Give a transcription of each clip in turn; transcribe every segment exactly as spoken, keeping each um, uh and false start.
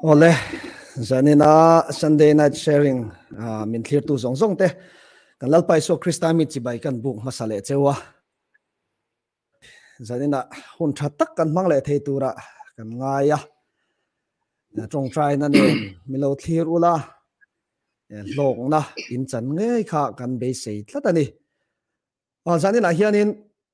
Ole, zanina Sunday night sharing ah min clear tu zong zong te kan lalpai so Krista mi chi bai kan buk masale chewa zanina hun tha tak kan mang le thei tura kan ngaya na trong trai na nen milo clear ula lok na in chan nge kha kan be sei tlatani a zanina hianin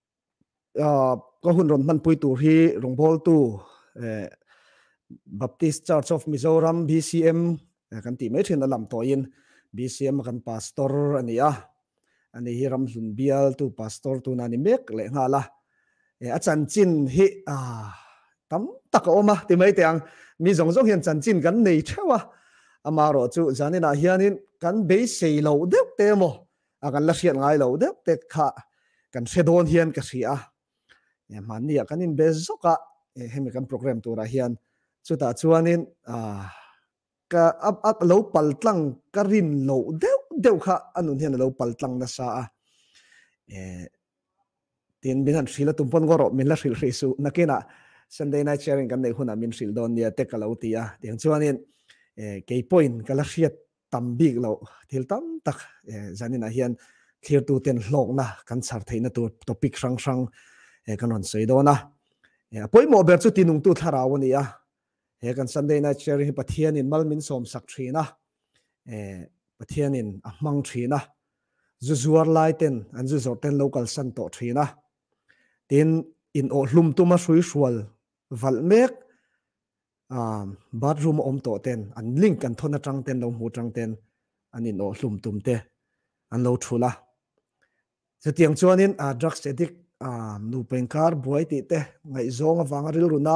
ah ko hun ron man pui tu hi rongbol tu eh Baptist Church of Mizoram B C M kan ti mai thin lam to in B C M kan pastor ania ani hiram lun bial tu pastor tu nani mek le ngala e achan chin hi a tam tak oma ti mai tiang mi zong zong hian chan chin kan nei thewa amaro chu zanina hianin kan be sei lo deuh te mo a kan la hriat ngai lo deuh te kha kan sedon hian ka ria e mania kanin be zoka e hemi kan program tu ra hian chuta chuanin a ka ap ap lo paltlang karin lo deuh deuh kha anun hian lo paltlang na sa a e tin bin han sila tumpon goro min la hril hrisu nakena Sunday night sharing kan nei huna min hril don nia te kalo tia tiang chuanin e ke point kala hriat tam big lo thil tam tak e zanina hian clear tu ten hlok na kan char theina tu topic sang sang e kanon seidona e poimo ber chu tinung tu tharaw ania he kan Sunday night sharing pathian in malmin som sak thina e pathian in amang thina zuzuar laiten an zuzor ten local san to thina tin in o hlum tuma sui sual valmek um bathroom om to ten an link kan thona tang ten lo mu tang ten an in o hlum tum te an lo thula chetiang chuanin a drugs addict um nu penkar buai ti te ngai zong awang ril runa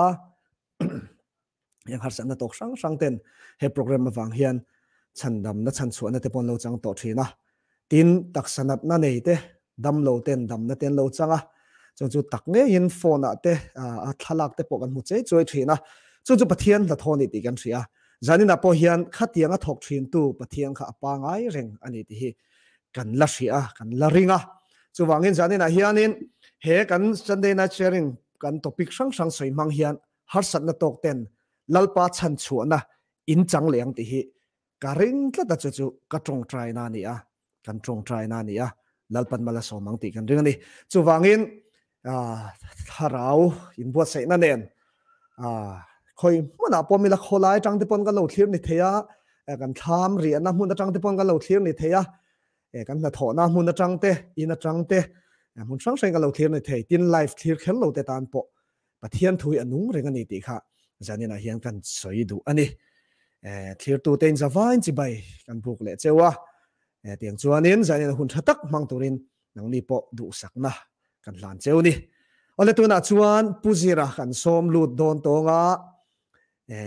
yang har san na tok sang sang ten he program awang hian chandam na chan chuana te pon lo chang to thina tin taksanat na nei te dam lo ten dam na ten lo changa chung chu tak nge in phone a te a thalak te pokan mu chei choi thina chung chu pathian la thoni ti kan ria zanina po hian khatiang a thok thin tu pathian kha apa ngai reng ani ti hi kan la ria kan la ringa chu wangin zanina hianin he kan Sunday night sharing kan topic sang sang soi mang hian har sat na tok ten lalpa chan chuana in chang leng ti hi karing tla ta chu chu ka tong try na ni a kan tong try na ni a lalpan mala so mang ti kan ring ani chu wangin a tharau in buat sai na nen a khoi mana pomila kholai tang te pon ka lo thlir ni theya kan tham ri na mun tang te pon ka lo thlir ni theya e kan na tho na mun tang te in tang te mun sang sang ka lo thlir ni thei tin life thlir khel lo te tan po pathian thui anung reng ani ti kha zanina hian kan soi du ani e thlir tu ten zawain chi bai kan buk le chewa e tiang chuanin zanina hun thatak mang turin nang ni po du sakna kan lan cheu ni ole tuna chuan puzira kan som lut don tonga e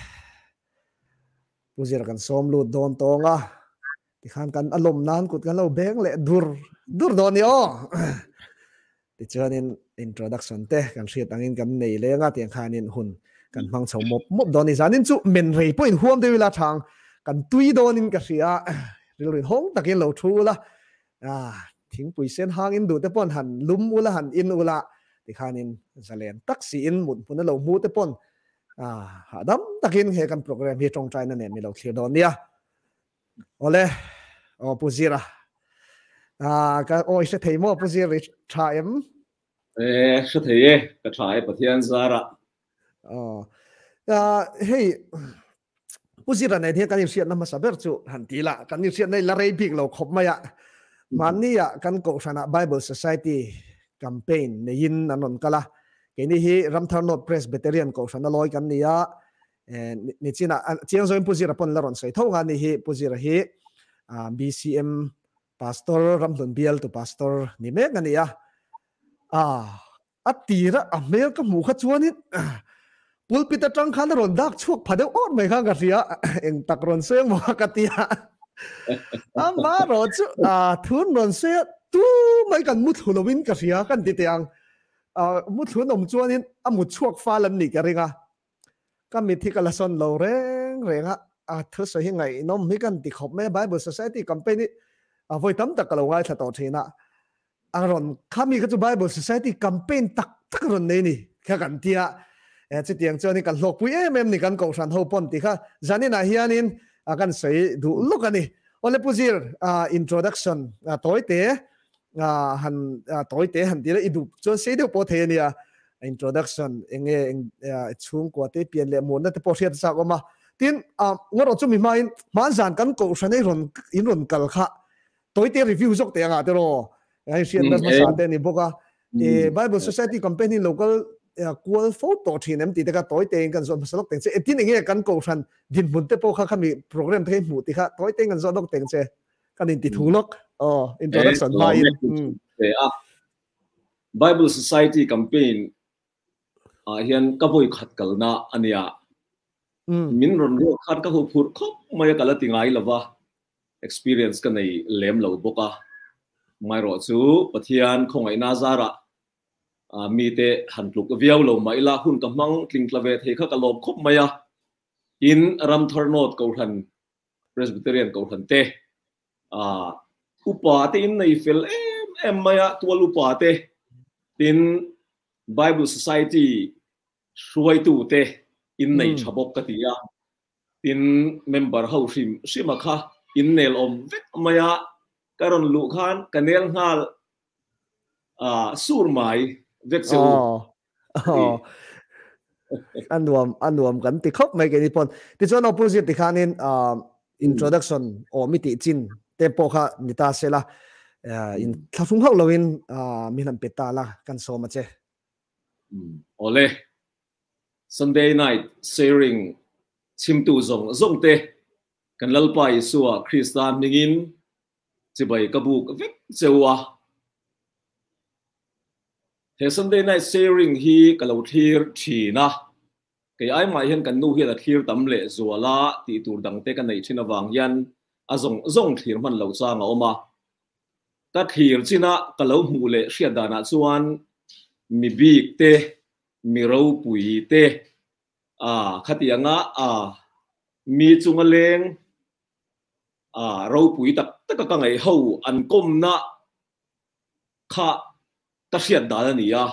puzira kan som lut don tonga ti khan kan alom nan kut kan lo beng le dur dur don yo ti chuanin introduction te kan hriat angin kan nei lenga tiang khanin hun kan mang chho mop mop doni zanin chu men rei point huam de wila thang kan tui donin ka ria ril rin hong takin lo thula a thing pui sen hangin du te pon han lum ula han in ula ti khanin zalen taxi in mun pun lo mu te pon a hadam takin he kan program hi tong trai na nen mi lo clear don nia ole o puzira a ka o ise theimo puzira thaim e se thei ka thai pathian zara oh à hey puzira này thì cái chuyện nằm saber chu han ti la cái chuyện này là rei big lo khop maya mania kan ko sana Bible Society campaign ne in anon kala ke ni hi Ramtharnot Presbyterian ko sana loi kan nia ni china chiang zoin puzira pon la ron sai tho nga ni hi puzira hi B C M pastor Ramlun Bial to pastor ni me nga nia a atira amel ka mu kha chuanin pulpit atang khan ron dak chuak phade or mai kha ga ria eng tak ron se mo ka tia ama ro chu a thun ron se tu mai kan mu thulowin ka ria kan ti tiang a mu thun om chuanin a mu chuak fa lam ni ka ringa ka mi thi kala son lo reng renga a thu so hi ngai nom mi kan ti khop me Bible Society company a voi tam tak kalo ngai tha to thina a ron khami ka chu Bible Society campaign tak tak ron nei ni kha kan tia chỉ tiếng cho nên cần lộc bụi em em này cần cầu sản hậu pon thì khác zanin à hianin à cần xây đủ lúc anh đi ole puzir à introduction à tối tế à han à tối tế han tí là idu cho xây được bộ thế này introduction nghe chung qua tế pian lệ muốn nó tế bộ thiệt sao mà tin à ngồi ở chỗ mình mai mà dàn cần cầu sản ấy rồi in rồi cần khác tối tế review dốc tiếng à thế rồi ai xuyên đất mà sao thế này boka Bible Society Company local qual photo thiên em tí cái tối tế cần rồi mà tiếng sẽ tin nghe cần cầu sản din muốn tế bộ khác khami program thế mù tí khác tối tế cần rồi dốc tiếng sẽ cần in tí thu lốc oh introduction mai Bible Society Campaign à hiện các voi khát cầu na anh ya min ron ro khát các hồ phur khóc mai cả là tiếng Ai là va experience cái này lem lâu boka mai rồi chú pathian không ai nazara à mi te hành lục viau lâu mai là hun cầm mang kinh clave thế các cái lom khóc mai à in ram thornot cầu thần Presbyterian cầu thần te à upa te in này fel em em mai à tua upa te tin Bible Society suy tu te in này chabok cái tia tin member house sim simaka in nail om vek maya karon lu khan kanel hal à sur mai vek seu oh anuam anuam kan ti khop mai ke ni pon ti chon opposite ti khanin introduction o mi ti chin te po kha nita sela in thafung hau loin mi han petala kan so ma che ole Sunday night sharing chim tu zong zong te kan lalpai suwa Christian mingin chibai kabuk vek chewa he Sunday night sharing hi kalau thir thina ke ai mai hian kan nu hi la thir tam le zuala ti tur dang te kan nei thina wang yan azong zong thir man lo cha nga oma ta thir china kalau mu le hria dana chuan mi bik te mi ro pui te à khatianga à mi chunga leng à ro pui tak tak ka ngai ho an kom na kha ta hriat da ni ya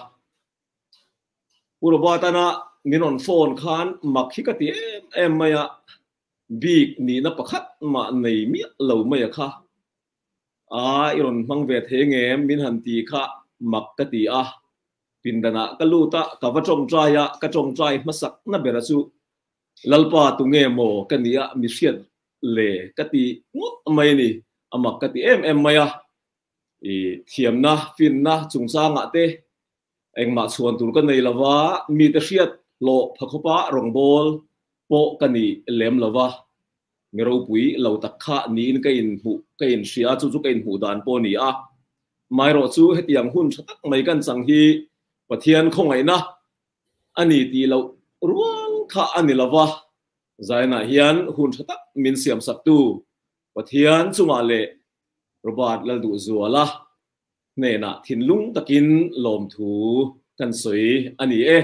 urba ta na minon phone khan mak hi ka ti em maya big ni na pakhat ma nei mi lo maya kha a iron mang ve the nge min han ti kha mak ka ti a pindana kaluta kawachong traya kachong trai masak na berasu lalpa tunge mo kania misian le kati ngot mai ni amak kati em em maya e thiam na fin na chungsa nga te engma chuan tur ka nei lawa mi te hriat lo phakhopa rongbol po kani lem lawa ngero pui lo takha ni in ka in hu ka in sia chu chu ka in hu dan po ni a mai ro chu hetiang hun thatak mai kan chang hi pathian không ai na ani ti lo ruang kha ani lawa zaina hian hun thatak min siam sak tu pathian chunga le robat lal du zuala ne na thinlung takin lom thu kan soi ani e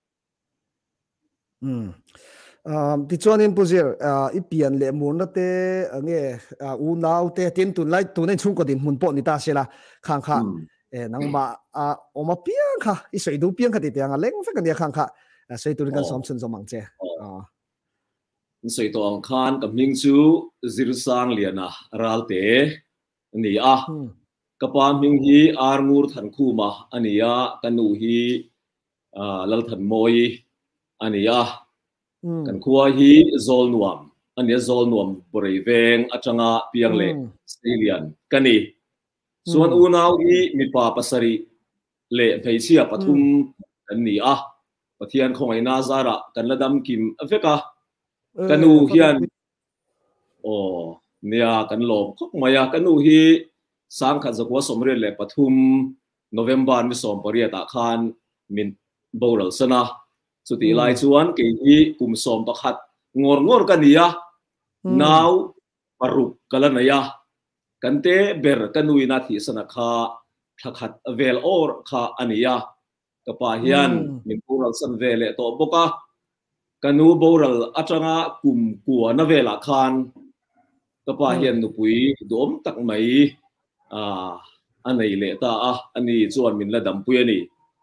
um ti chuan in puzir i pian le mun na te nge u nau te tin tun lai tu nei chung ko din mun po ni ta sela khang kha nang ma a oma piang kha i sei du piang kha ti tiang a leng fa kan ya khang kha sei tu kan som chun zomang che a sei to ang khan kam ning chu zir sang liana ralte ni a kapa ming hi arngur than khu ma ania kanu hi lal than moi ania kan khuwa hi zol nuam ania zol nuam borei veng atanga piang le stelian kani suan unau hi mi pa pasari le pheisia pathum kan ni a pathian khong ai na zara kan ladam kim aveka kanu hian o nia kan lom khok maya kanu hi sang kha zakwa somre le pathum November mi som paria ta khan min boral sana chuti lai chuan ke hi kum som pakhat ngor ngor kania now paruk kalanaya kante ber kanui na thi sana kha thakhat vel or kha ania kapa hian min boral san vele to boka kanu boral atanga kum kuwa na vela khan kapa hian nupui dom tak mai a anei le ta a ani chuan min la dam pui ani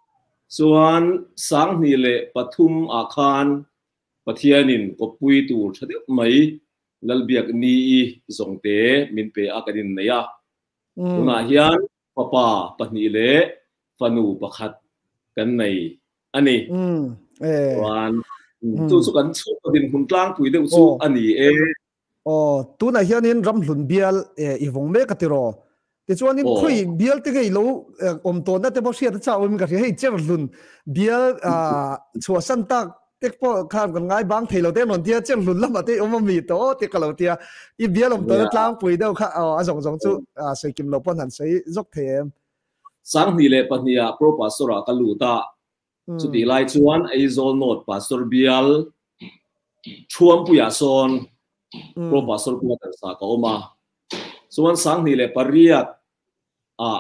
chuan sang ni le pathum a khan pathianin ko pui tur thade mai lalbiak ni zongte min pe akadin neya tuna hian papa pahni le fanu pakhat kan nei ani chuan chu chu kan chu din hun tlang pui deuh chu ani e oh tuna hianin ram hlun bial e vong me katiro ti chuanin khui bial te gei lo om to na te bo sia cha om ka hei cher hlun bial a chua san tak tek po khan kan ngai bang theilo te non tia cher hlun lam ate om mi to te kalo tia i bial om to na tlang pui deuh kha a jong jong chu a sei kim lo pon han sei jok them sang ni le pahnia pro pastora kaluta chu ti lai chuan aizol not pastor bial chuam puya son pro pastor ku ta sa ka oma chuan sang ni le pariat a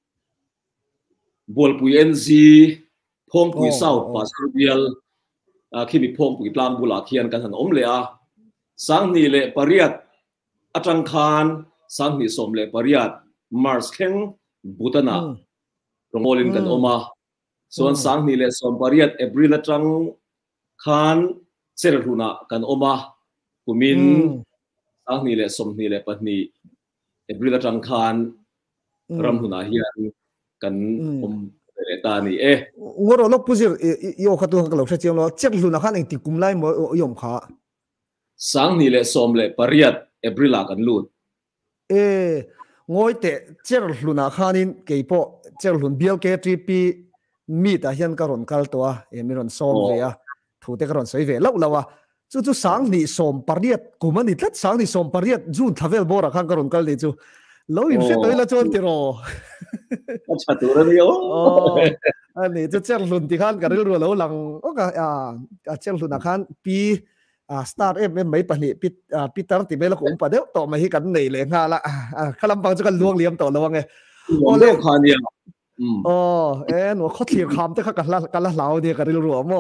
bol pui nz phong pui south pastor bial a khimi phong pui tlam bula khian kan han om le a sang ni le pariat atang khan sang ni som le pariat mars kheng butana rongolin kan oma chuan sang ni le som pariat april atang khan serhuna kan oma kumin sang ni le som ni le pahni april atang khan ramhuna hian kan om le ta ni e ngoro lok puzir yo khatu ka lo thachim lo chek luna khan eng ti kumlai mo yom kha sang ni le som le pariat april a kan lut e ngoi te cher luna khanin keipo cher lun bial ke tripi mi ta hian ka ron kal to a e mi ron som ve a thu te ka ron sei ve lo lawa chu chu sang ni som pariat kumani tlat sang ni som pariat jun thavel bora khan ka ron kal ni chu lo in se toila chon ti ro acha tu ra ni o ani chu cher lun ti khan ka ril ro lo lang o ka a cher luna khan pi a start em em mai pani pit peter ti bela ko umpa deu to mai hi kan nei le nga la khalam pang chu kan luang liam to lawang e o le khania oh en wa khot thir kham te kha ka la ka la law de ka ril ro mo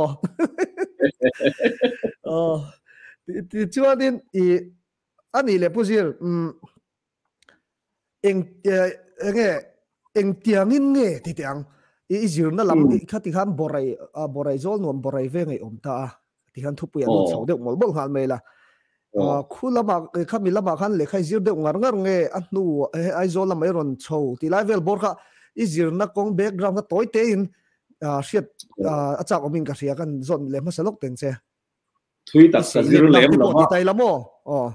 oh ti chuan din i ani le puzir um eng nge eng tiang in nge ti tiang i zir na lam khati kham borai borai zol nom borai ve ngai om ta ti khan thu puya no chho de mol bol han mela khulama khami lama khan le khai zir de ngar ngar nge anu ai zol la mai ron chho ti level bor kha i zir na kong background ka toy te in shit achak omin ka ria kan zon le ma salok ten che thui tak ka zir lem lo ti tai lamo oh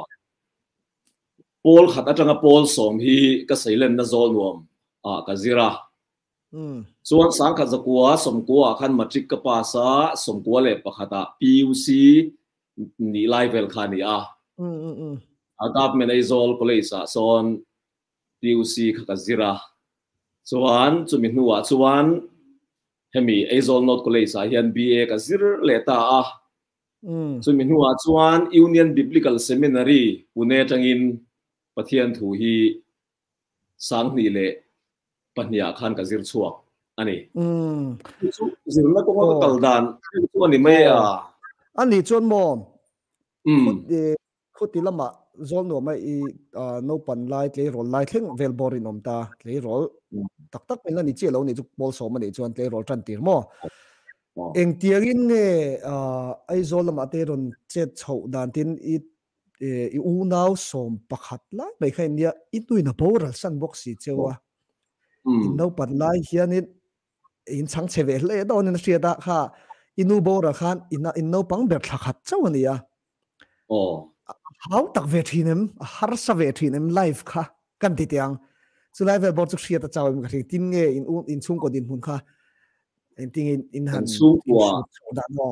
pol khat atanga pol som hi ka seilen na zol nuam a ka zira chuan sang kha zakua som kwa khan matric ka pasa som kwa le pakhata P U C ni level khani a a government aizol college a son P U C kha ka zira chuan chumi hnuwa chuan hemi aizol not college a hian B A ka zir le ta a chumi hnuwa chuan Union Biblical Seminary Pune tangin pathian thu hi sang ni le pahnia khan ka zir chuak ani um zir na ko ka kaldan chu ani me a ani chon mo khut de khuti lama zol no mai i no pan lai tle rol lai thleng vel borin om ta tle rol tak tak mena ni che lo ni chu bol so ma ni chuan tle rol tran tir mo eng tiangin nge ai zol lama te ron che chho dan tin i i u nau som pakhat la mai khain nia i tuina boral san box si chewa in no pan lai hian in chang cheve le don in sia da kha inu bora khan in in no pang ber thakhat chawania oh how tak ve thinem har sa ve thinem live kha kan ti tiang chu live bor chu sia ta chawim ka tin nge in in chung ko din hun kha in ting in in han su wa da no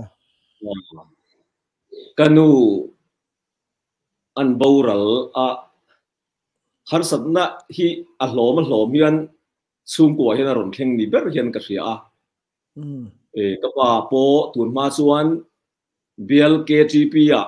kanu an boral a har satna hi a hlom hlom hian chung ko hian ron thleng ni ber hian ka ria a um e ka pa po tun ma chuan bial K G P a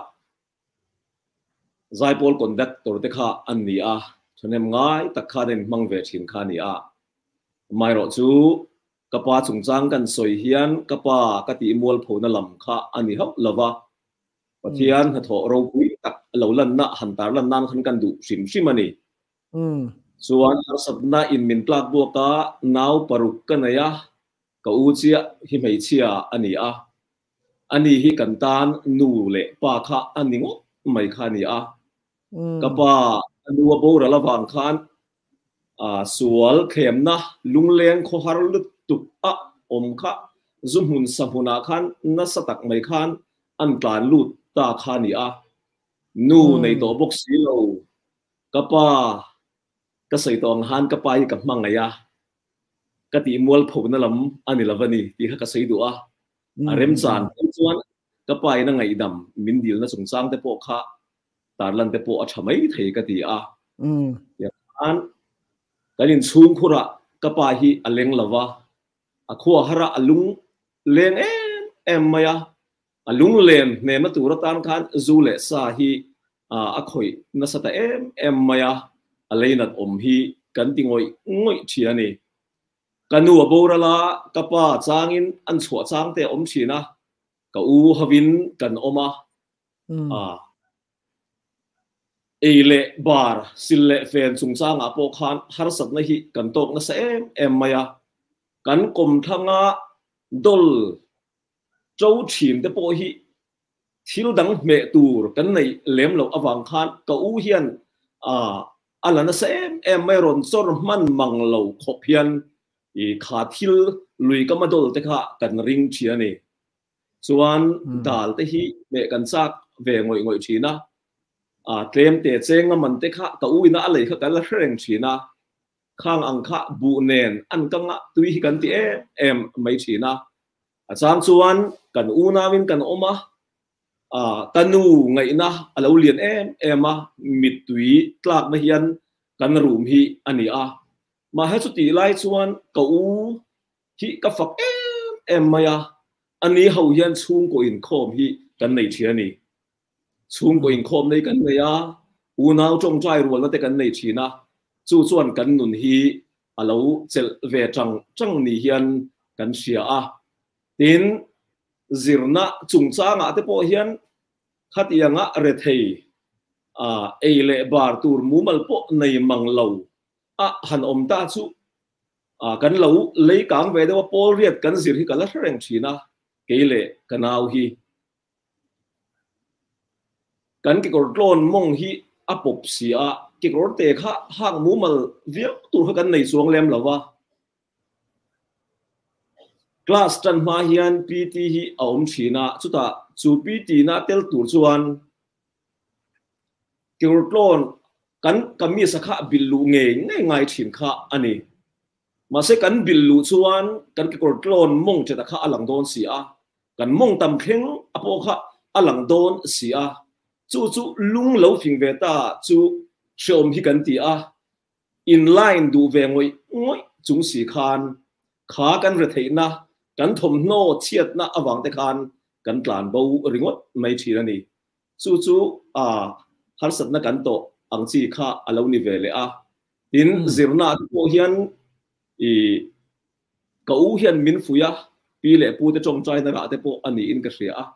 zaipol conductor te kha an ni a thonem ngai tak kha den mang ve thin kha ni a mai ro chu ka pa chungchang kan soi hian ka pa ka ti mol phona lam kha ani hop lova pathian ha tho ro pui tak lo lan na han tar lan nan khan kan du sim simani um chuan har satna in min tlak boka naw paruk kanaya ka u chia hi mei chia ani a ani hi kan tan nu le pa kha ani ngo mai kha ni a ka pa nu bo ra la wang khan a sual khem na lungleng kho har lut tup a om kha zum hun samuna khan na satak mai khan an tlan lut ta kha ni a nu nei to bok si lo ka pa ka sei tong han ka pa hi ka mang ya ka ti mual pho na lam ani lavani ti kha ka sei du a rem chan chuan ka pa ina ngai dam min dil na chung sang te po kha tar lan te po a thamai thei ka ti a um ya an kanin chung khura ka pa hi aleng lawa a kho hara alung len em em maya alung len ne ma tu ra tan khan zu le sa hi a khoi na sata em em maya aleinat om hi kan tingoi ngoi thiani kanu aborala kapa changin an chhuwa changte om thina ka u havin kan oma a eile bar sille fen chungchanga po khan har sat na hi kan tok na sa em em maya kan kom thanga dol chou thim te po hi thil dang me tur kan nei lem lo awang khan ka u hian a alana sa em em mai ron chor man mang lo khophian i kha thil lui ka madol te kha kan ring thiani chuan dal te hi me kan sak ve ngoi ngoi thina a tlem te chenga man te kha ka uina alei kha kala hreng thina khang ang kha bu nen an kanga tui hi kan ti em em mai thina a chang chuan kan una win kan oma a tanu ngai na alo lian em ema mit tui tlak ma hian kan rum hi ani a ma ha chu ti lai chuan ka u hi ka fak em em maya ani ho hian chung ko in khom hi kan nei thiani chung ko in khom nei kan nei a u nau tong trai rual na te kan nei thina chu chuan kan nun hi alo chel ve chang chang ni hian kan sia a tin zirna chungchanga te po hian khatianga re thei a eile bar tur mumal po nei manglo a han om ta chu a kan lo lei kang ve de pol riat kan zir hi kala reng thina keile kanau hi kan ki kor tlon mong hi apop sia ki kor te kha hang mumal viak tur kan nei suang lem lawa class tan ma hian pt hi aum thina chuta chu pt na tel tur chuan kirtlon kan kami sakha billu nge ngai ngai thin kha ani ma se kan billu chuan kan kirtlon mong cheta kha alang don sia kan mong tam khleng apo kha alang don sia chu chu lung lo phing ve ta chu shom hi kan ti a in line du ve ngoi ngoi chung si khan kha kan re theina kan thom no chiat na awang te khan kan tlan bo ringot mai thirani chu chu a har sat na kan to ang chi kha alo ni ve le a tin zirna ko hian i ka u hian min fuya pi le pu te chong chai na ra te po ani in ka hria a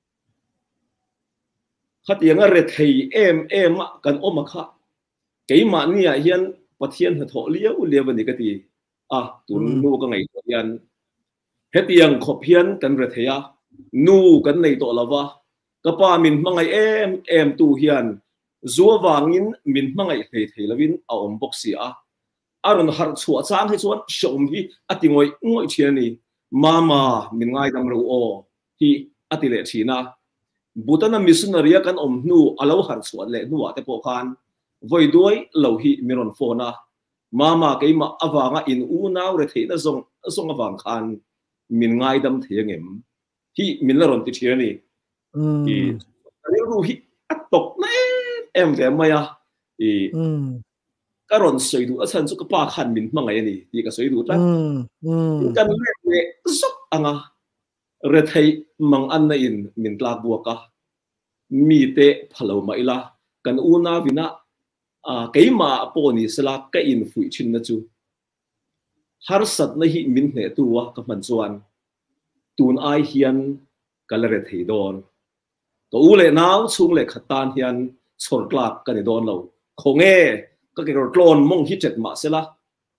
khatianga re thei em em kan oma kha keima nia hian pathian ha tho liau lewani ka ti a tun nu ka ngai to hian hetiang khophian kan re theya nu kan nei to lawa kapa min mangai em em tu hian zuwa wangin min mangai thei thei lawin a om boxi a aron har chua chang he chuan shom hi atingoi ngoi thiani mama min ngai dam ro o hi atile thina butana missionary kan om nu alo har chua le nuwa te po khan voi doi lo hi miron phona mama keima awanga in u naw re theina zong zong awang khan min ngai dam thiangem hi min la ron ti thiani i ru hi atok na em ve maya i karon soidu asan chu ka pa khan min mangai ani ti ka soidu ta kan le le sok anga re thai mang an na in min tla buaka mi te phalo maila kan una vina a keima aponi sala ka in fui chin na chu har sat na hi min ne tuwa ka man chuan tun ai hian kalare thei don ko ule naw chung le khatan hian chor klak ka ni don lo khonge ka ke klon mong hi chet ma sela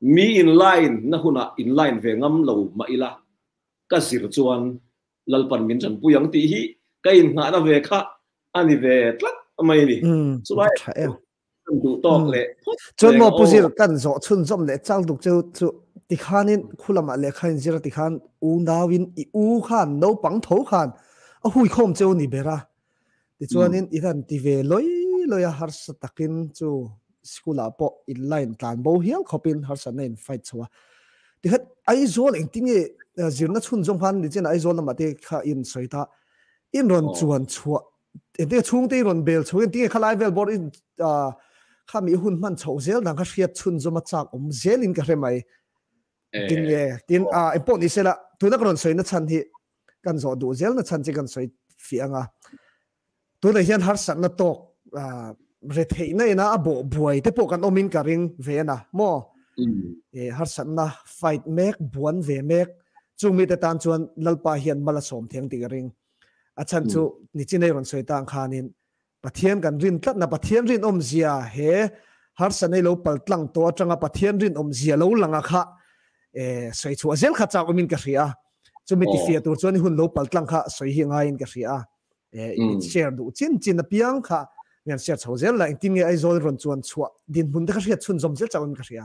mi in line na huna in line ve ngam lo ma ila ka sir chuan lalpan min chan puyang ti hi ka in nga na ve kha ani ve tlat mai ni so lai du tok le chon mo puzir kan zo chun zom le chang duk chu chu ti khanin khulama le khain zira ti khan u nawin i u khan no pang tho khan a hui khom cheu ni bera ti chuanin idan ti ve loi loya har sa takin chu skula po in line tlan bo hiang khopin har sa nen fight chwa ti khat ai zol eng tinge zirna chun zong phan ni chen ai zol ma te kha in soita in ron chuan chua te chung te ron bel chung te khalai vel bor in kha mi hun man chho zel dang kha riat chun zoma chak om zel in ka remai tin ye tin a import ni sela tuna kron soi na chan hi kan zo du zel na chan chi kan soi fianga tu na hian har sak na tok re thei na ina abo buai te po kan omin ka ring ve na mo e har sak na fight mek buan ve mek chumi te tan chuan lalpa hian mala som theng ti ring a chan chu ni chinai ron soi tang khanin pathian kan rin tlat na pathian rin om zia he har sanai lo pal tlang to atanga pathian rin om zia lo langa kha e soi chu azel kha chaw min ka ria chumi ti fia tur chuan hun lo pal tlang kha soi hi nga in ka ria e share du chin chin na piang kha ngan share chaw zel la tin nge ai zol ron chuan chua din hun da ka ria chun zom zel chaw in ka ria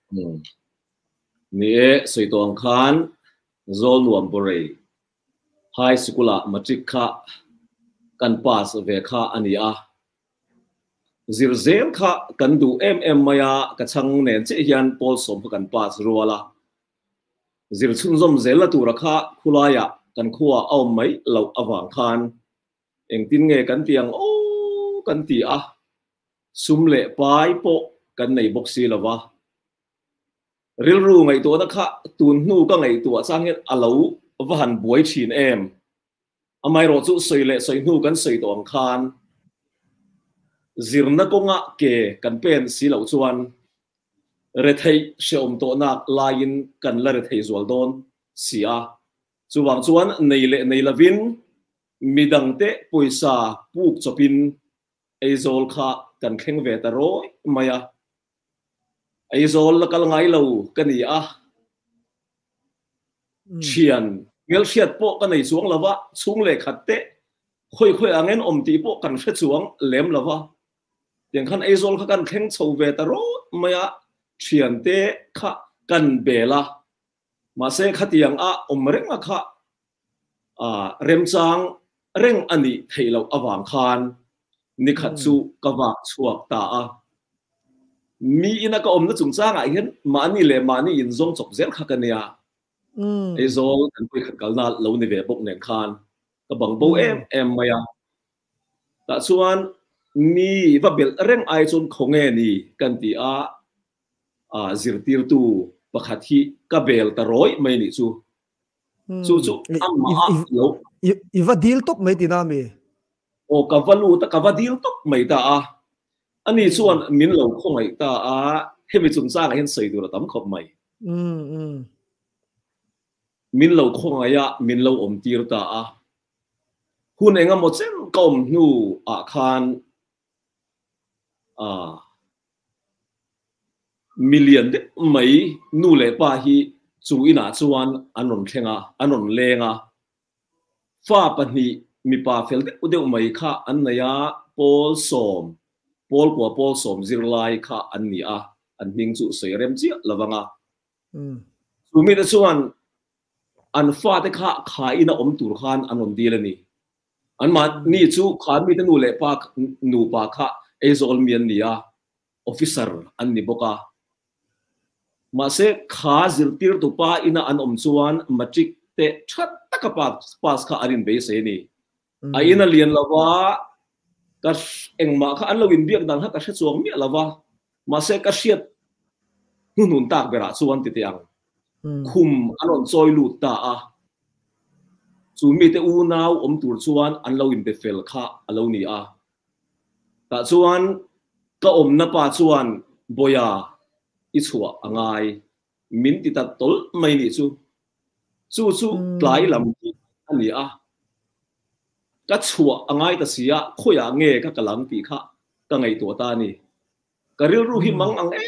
ni e soi tong khan zol nuam borei high school matric kha kan pass ve kha ania zir zem kha kan du mm maya ka chang nen che hian pol som kan pass ruala zir chun zom zela tu rakha khulaya kan khuwa aw mai lo awang khan eng tin nge kan tiang o kan ti a sum le pai po kan nei boxi lawa ril ru ngai to da kha tun nu ka ngai to chang het alo van buai chin em amai ro chu soi le soi nu kan soi to ang khan zirna ko nga ke kan pen si lo chuan re thei sheom to nak lain kan la re thei zol don sia chuwang chuan nei le nei lavin midang te poisa puk chopin eizol kha kan kheng ve ta roi maya eizol la kal ngai lo kani a chian ngel khiat po kan nei chuang lawa chung le khatte khoi khoi angen om ti po kan hre chuang lem lawa tiang khan eizol kha kan kheng chho ve ta ro maya chian te kha kan bela ma se khatiang a om reng a kha a rem chang reng ani theilo awang khan ni khat chu kawa chuak ta a mi ina ka om na chung changa hian mani le mani in zong chok zel kha kania eizol kan pui khat kalna lo ni ve bok nen khan ka bang bo em em maya ta chuan mi va bel reng ai chun khonge ni kan ti a a zirtir tu pakhat hi ka bel ta roi mai ni chu chu chu amma lo i va deal tok mai ti na mi o ka valu ta ka va deal tok mai ta a ani chuan min lo khongai ta a hemi chung chang hen sei du tam khop mai um um min lo khongai ya min lo om tir ta a hun enga mo chen kom nu a khan a million de mai nu le pa hi chu ina chuan anon thenga anon lenga fa pani mi pa fel de udeu mai kha an naya pol som pol kwa pol som zirlai kha an ni a an ning chu seirem chi lawanga um chu mi de chuan an fa te kha kha ina om tur khan anon dilani an ma ni chu khan mi te nu le pa nu pa kha eizol mian nia officer an ni boka ma se kha zirtir tu pa ina an om chuan matric te that taka pass kha arin be se ni a ina lian lawa ka engma kha an lowin biak dang ha ka chuang mi lawa ma se ka siat nun nun tak bera chuan ti tiang khum anon choi lut ta a chu mi te u nau om tur chuan an lowin be fel kha alo ni a ta chuan ka om na pa chuan boya i chua angai min ti ta tol mai ni chu chu chu tlai lam ki ani a ka chua angai ta sia khoya nge ka kalang ti kha ka ngai to ta ni ka ril ru hi mang ang e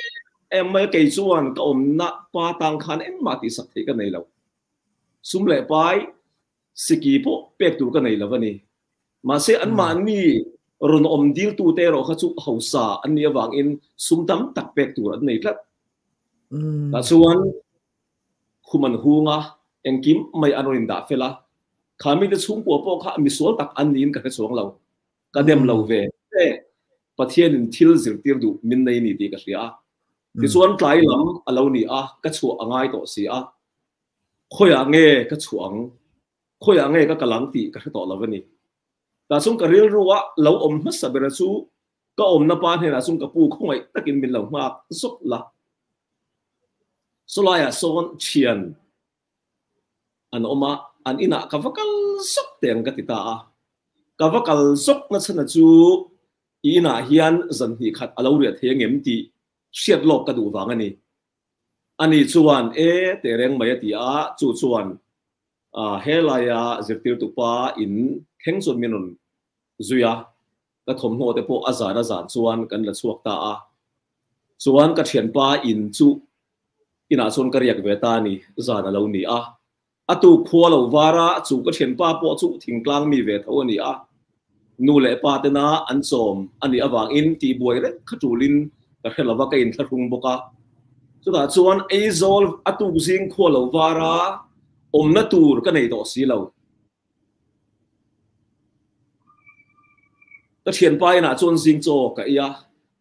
em mấy cái chuan cái om na pa tang khan em mà ti sắc thế cái này lâu sum lệ pai siki po pek tu cái này là vậy nè mà sẽ anh mà ni rồi om deal tu te rồi khát chuk hậu sa anh ni vàng in sum tam tak pek tu anh này lắm là chuan khuman hunga em kim mai anorin da phela khami te chung po po kha mi sol tak an nin ka ka chuang lo ka dem lo ve e pathian in thil zir tir du min nei ni ti ka ria ti chuan tlai lam alo ni a ka chu angai to si a khoya nge ka chuang khoya nge ka kalang ti ka to lo ni ta chung ka ril ruwa lo om ma sabera chu ka om na pa he na chung ka pu khoi takin min lo ma sok la solaya son chian an oma an ina kavakal sok teng ka tita a kavakal sok na chana chu ina hian zan hi khat alo ria theng em ti siat lok ka du wang ani ani chuan e te reng mai ti a chu chuan a helaya zirtir tu pa in theng chon minun zuya ka thom no te po azara zan chuan kan la chuak ta a chuan ka thian pa in chu ina chon ka riak ve ta ni zan alo ni a atu khualo wara chu ka thian pa po chu thingklang mi ve tho ani a nu le pa te na an som ani awang in ti buai re khatulin ka khelawa ka in thlung boka chu da chuan azol atu jing khualo wara om na tur ka nei do si lo ka thian pa ina chuan jing cho ka ia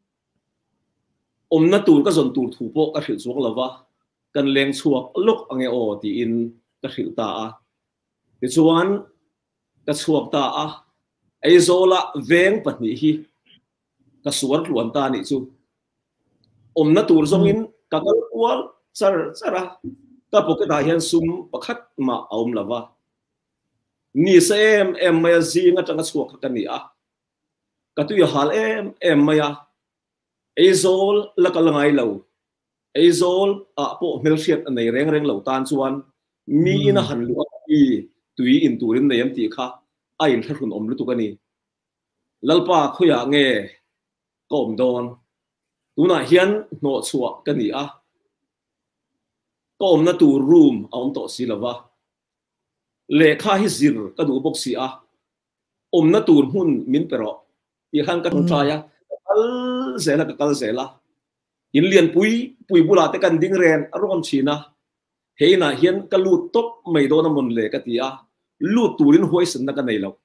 om na tur ka zon tur thu po ka thil chuang lawa kan leng chuak lok ange o ti in ka thil ta a ti chuan ka chuak ta a aizola veng patni hi ka suar luan ta ni chu om na tur zong in ka kal wal char chara ka poketa hian sum pakhat ma aum lawa ni sem em maya zinga tanga chuak ka ni a ka tu ya hal em em maya aizol la ka langai lo aizol a po milshiat nei reng reng lo tan chuan mi ina han lu i tui in turin nei am ti kha a in thlun om lu tu kani lalpa khoya nge kom don tuna hian no chuak kani a kom na tu room om to silawa le kha hi zir ka du box si a om na tur hun min pero i han ka thong traya kal zela ka kal zela in lian pui pui bula te kan ding ren arom china heina hian ka lut top mai do na mon le ka tia lut turin hoi san na ka nei lo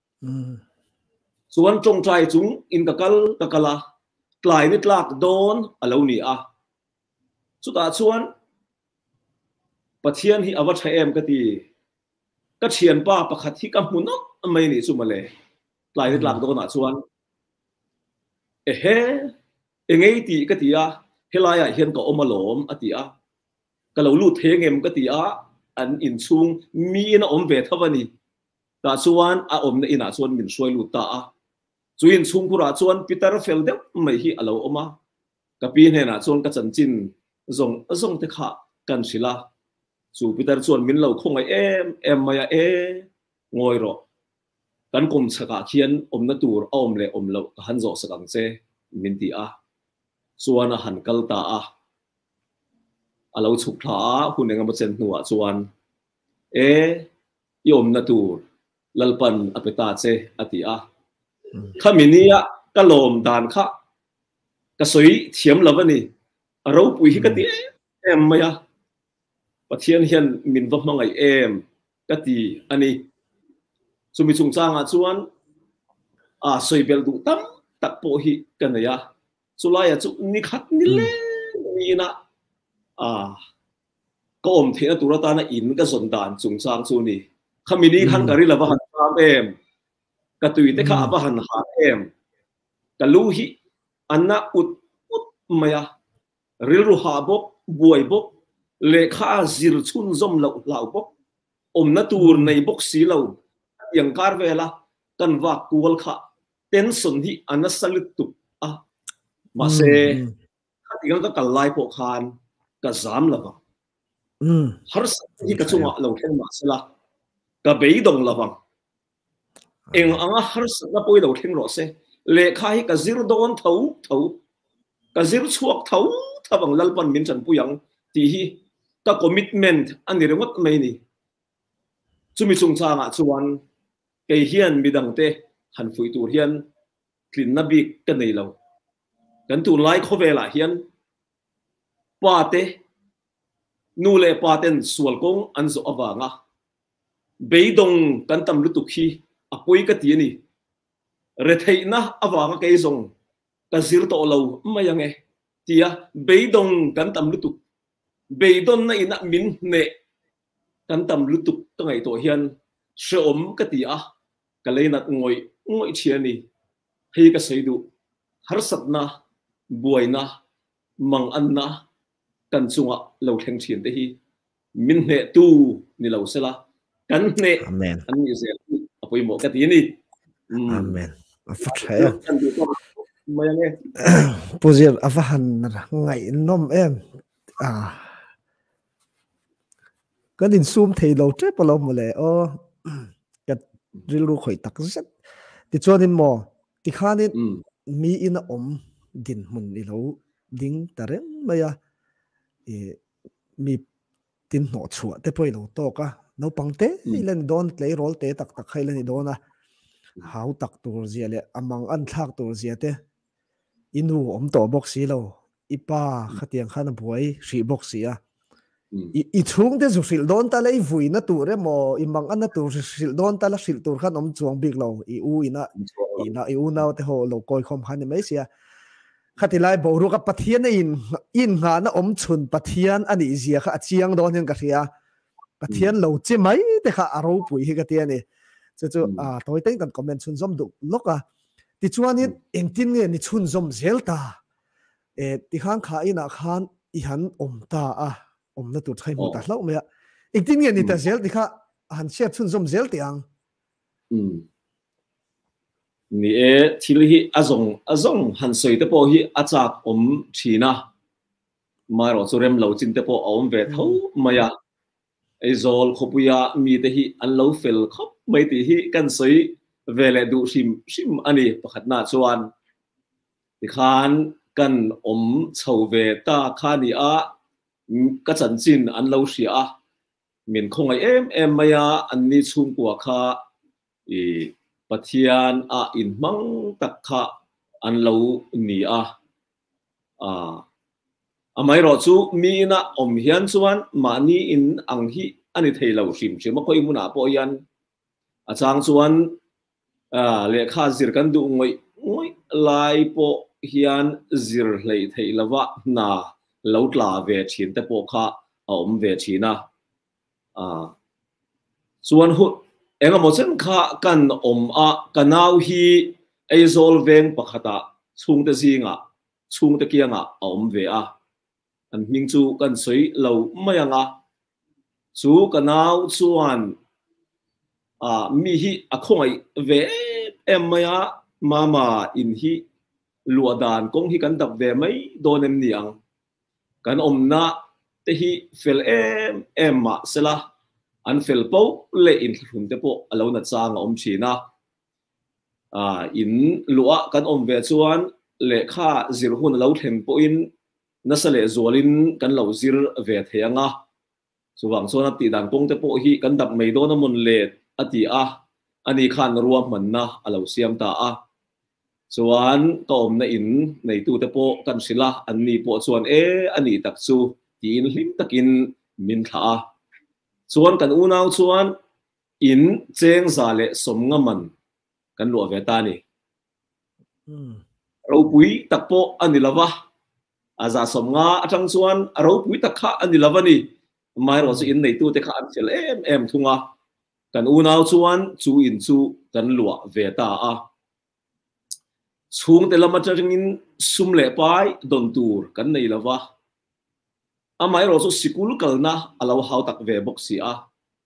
chuan chong trai chung in ka kal ka kala tlai ni tlak don alo ni a chuta chuan pathian hi awa thaem ka ti ka thian pa pakhat hi ka hmun mai ni chu male tlai ni tlak don a chuan e he engei ti ka tia helaya hian ka omalom atia ka lo lu thengem ka tia an in chung mi na om ve thawani ta chuan a om na ina chuan min soi lu ta a chuin chung pura chuan peter felde mai hi alo oma ka pi ne na chuan ka chan chin zong zong te kha kan sila chu peter chuan min lo khongai em em maya e ngoi ro kan kom chaka khian om na tur om le om lo han zo sakang che min ti a chuan a han kal ta a alo chuk thla hun engam chen nuwa chuan e yom na tur lalpan apeta che ati a khaminia kalom dan kha ka soi thiam lawani aro pui hi ka ti em maya pathian hian min va mangai em ka ti ani chumi chung changa chuan a soi bel du tam tak po hi kanaya chulaya chu ni khat ni le ni na a ko om thena turata na in ka zon dan chung chang chu ni khamini khan kari lawa han tam em ka tui te kha ba han ha em ka lu hi anna ut ut maya ril ru ha bok buai bok le kha zir chun zom lo lau bok om na tur nei bok si lo yang kar vela kan wa kual kha tension hi anna salit tu a ma se khatinga ka kalai po khan ka zam lawa har hi ka chunga lo theng ma sela ka bei dong lawa eng anga har na poi lo theng ro se le khai ka zir don thau thau ka zir chuak thau thabang lalpan min chan puyang ti hi ka commitment ani rengot mai ni chumi chung changa chuan ke hian midang te han fui tur hian klin na bik ka nei lo kan tu lai khovela hian pa te nu le pa ten sual kong an zo awanga beidong kan tam lutuk hi apoi ka ti ni re theina awanga ke zong ka zir to lo mayange tia beidong kan tam lutuk beidon na ina min ne kan tam lutuk ta ngai to hian she om ka ti a ka leina ngoi ngoi chiani hei ka seidu har satna buaina mang anna kan chunga lo thleng thin te hi min ne tu ni lo sela kan ne amen an ni se apoi mo ka ti ni amen afathaya mayange puzir afahan ngai nom em à cái đình zoom thì lâu chết bao lâu mà lẽ ô cái rilu khỏi tắc rất thì cho nên mò thì khá nên mi in om din mun đi lâu ding taren mày à mi tin nọ chua te poi lâu to cả nấu bằng té lên don lấy roll té tắc tắc hay lên don à háo tắc tur gì lẽ amang ăn thác tur gì thế inu om to box xí lâu ipa khát tiếng khát nó buổi xí box xí à i chung te zu sil don ta lei vui na tu re mo i mang an na tu sil don ta la sil tur khan om chuang big lo i u ina ina i u na te ho lo koi khom han mai sia khati lai bo ru ka pathian in in nga na om chun pathian ani zia kha chiang don hen ka ria pathian lo che mai te kha aro pui hi ka ti ani chu chu a toi teng kan comment chun zom du loka ti chuan in engtin nge ni chun zom zelta e ti khang kha ina khan i han om ta a om na tu thai mu ta hlau me ik tin nge ni ta zel dikha han chep chun zom zel tiang ni e thil hi azong azong han soi te po hi achak om thina mai ro churem lo chin te po om ve tho maya ei zol khopuya mi te hi an lo fel khop mai ti hi kan soi vele du sim sim ani pakhat na chuan ti khan kan om chho ve ta khani a ka chan chin an lo ria min khongai em em maya an ni chung kwa kha e pathian a in mang tak kha an lo ni a a amai ro chu mi na om hian chuan mani in ang hi ani thei lo sim che ma khoi muna po yan a chang chuan a le kha zir kan du ngoi ngoi lai po hian zir hlei thei lawa na lâu tla về chiến tế bộ kha ông về chiến à à xuân hút em một chân kha kan om a kanau hi azol veng pakhata chung te zinga chung te kia nga om về à an ming chu kan soi lâu mayanga chu kanau chuan à mi hi a khongai ve em maya mama in hi luadan kong hi kan dap ve mai don em niang kan om na te hi fel em em ma sela an fel po le in thum te po alo na chang om china a in lua kan om ve chuan le kha zir hun lo them po in nasale zolin kan lo zir ve theanga chuwang chona ti dan pong te po hi kan dap mei do na mun le ati a ani khan ruam man na alo siam ta a chuan tom na in nei tu te po kan sila an ni po chuan e ani tak chu tin hlim takin min tha chuan kan unau chuan in cheng za le som nga man kan lo ve ta ni ro pui tak po ani lawa aza som nga atang chuan ro pui tak kha ani lawa ni mai ro chu in nei tu te kha an sel em em thunga kan unau chuan chu in chu kan lo ve ta a chung te lama tringin sum le pai don tur kan nei lawa amai ro so sikul kalna alo hau tak ve box si a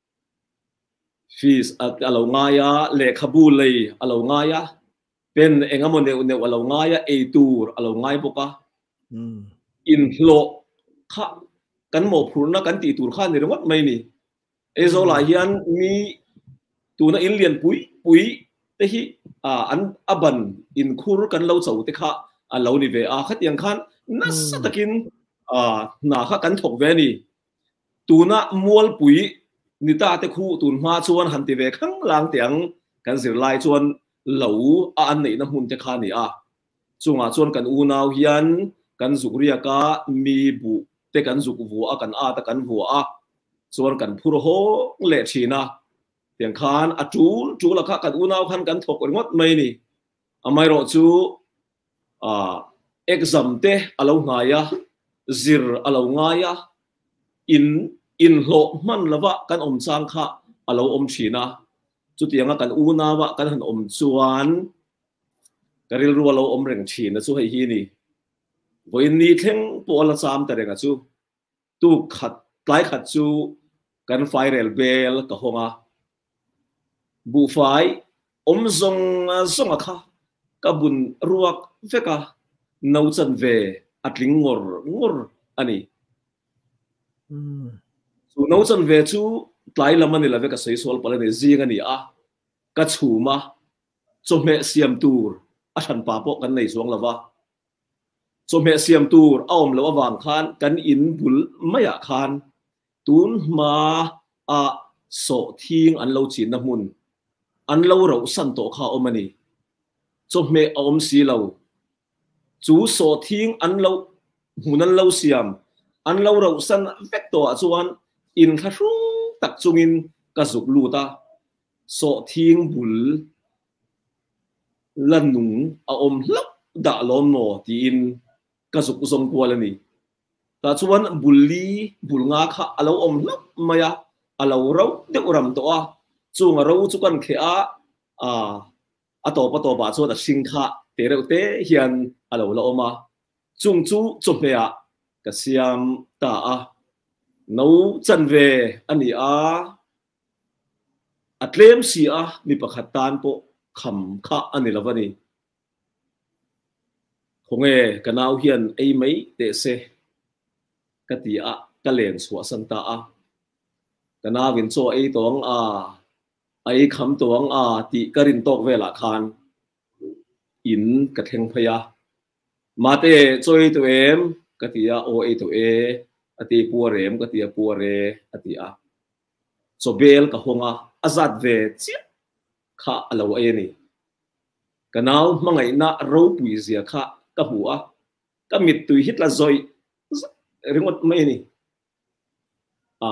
fees at alo nga ya le khabu le alo nga ya pen engamo ne ne alo nga ya e tur alo ngai boka in hlo kha kan mo phurna kan ti tur kha ni ringot mai ni e zo la hian mi tu na in lian pui pui te hi a an aban in khur kan lo chau te kha a lo ni ve a khat yang khan na sa takin à na kha kan thok ve ni tuna mual pui nita te khu tun ma chuan han ti ve khang lang tiang kan zir lai chuan lo a an nei na hun te kha ni a chunga chuan kan u nau hian kan zukria ka mi bu te kan zuk vu a kan a ta kan vu a chuan kan phur ho le thina tiang khan a chu chu la kha kan u nau khan kan thok ngot mai ni amai ro chu a exam te alo ngaya zir alo ngaya in in lo man lawa kan om chang kha alo om thina chu tianga kan u na wa kan han om chuan karil ru alo om reng thina chu hei hi ni voin ni thleng pola cham ta renga chu tu khat tlai khat chu kan viral bel ka honga bu fai om zong zong kha ka bun ruak veka nau chan ve atling ngor ngor ani chu nau chan ve chu tlai lamani la veka sei sol pala ne zing ani a ka chuma chome siam tur a than pa po kan nei chuang lawa chome siam tur a om lo awang khan kan in bul maya khan tun ma a so thing an lo chin na mun an lo ro san to kha omani chome a om si lo chu so thing an lo hunan lo siam an lo ro san vek to chuan in kha hrung tak chungin ka zuk lu ta so thing bul lanung a om lap da lom no ti in ka zuk zong kwalani ta chuan bulli bulnga kha alo om lap maya alo ro de uram to a chunga ro chu kan khe a a a to pa to ba chu da sing kha te reu te hian alo la oma chung chu chome a ka siam ta a no chan ve ani a atlem si a mi pakhat tan po kham kha ani lawani khonge kanau hian ei mai te se kati a kaleng suwa santa a kana win cho ei tong a ai kham tong a ti karin tok vela khan in ka theng phaya mate choi to em katia o ei to e ati puarem katia puare ati a so bel ka honga azat ve chi kha alo ai ni kanau mangai na ro pui zia kha ka hua ka mit tu hit la zoi ringot mai ni a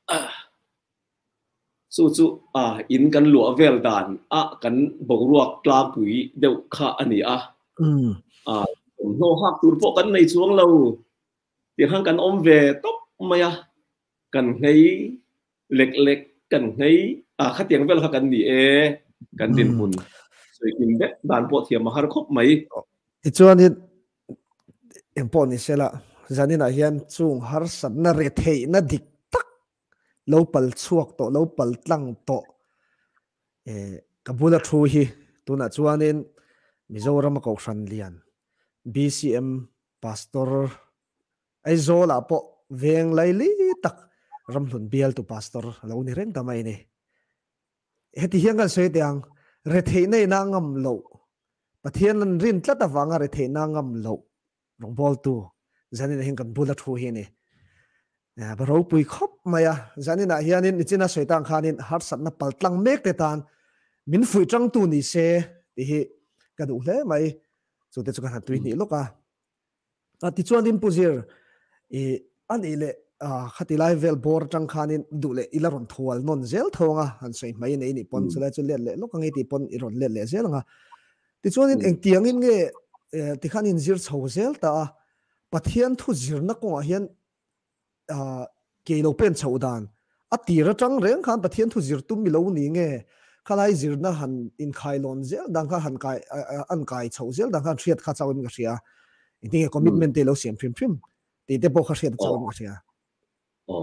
su chu a in kan lua vel dan a kan boruak tla pui deu kha ani a um a no hak tur po kan nei chuang lo ti hang kan om ve top maya kan ngei lek lek kan ngei a kha tiang vel kha kan ni e kan din hun soi kim be dan po thiam har khop mai ti chuan ni empon ni sela zanina hian chung har sat na re thei na dik tak lo pal chuak to lo pal tlang to e kabula thu hi tuna chuanin Mizoram ko hran lian B C M pastor ai zola po veng lai li tak ramhlun bial tu pastor lo ni reng tamai ni heti hiangal sei tiang re thei nei na ngam lo pathian lan rin tlata wanga re thei na ngam lo rong bol tu zanina hin kan bula thu hi ni ya baro pui khop maya zanina hianin ichina soitang khanin har sat na paltlang mek te tan min fui tang tu ni se ti hi ka du hle mai chu te chu kan tui ni loka a ti chuan din puzir e an ile a khati lai vel bor tang khanin du le ilaron thual non zel thonga han sei mai nei ni pon chula chu le le lokang ti pon iron le le zelanga ti chuan in eng tiang in nge ti khanin zir chho zel ta pathian thu zir na ko hian a ke lo pen chhodan a tira tang reng khan pathian thu zir tum mi lo ni nge khalai zir na han in khai lon zel dang kha han kai an kai chho zel dang kha thiat kha chawin ga ria ti commitment te lo siam phim phim ti te po kha thiat chawin ga ria o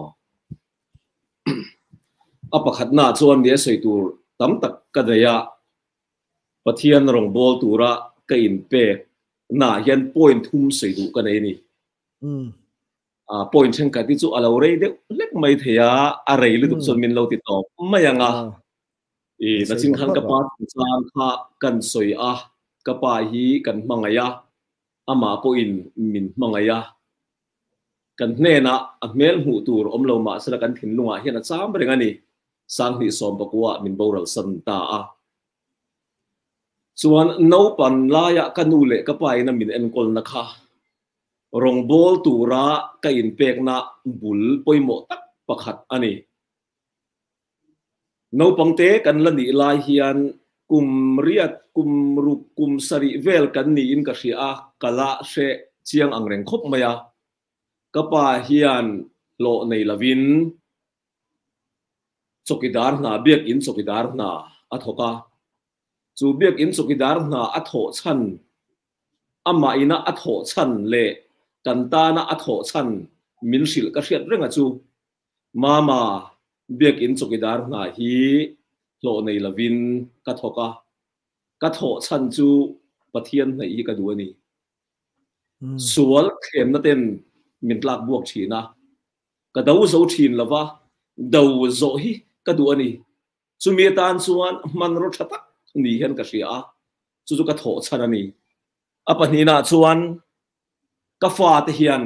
apa khatna chuan dia sei tur tam tak ka daya pathian rong bol tura ka in pe na hian point thum sei du ka nei ni um a point chen ka ti chu alo rei de lek mai theya a rei lu chon min lo ti to mayanga e na chin khan ka pa chan kha kan soi a ka pa hi kan mangaya ama po in min mangaya kan hne na amel hu tur om lo ma sala kan thin lunga hian a cham reng ani sang hi som bakwa min boral san ta a chuan no pan la ya kanu le ka pai na min en kol na kha rong bol tura ka in pek na bul poimo tak pakhat ani no pangte kan la ni lai hian kum riat kum ru kum sari vel kan ni in ka ria kala she chiang ang reng khop maya kapa hian lo nei lavin chokidar na biak in chokidar na athoka chu biak in chokidar na atho chan ama ina atho chan le kanta na atho chan min sil ka hriat renga chu mama biak in chokidar na hi lo nei lavin ka thoka ka tho chan chu pathian nei hi ka duani sual khem na ten min tlak buak thina ka dau zo thin lova dau zo hi ka duani chumi tan chuan man ro thata ni hian ka ria chu chu ka tho chan ani apanina chuan ka fa te hian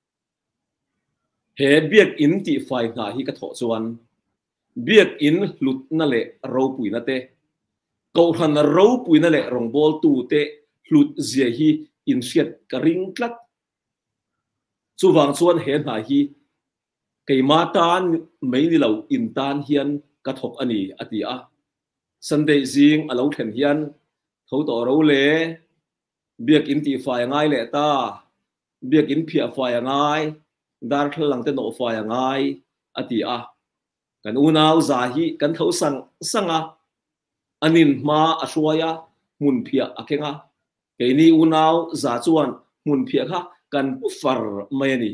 he biak in ti fai na hi ka tho chuan biak in lut na le ro pui na te ko han ro pui na le rong bol tu te lut zia hi in siat ka ring tlat chu wang chuan he na hi keima tan mai ni lo in tan hian ka thok ani atia sunday jing alo thlen hian tho to ro le biak in ti fai ngai le ta biak in phia fai ngai dar thlang te no fai ngai atia kan unau za hi kan tho sang sanga anin ma ashwaya mun phia akenga keini unau za chuan mun phia kha kan far mai ni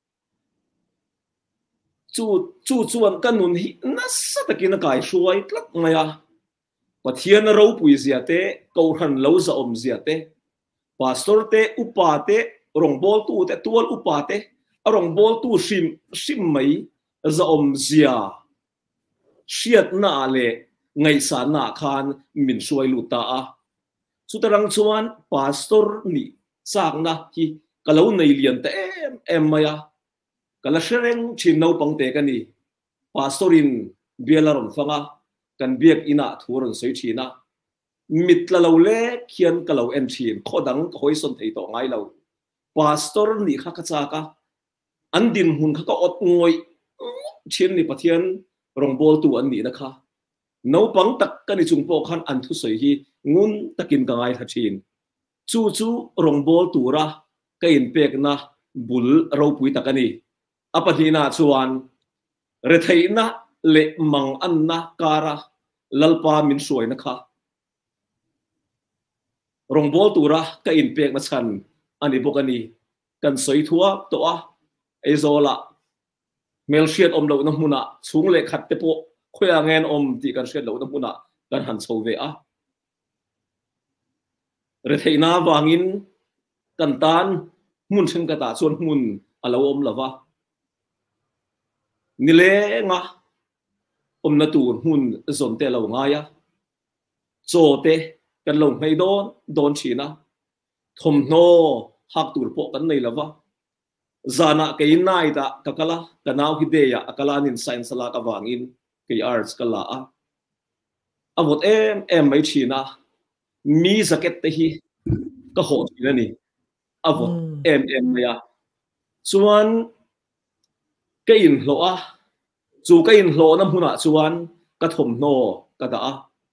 chu chu chuan kan nun hi nasa takin kai shuai tlak maya pathian ro pui zia te ko han lo za om zia te pastor te upa te rong bol tu te tual upa te rong bol tu sim sim mai za om zia shiat na le ngai sa na khan min shuai lu ta a sutarang chuan pastor ni sang na hi kalau nei lian te em em maya kala shereng chin no pangte kani pastorin bialaron fanga kan biak ina thuron sei thina mitla lo le khian kalau en thin khodang khoi son thei to ngai lo pastor ni kha ka cha ka andin hun kha ka ot ngoi chin ni pathian rong bol tu an ni na kha no pang tak kani chung po khan an thu soi hi ngun takin ka ngai thathin chu chu rong bol tu ra ka in pek na bul ro pui takani apathina chuan re theina le mang an na kara lalpa min suai na kha rong bol tu ra ka in pek na chan ani bokani kan soi thua to a ezola melsiat om lo na huna chung le khat te po khoya ngen om ti kan siat lo na huna kan han chho ve a re theina wangin kan tan mun chen ka ta chuan mun alo om lova nile nga om na tur mun zon te lo nga ya cho te kan lo ngai don don china thom no hak tur po kan nei lova zana ke nai ta kakala kanau hi de ya akala nin science la ka wangin ke arts kala a avot em em mai china mi zaket te hi ka ho china ni avot em em ya chuan ke in hlo a chu ke in hlo na huna chuan ka thom no ka da a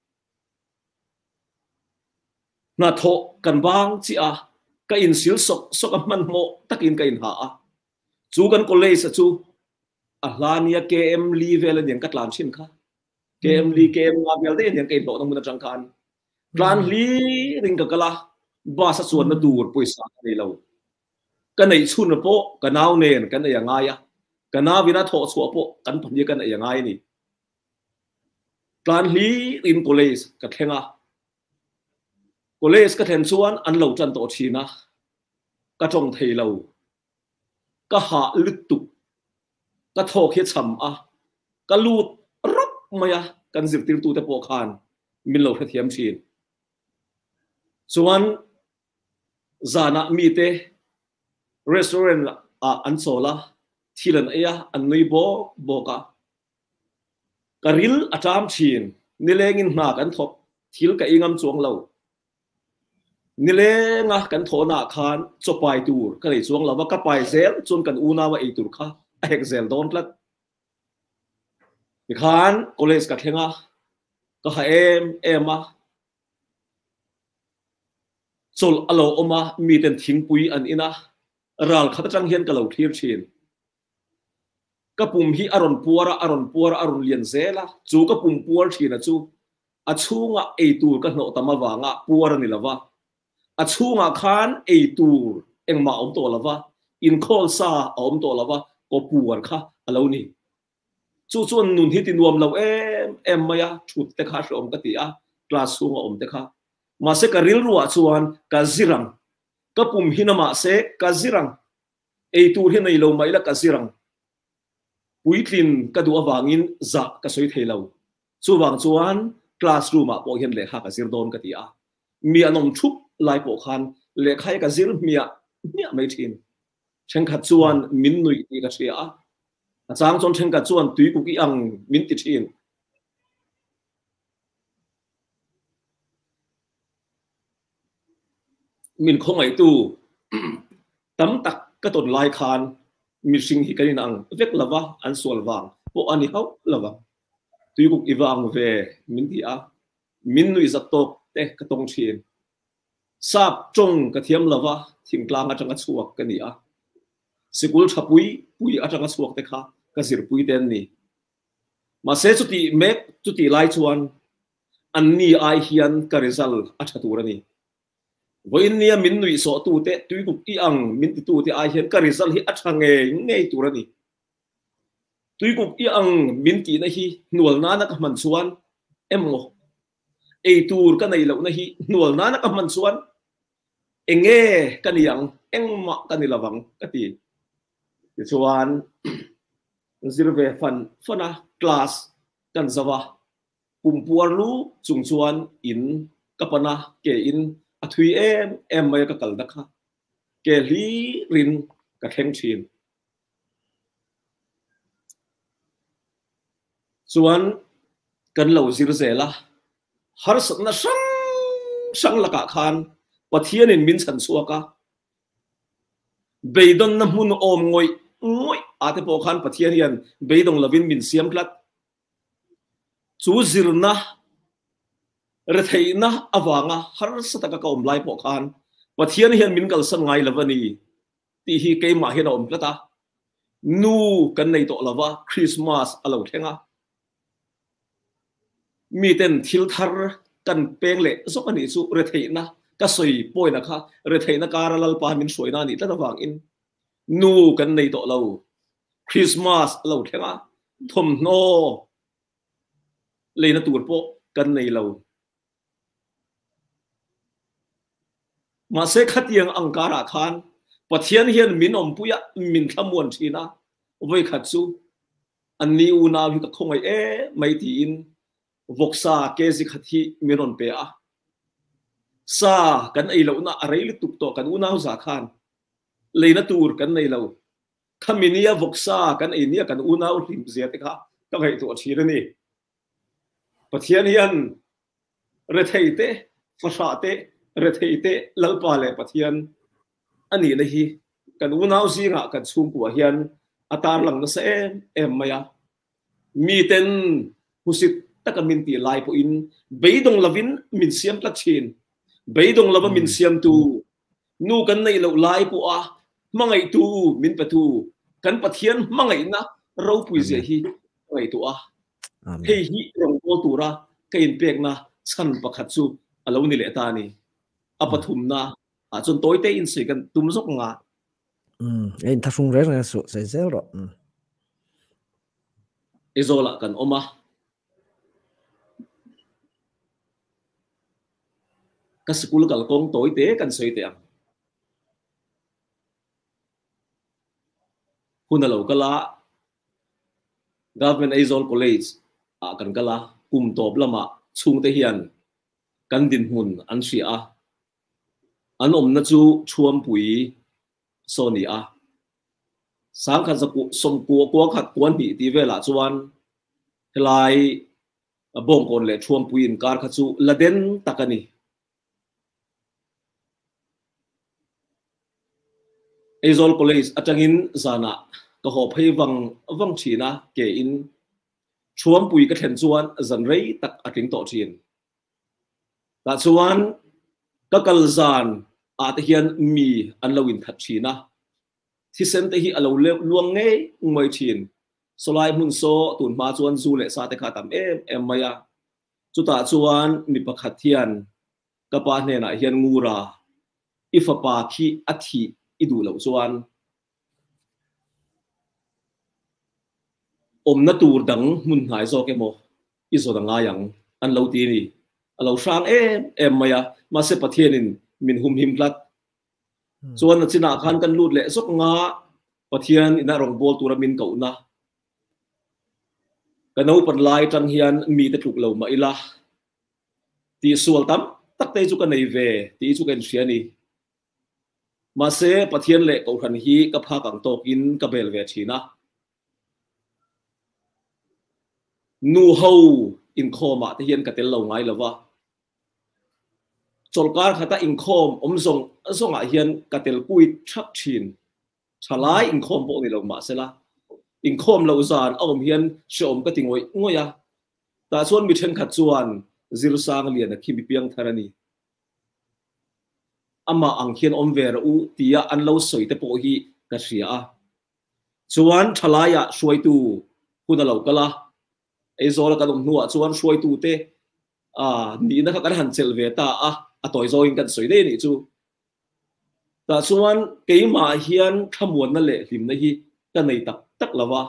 na tho kan bang chi a ka in sil sok sok man mo takin ka in ha a chu kan college chu a hlania km level ni ka tlan chin kha km li km nga bel de ni ka in hlo na huna chang kan tlan li ring ka kala ba sa chuan na dur poisa nei lo ka nei chun po ka naw nen kan ya nga ya kana vina tho chu po kan phani kan ya ngai ni tlan li in college ka thenga college ka then chuan an lo chan to thina ka chong thei lo ka ha lut tu ka tho khe cham a ka lut rop maya kan zir tir tu te po khan min lo thiam chin chuan zana mi te restaurant a an sola thilan aya an noi bo boka karil atam chin nilengin na kan thop thil ka ingam chuang lo nilenga kan thona khan chopai tur ka lei chuang lawa ka pai zel chun kan una wa eitur kha a hek zel don tlat mi khan college ka thenga ka ha em ema chol alo oma mi ten thingpui an ina ral khata tang hian ka lo thir thin ka pum hi aron puara aron puara aron lian zela chu ka pum puar thina chu a chunga eitur ka no tama wanga puara ni lawa a chunga khan eitur engma om to lawa in khol sa om to lawa ko puar kha alo ni chu chun nun hi tin nuam lo em em maya thut te kha rom ka ti a classroom om te kha ma se ka ril ruwa chuan ka zirang ka pum hinama se ka zirang eitur hi nei lo mai la ka zirang puitlin ka du awangin za ka soi thelo chu wang chuan classroom a po hian le kha ka zir don ka ti a mi anom thup lai po khan le khai ka zir mia mia mai thin chen kha chuan min nui ti ka thia a chang chon chen ka chuan tui ku ki ang min ti thin min khong ai tu tam tak ka ton lai khan mi sing hi kanin ang vek lawa an sol wang po ani hau lawa tui ku iwang ve min ti a min nui za tok te ka tong thin sap chong ka thiam lawa thing tlang atanga chuak ka ni a sikul thapui pui atanga chuak te kha ka zir pui ten ni ma se chuti mek chuti lai chuan an ni ai hian ka result athatur ani voin nia min nui so tu te tui ku i ang min ti tu te ai hian ka result hi athange ngei turani tui ku i ang min ti na hi nual na na ka man chuan emo ei tur ka nei lo na hi nual na na ka man chuan enge kaniang engma kanilawang kati chuan zirve fan fana class kan zawa pumpuar lu chung chuan in kapana ke in athui em em mai ka kal dakha ke li rin ka theng thin chuan kan lo zir zela har satna sang sang laka khan pathian in min chan suaka beidon na mun om ngoi ngoi ate po khan pathian hian beidong lavin min siam tlat chu zirna rethaina awanga har sataka ka om lai po khan pathian hian min kal san ngai lavani ti hi ke ma hian om plata nu kan nei to lava Christmas alo thenga mi ten thil thar kan peng le zokani chu rethaina ka soi poina kha rethaina karalal pa min soina ni tla wang in nu kan nei to lo Christmas lo thenga thom no leina tur po kan nei lo ma se khatiang angkara khan pathian hian min om puya min thamuan thina voi khat chu anni una hi ka khongai e mai ti in voksa ke zi khathi miron pe a sa kan ei lo na arei lu tuk to kan una za khan leina tur kan nei lo khaminia voksa kan ei nia kan una u hlim zia te kha ka ngai to thira ni pathian hian re theite fasha te re theite lalpa le pathian ani le hi kan una u zi nga kan chung ku hian atar lang na sa em em maya mi ten husit takamin ti lai po in beidong lavin min siam tlat chin beidong lava min siam tu nu kan nei lo lai po a mangai tu min patu kan pathian mangai na ro pui ze hi ngai tu a hei hi rong ko tu ra kain pek na chan pakhat chu alo ni le ta ni apathum na a chon toy te in se kan tum zok nga um ein thafung re na su se zel ro ezola kan oma ka school kal kong toy te kan soi te ang hunalo kala government Aizol College a kan kala kum top lama chung te hian kan din hun an sia an om na chu chuam pui so ni a sáng khăn giặc sông cua cua khát quan bị tí về là chuan lại bông còn lệ chuông puin car khát chu là đến takani Aizol College atangin zana ka hop hei wang wang china ke in chuam pui ka then chuan zan rei tak ating to chin ta chuan ka kal zan a te hian mi an lowin that china thi sem te hi alo le luang nge ngoi chin solai mun so tun ma chuan zu le sa te kha tam em em maya chu ta chuan mi pakhat hian ka pa hne na hian ngura ifa pa khi athi idu lo chuan om na tur dang mun ngai zo ke mo izo da nga yang an lo ti ni alo sang em em maya ma se pathianin min hum him lat chuan na china khan kan lut le sok nga pathian ina rong bol tura min ko na kanau pan lai tang hian mi te tluk lo ma ila ti sual tam tak te chu ka nei ve ti chu ken hriani mà sẽ pathian lệ cầu khẩn hi cấp ha càng to in cấp bel về china nu hâu in khom mà thì hiện cái tên lâu ngay là va chol kar khata in khom om zong zong à hiện cái tên cùi chắc chin chalai in khom bộ này lâu mà sẽ là in khom lâu zan ông hiện sẽ om cái tiếng ngồi ngồi à ta xuân bị chân khát chuan zil sang liền là khi bị piang tharani ama ang hian om ver u tia an lo soi te po hi ka ria chuan thalaya suai tu kuna lo kala e zola ka dum nuwa chuan suai tu te a ni na ka kan han chel ve ta a a toy zo in kan soi de ni chu ta chuan keima hian thamuan na le hlim na hi ka nei tak tak lawa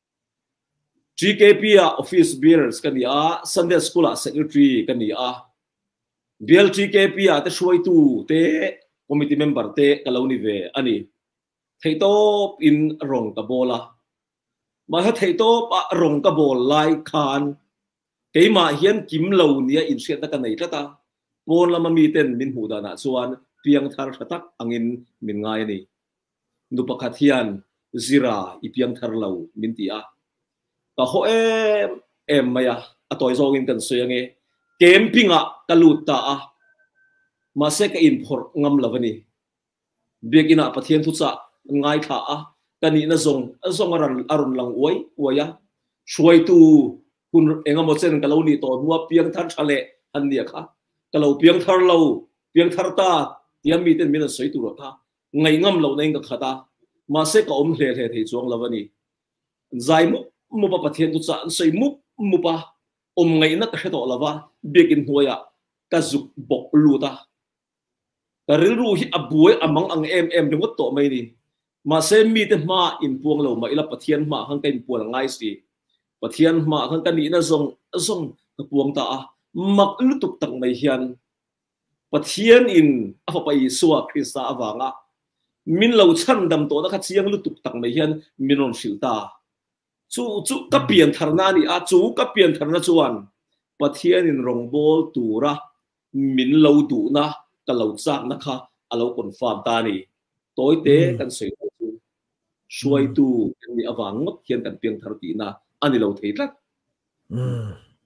G K P a office bearers kan ni a Sunday school a secretary kan ni a B L T K P a te suai tu te committee member te kaloni ve ani theito in rong ka bola ma ha theito pa rong ka bol lai khan keima hian kim lo nia in siat ta nei ta bon lama mi ten min hu da na chuan piang thar thatak angin min ngai ni nu pakhat hian zira i piang thar lo min ti a ka ho em em maya atoi zongin kan soyange camping a kaluta a ma se ka in phor ngam lavani begina pathian thu cha ngai tha a kani na zong zong aran arun lang oi oya suai tu kun engamo chen kaloni to nuwa piang thar thale an nia kha kalo piang thar lo piang thar ta tiam mi ten min soi tu ro kha ngai ngam lo nei ka khata ma se ka om hle hle thei chuang lavani zai mu mu pa pathian thu cha soi mu mu pa om ngai na ka to lava begin hoya ka zuk bok luta ka ril ru hi abuai amang ang em em de ngot to mai ni ma se mi te ma in puang lo ma ila pathian ma hang kai puang ngai si pathian ma hang kan ni na zong zong ka puang ta a mak lu tuk tang mai hian pathian in afa pai suwa krista awanga min lo chan dam to na kha chiang lu tuk tang mai hian minon silta chu chu ka pian tharna ni a chu ka pian tharna chuan pathian in rong bol tura min lo du na ka lo chak na kha alo confirm ta ni toy te kan sei chu suai tu ni awang ngot hian kan piang thar ti na ani lo thei tlat um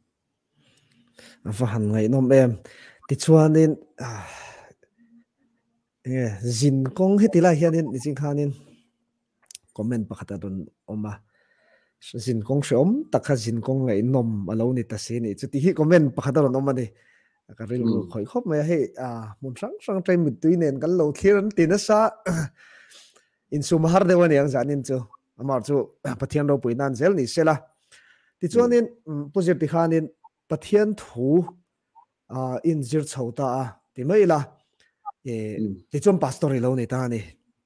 afa han ngai nom em ti chuanin e zin kong hetila hianin ni ching khanin comment pakhata don oma zin kong shom takha zin kong ngai nom alo ni ta se ni chuti hi comment pakhata don oma ni ka ril khoi khop mai he a mun sang sang trai mit tuinen kan lo thiran tin sa in sumhar dewani ang janin chu amar chu pathian ro puinan zel ni sela ti chuanin positive khanin pathian thu a in zir chhota a ti mai la e ti chom pastor lo ni ta ni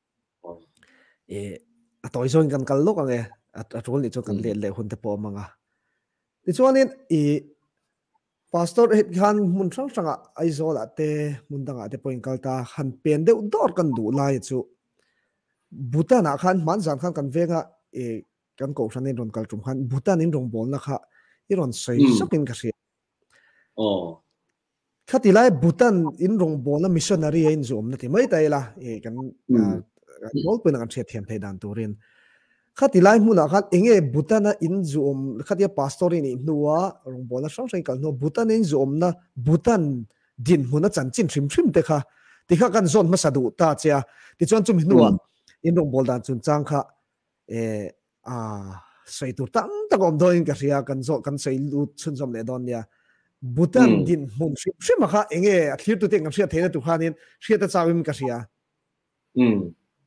e atoi zon kan kal lok ange at rol ni chu kan le le hun te po manga ti chuanin e pastor het khan mun sang sanga ai zola te mun danga te point kalta han pen de dor kan du lai chu Bhutan a khan man zan khan kan venga e kan ko sanin ron kal tum khan Bhutan in rong bol na kha iron sei sokin ka sia oh khati lai Bhutan in rong bol na missionary in zom na ti mai tai la e kan bol pe na kan che thiam thei dan turin ข้าติไลมุนะข้าเองเอบุตรนะอินจูอมข้าที่พาสตอรีนี่นัวรองบอลนะช่างใช้กันนัวบุตรนี่จูอมนะบุตรดินมุนะจันจินชิมชิมเด็กข้าที่ข้ากันส่วนมาสะดุตาเจ้าที่ส่วนจุ่มนัวอินรองบอลดันจุนจังข้าเออ่าใส่ตัวตั้งตะกอมโดนกันเสียกันโซกันใส่ลูดชุนจอมเลดอนเนี่ยบุตรดินมุนชิมชิมมาข้าเองเอที่ตัวเต็งกับเสียเทนตัวข้านี่เสียแต่จ้าวิมกันเสียอืม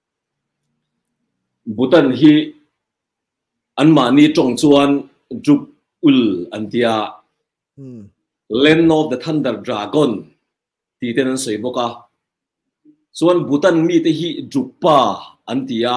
บุตรฮีอันมานี่จงชวนจุกอุลอันเดียเลนอฟเดอะทันเดอร์ดราก้อนที่เต็นนั้นสวยบอกว่าส่วนบุตรมีแต่ฮีจุกป้าอันเดีย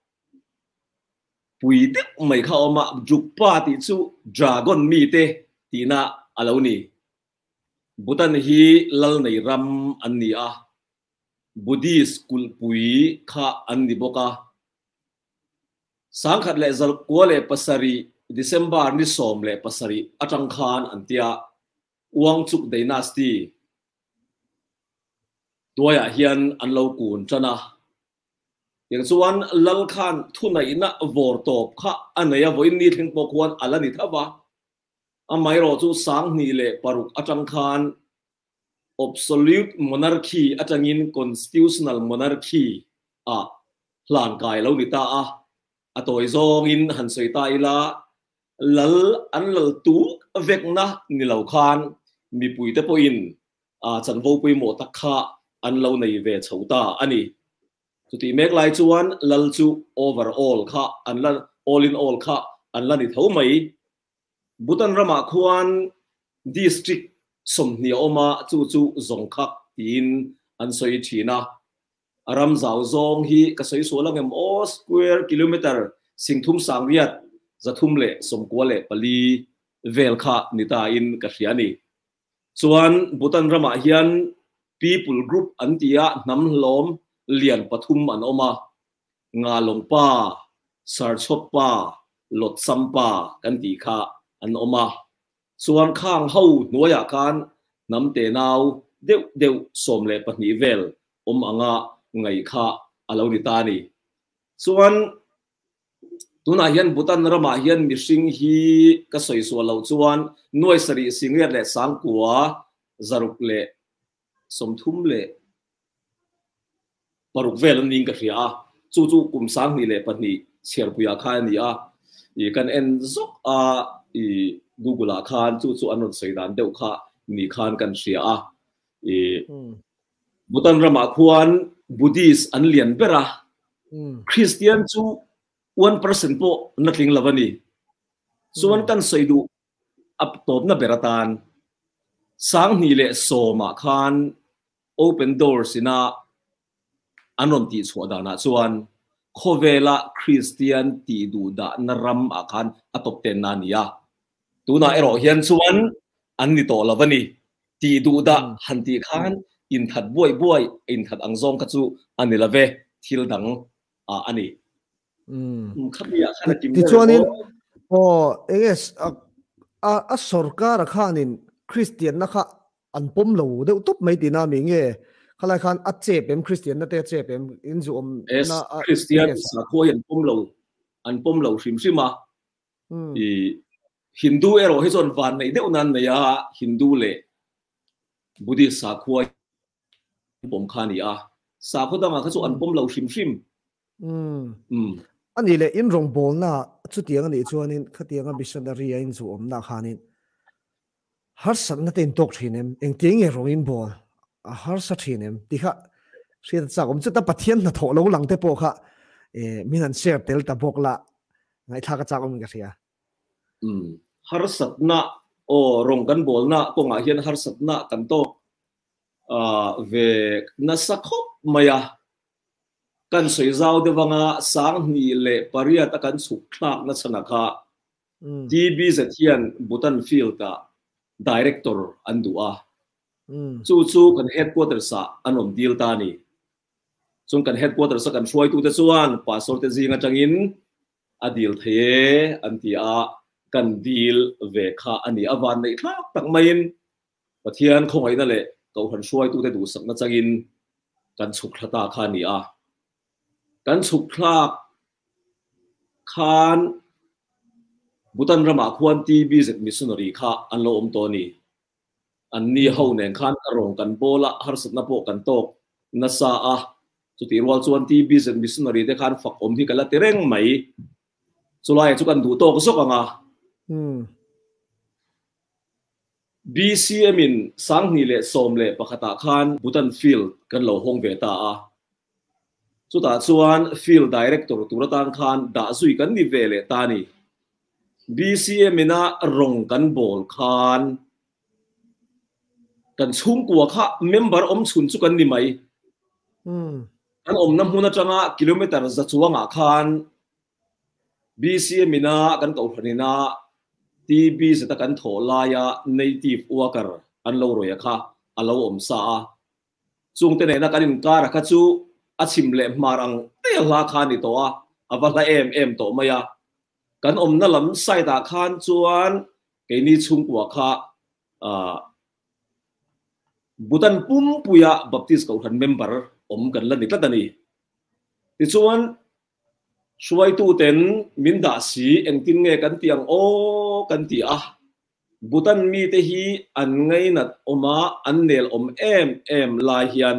ปุยเด็กไม่เข้ามาจุกป้าที่ชูดราก้อนมีแต่ที่น่าอะไรนี่บุตรฮีลลในรำอันนี้อ่ะบุดีสกุลปุยข้าอันนี้บอกว่าสังขัดเลจัลกัวเลปัสรีเดซ ember นี่สมเลปัสรีอัจังคานอันเตียวังชุกไดนาสตีตัวอย่างเฮียนอันเลวกูนจันะอย่างส่วนลัลคานทุนัยนะวอร์ตอบข้าอันนี้วันนี้ถึงปกวนอัลนิทาวะอาไม่รอจูสังนี่เลปารุกอัจังคาน absolute monarchy อัจังอิน constitutional monarchy อ่ะพลานกายแล้วนิตาอ่ะอตัวจงอินหันสวยตายละลลอันลลตูเวกนะนิลาวคานมีปุยเตปอินอ่าจันโวปุยโมตักขะอันเลวในเวชาวตาอันนี้สุดที่เมกไลจวนลลจู overall ขะอันละ all in all ขะอันละนิเท่าไหมบุตันรามาควาน district สมเนียอมาจูจูจงคักอินอันสวยทีนะอารามสาวจงฮีก็สวยสวยละเงมโอสแควร์กิโลเมตรสิ่งทุ่มสังเวียดจะทุ่มเละสมกัวเละปลีเวลคานิตาอินกัศยานีส่วนบุตันรามาเฮียน people group อันที่ยะน้ำล้อมเลียนปฐุมอันออกมางาลงป้าสารชดป้าหลดซัมป้ากันตีขาอันออกมาส่วนข้างเฮาหน่วยการน้ำเตนาวเดี๋ยวเดี๋ยวสมเละปนีเวลอมอ่างะไงข้าอาลานิตานีส่วนตัวนาเฮียนบุตันรามาเฮียนมิสิงฮีก็สวยสวยเหล่าส่วนหน่วยสรีสิงเรียดเละสังกัวจารุกเละสมทุมเละปรุกเวลนิงกะเสียจู่จู่กุมสังนี่เละปนีเชียร์ปุยาคานี่อ่ะอีกันเอ็นซอกอ่ะอีกูกุลาคานจู่จู่อันนั้นสวยดันเดียวข้านี่คานกันเสียอ่ะอีบุตันรามาควานบุดิสอันเลียนเปร่าคริสเตียนจู่one percent พอนักลิงลาวันนี้ส่วนกันสวยดูอับตบนับเบรตานสังนี่เละโซมาคาน open doors นะอันนั้นที่ชัวดานะส่วนโคเวล่าคริสเตียนที่ดูดานรำอาคารอัตบเตนนานียาตัวน่าเอรอเฮียนส่วนอันนี้โตลาวันนี้ที่ดูดาหันตีคานอินทัดบวยบวยอินทัดอังซองกัจูอันนี้ละเวทิลดังอ่าอันนี้อืมขับยาขนาดที่ช่วงนี้พอเอสอ่าอ่าสรการข้านินคริสเตียนนะคะอันปมเหลวเดี๋ยวตุ๊บไม่ตีน้ามิงเง่ขณะขันอัจเจเป็นคริสเตียนนั่นแต่เจเป็นอินจูอมนะคริสเตียนสักคนปมเหลวอันปมเหลวชิมชิมาอีฮินดูเอโรให้ส่วนวันในเดี๋ยวนั้นเนี่ยฮินดูเล่บุตรสักคนปมขานี่อ่ะสักคนต่างกันส่วนอันปมเหลวชิมชิมอืมอืมอันนี้เลยอินรงบอลน่ะชุดเตียงอันนี้ชวนนี่ขัดเตียงกับบิชนารีอินจูอมน่ะขานี่ฮาร์สันนั่นเองตกทีนึงเองเตียงเอรงอินบอลฮาร์สันทีนึงที่ข้าเสียจากผมจะตั้งปะเทียนน่ะโถเราหลังเตปโค่ะเออมีนันเชียร์เตลตะบกละไงท่ากระจากมันก็เสียอืมฮาร์สันน่ะโอ้รงกันบอลน่ะก็ง่ายเห็นฮาร์สันน่ะกันโตอ่าเวนัสคบมายากันสวยเจ้าเดวังอาสังนี่เละปริยัติกันสุขลักนัชนักะทีบีเซทียนบุตันฟิลต์ดีเรคเตอร์อันดูอ่ะจู่จู่กันเฮดควอเตอร์สะอันอมดีลตานีส่วนกันเฮดควอเตอร์สะกันช่วยตัวเตส่วนปัสสาวะเตจิงจังอินอดีลเทอันที่อ่ะกันดีลเวค่าอันนี้อวันในคลักตั้งไม่อินปะเทียนคงไอ้นั่นแหละเขาหันช่วยตัวเตดูสักนัจังอินกันสุขตาคานี่อ่ะกันสุขลาก khan butan rama khuan T B Z missionary kha an lo om to ni an ni ho nen khan arong kan bola har sat na po kan tok na sa a chu ti rwal chuan T B Z missionary te khan fak om hi kala tereng mai chulai chu kan du to ko sok anga hmm B C M in sang ni le som le pakhata khan butan field kan lo hong ve ta a chu ta chuan field director turatan khan da zui kan ni ve le ta ni B C M ina rong kan bol khan kan chung kwa kha member om chun chu kan ni mai hmm kan om nam huna changa kilometer za chuanga khan B C M ina kan kau thanina T B zeta kan thola ya native worker an lo roya kha alo om sa chung te na kan in kar kha chu achim le marang te la kha ni to a avala em em to maya kan om na lam sai da khan chuan ke ni chung kwa kha a butan pum puya baptist kau than member om kan la ni tla tani ti chuan suai tu ten min da si eng tin nge kan tiang o kan ti a butan mi te hi an ngai nat oma an nel om em em lai hian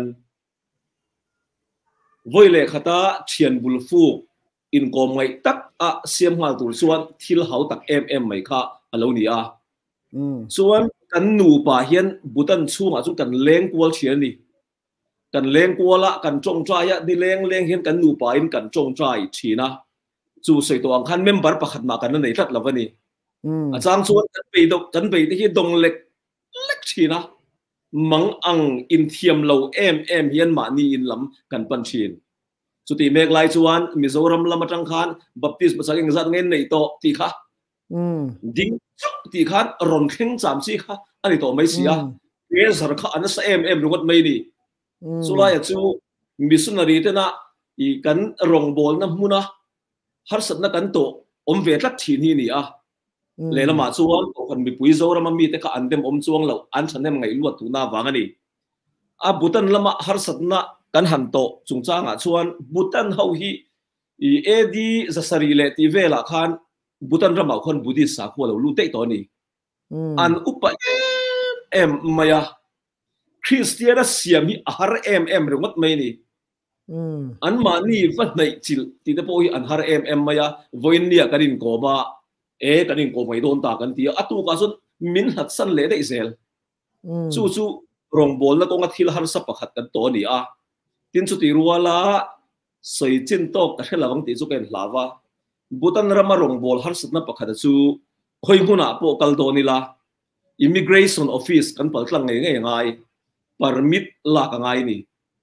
voile khata thian bulfu in kom ngai tak a siam hal tur chuan thil hau tak em em mai kha alo ni a hmm chuan kan nu pa hian butan chunga chu kan leng kwal thian ni kan leng kwala kan chong trai ya ni leng leng hian kan nu pa in kan chong trai thina chu sei to ang khan member pakhat ma kan nei thlat lawani hmm a chang chuan kan pe do kan pe te hi dong lek lek thina mang ang in thiam lo em em hian ma ni in lam kan pan thin chu ti mek lai chuan Mizoram lama tang khan baptist basang zat ngen nei to ti kha hmm ding chuk ti khan ron kheng cham chi kha ani to mai sia ke zar kha an sa em em rungot mai ni sulai chu missionary te na i kan rong bol na hmuna har sat na kan to om ve tlat thin hi ni a le lama chuan ko kan mi pui zo rama mi te kha an dem om chuang lo an thanem ngai luat tu na wangani a butan lama har sat na kan han to chungchanga chuan butan ho hi i edi zasari le ti vela khan butan rama khon buddhist sa kho lo lu te to ni an upa em maya Christiana siam hi har em em rungot mai ni an ma ni va nei chil ti te po hi an har em em maya voin nia karin ko ba e kanin ko mai don ta kan ti atu ka sun min hat san le de zel chu chu rong bol na ko nga thil har sa pakhat kan to ni a tin chu ti ruala soi chin to ka hela wang ti chu ken hlawa butan rama rong bol har sat na pakhat chu khoi guna po kal do ni la immigration office kan pal tlang ngai ngai ngai permit la ka ngai ni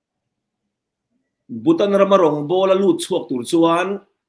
butan rama rong bola lu chuak tur chuan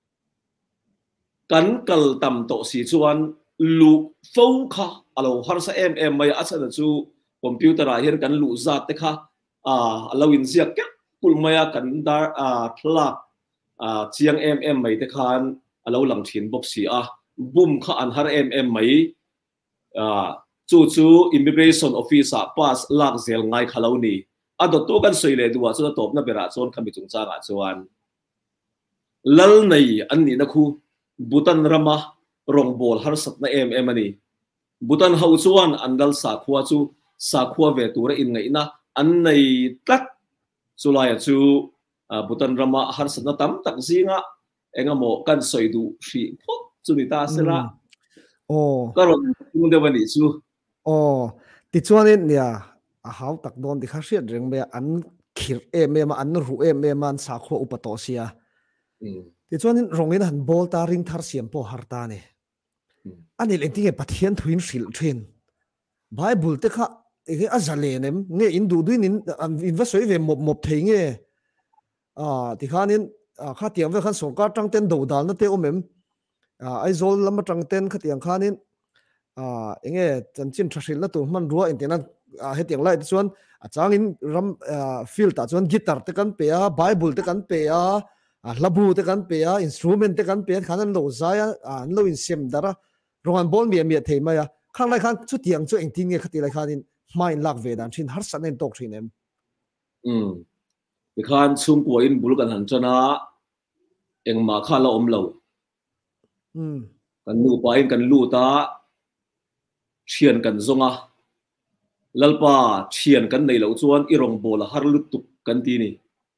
kan kal tam to si chuan lu fo kha alo har sa em em mai asana chu computer a hian kan lu zat te kha a alo in ziak ke kul maya kan dar a thla a chiang em em mai te khan alo lang thin box si a bum kha an har em em mai a chu chu immigration officer pass lak zel ngai khalo ni ado to kan soile duwa chu top na bera chon khami chung changa chuan lal nei an ni na khu butan rama rong bol har sat na em em ani butan hau chuan andal sa khwa chu sa khwa ve tura in ngai na an nei tat chulai chu butan rama har sat na tam tak zinga engamo kan soidu hri phot chu ni ta sela o karon tung de bani chu o ti chuan in ya a hau tak don di khasiat reng me an khir em em an ru em em an sa khwa upato sia ti chuan in rongin han bol ta ring thar siam po har ta ne ani leng tinge pathian thuin hril thin bible te kha e azale nem nge in du duin in in va soi ve mop mop thei nge a ti khanin kha tiang ve khan songkar tang ten do dal na te omem a ai zol lama tang ten kha tiang khanin a enge chanchin thrashil na tu man ruwa in tenan a he tiang lai chuan a changin ram field ta chuan guitar te kan pe a bible te kan pe a a labu te kan pe a instrument te kan pe khanan lo zaya an lo in sem dara rongan bol mi mi thei maya khang lai khan chu tiang chu eng tin nge khati lai khanin main lak ve dan thin har sanen tok thinem um bi khan chung ko in bul kan han chana eng ma kha la om lo kan nu pa in kan lu ta thian kan zonga lalpa thian kan nei lo chuan irong bola har lutuk kan ti ni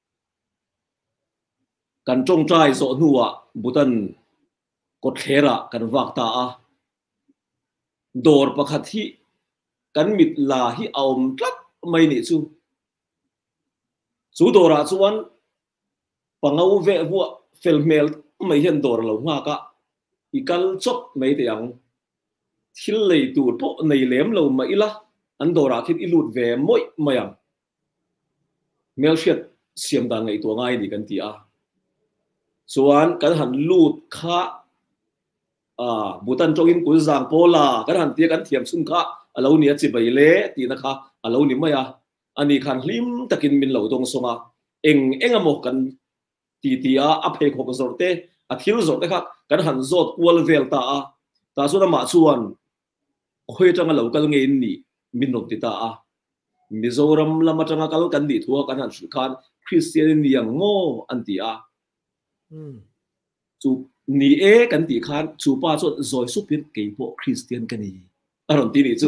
kan chong trai zo nuwa butan ko thera kan wak ta a dor pakhat hi kan mit la hi aum tlat mai ni chu chu dora chuan pangau ve vua felmel mai hian dor lo nga ka ikal chop mai te ang thil lei tur po nei lem lo mai la an dora khit ilut ve moi mayang mel shet siam da ngai to ngai ni kan ti a chuan kan han lut kha à butan chongin kul zang pola kan han tia kan thiam sun kha alo ni chi bai le ti na kha alo ni maya ani khan hlim takin min lo dong songa eng enga mo kan ti ti a a phe kho zorte a thil zorte kha kan han zot kwal vel ta a ta su na ma chuan khoi tanga lo kal nge ni min nok ti ta a mizoram lama tanga kal kan di thua kan han khan christian ni yang ngo an ti a chu ni e kan ti khan chu pa chot zoi su pin ke po christian kan ni aron ti ni chu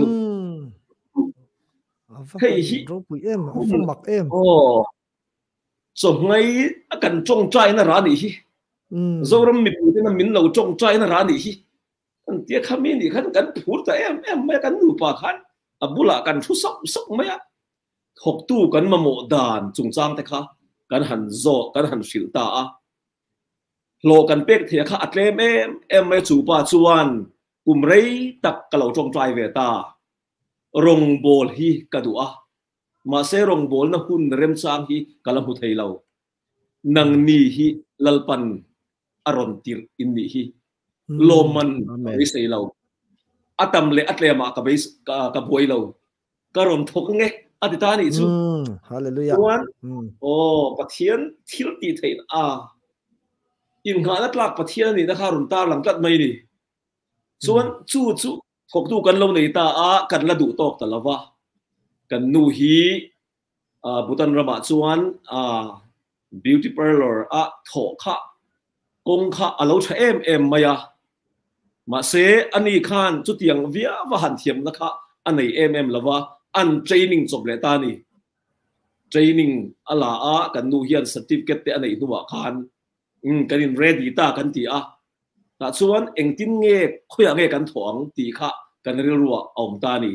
hei hi ro pu em fa mak em oh so ngai kan chong trai na ra ni hi zoram mi pu na min lo chong trai na ra ni hi an ti khami ni khan kan phur ta em em me kan nu pa khan abula kan thu sok sok me hok tu kan ma mo dan chung chang te kha kan han zo kan han fil ta a lo kan pek thia kha atlem em em mai chu pa chuan kum rei tak ka lo chong trai ve ta rong bol hi ka du a ma se rong bol na hun rem chang hi kala hu thei lo nang ni hi lalpan aron tir in ni hi loman ri sei lo atam le atlema ka beis ka boi lo karon thok nge atita ni chu hallelujah oh pathian thil ti thein a in nga na tlak pathian ni na kharun tar lam tlat mai ni chuan chu chu thok tu kan lo nei ta a kan la du tok talawa kan nu hi a butan rama chuan a beauty parlor a tho kha kong kha alo tha em em maya ma se ani khan chu tiang via wa han thiam na kha anei em em lawa an training job le ta ni training ala a kan nu hian certificate te anei nuwa khan um kanin ready ta kan ti a ta chuan engtin nge khoya nge kan thong ti kha kan ril ruwa om ta ni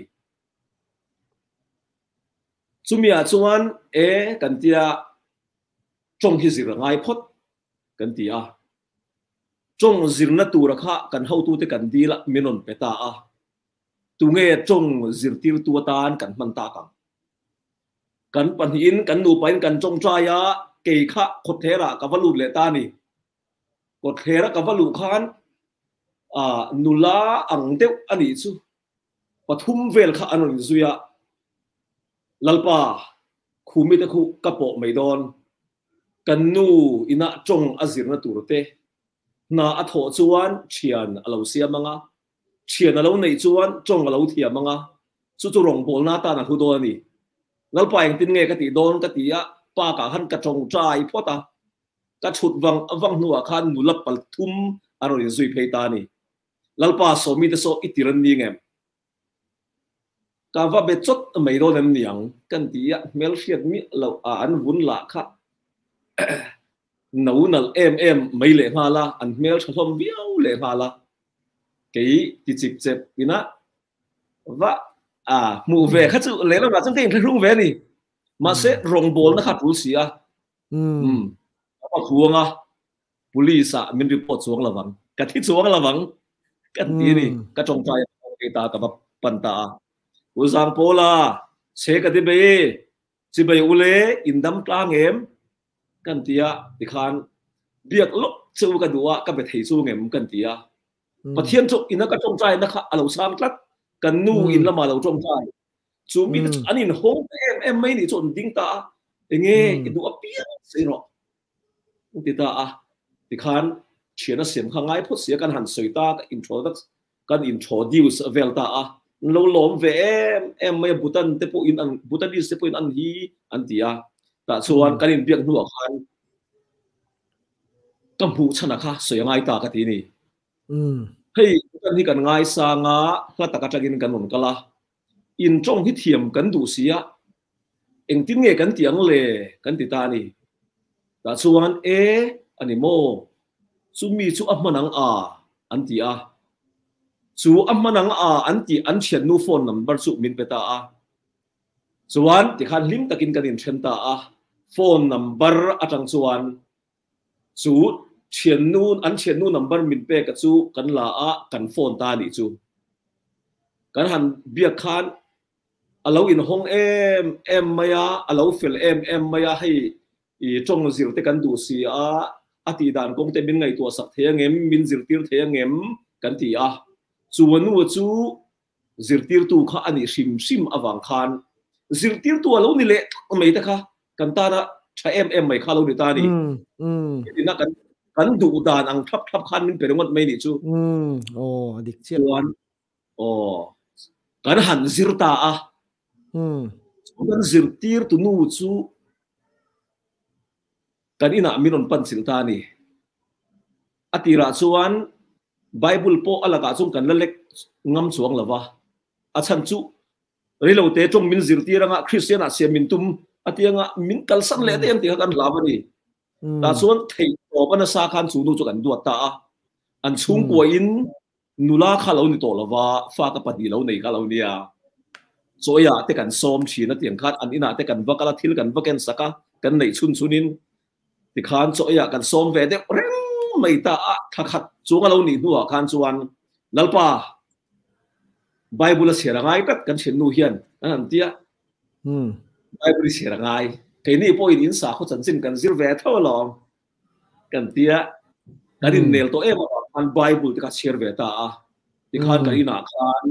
chumia chuan e kan tia chong hi zir ngai phot kan ti a chong zir na tu ra kha kan ho tu te kan dila minon peta a tu nge chong zir tir tu tan kan man ta kang kan pan hin kan nu pain kan chong tra ya ke kha khot thera ka valu le ta ni ko thera ka valu khan a nula ang deu ani chu pathum vel kha anon zuya lalpa khumi te khu kapo maidon kan nu ina chong azir na turte na atho chuan thian alo sia manga thian alo nei chuan chong alo thia manga chu chu rong bol na ta na hu do ani lalpa eng tin nge ka ti don ka ti a pa ka han ka chong trai phota ka chut wang awang nuwa khan nulap pal thum aro ri zui phei ta ni lalpa so mi te so itiran ni ngem ka va be chot mai ro nem niang kan ti a mel fiat mi lo a an vun la kha nấu nal em em mấy lệ hoa la ăn mel thom viau lệ hoa la cái thì chip chip ina và à mù về khát chịu lấy làm là trong cái rung về nè mà sẽ rong bol nó khát rú xì à um mà khuông à police à mình report xuống là vắng cái thiết xuống là vắng cái tí nè cái trong trai cái ta cái bắp pan ta u giang pola xe cái tí bê chỉ bê u lê in đâm tlang em kan tia ti khan biak lok chu ka duwa ka be thei chu ngem kan tia pathian chu ina ka chong trai na kha alo sam tlat kan nu in lama lo chong trai chu mi anin hong em em mai ni chon ding ta enge du apia se ro ti ta a ti khan chena sem kha ngai phot sia kan han soi ta ka introduce kan introduce vel ta a lo lom ve em em mai butan te po in an butan dis te po in an hi an tia ta chuan kan in biak nuwa khan kam hu chana kha soya ngai ta ka ti ni hei kan hi kan ngai sa nga hla taka tagin kan on kala in trong hi thiam kan du sia eng tin nge kan tiang le kan ti ta ni ta chuan e ani mo chu mi chu amanang a an ti a chu amanang a an ti an thian nu phone number chu min peta a chuan ti khan lim takin kan in then ta a phone number atang chuan chu thian nu an thian nu number min pe ka chu kan la a kan phone ta ni chu kan han bia khan alo in hong em em maya alo fil em em maya hei i trong zir te kan du si a ati dan kong te min ngai to sak the ngem min zir tir the ngem kan ti a chuan nu chu zir tir tu kha ani sim sim awang khan zir tir tu alo ni le mai ta kha kan ta na tha em em mai kha lo ni ta ni um ina kan kan du dan ang thap thap khan min perungot mai ni chu um o adik chiat chuan o kan han zir ta a um kan zir tir tu nu chu kan ina minon pan sil ta ni atira chuan bible po alaga chung kan lalek ngam chuang lawa a chan chu rilo te trong min zir tiranga christian a se min tum atianga min kalsan le te ti kan lawani ta chuan thei to bana sa khan chu nu chu kan duat ta a an chung ko in nula khalo ni to lawa fa ka padi lo nei ka lo nia so ya te kan som thina tiang khat an ina te kan vakala thil kan vaken saka kan nei chun chunin ti khan so ya kan som ve de rem mai ta a thakhat chunga lo ni nuwa khan chuan lalpa bible se rangai kat kan chen nu hian an tia um bible se rangai ke ni po in sa kho chan chin kan zir ve tho long kan tia kan in nel to em an bible ka share ve ta a ti khan kan ina khan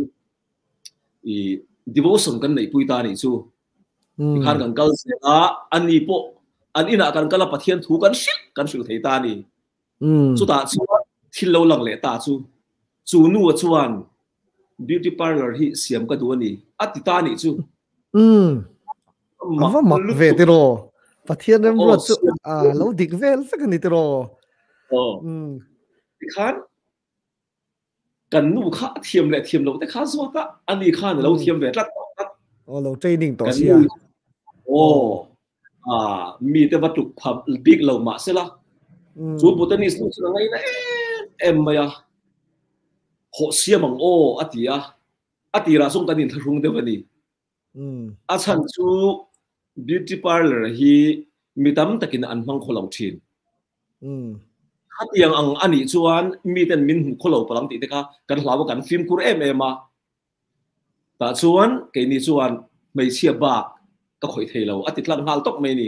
i devotion kan nei pui ta ni chu ti khan kan kal se a ani po an ina kan kala pathian thu kan shil kan shil thei ta ni um chu ta chu thil lo lang le ta chu chu nu chuan beauty parlor hi siam ka du ni ati ta ni chu um ava mak ve ti ro pathian rem ro chu a lo dik vel sak ni ti ro oh um ti khan kan nu kha thiam le thiam lo te kha zo ta ani khan lo thiam ve tlat o lo training to sia oh à mi te vatuk pham big lo ma sela chu botanist nu chu ngai na em maya ho sia mang o atia atira song kanin thrung de bani um a chan chu beauty parlor hi mitam takin an mang kholau thin um hatiang ang ani chuan mi ten min kholau palang ti te ka kan hlawa kan film kur em em a ta chuan ke ni chuan mai chia ba ka khoi thei lo ati tlang hal tok mai ni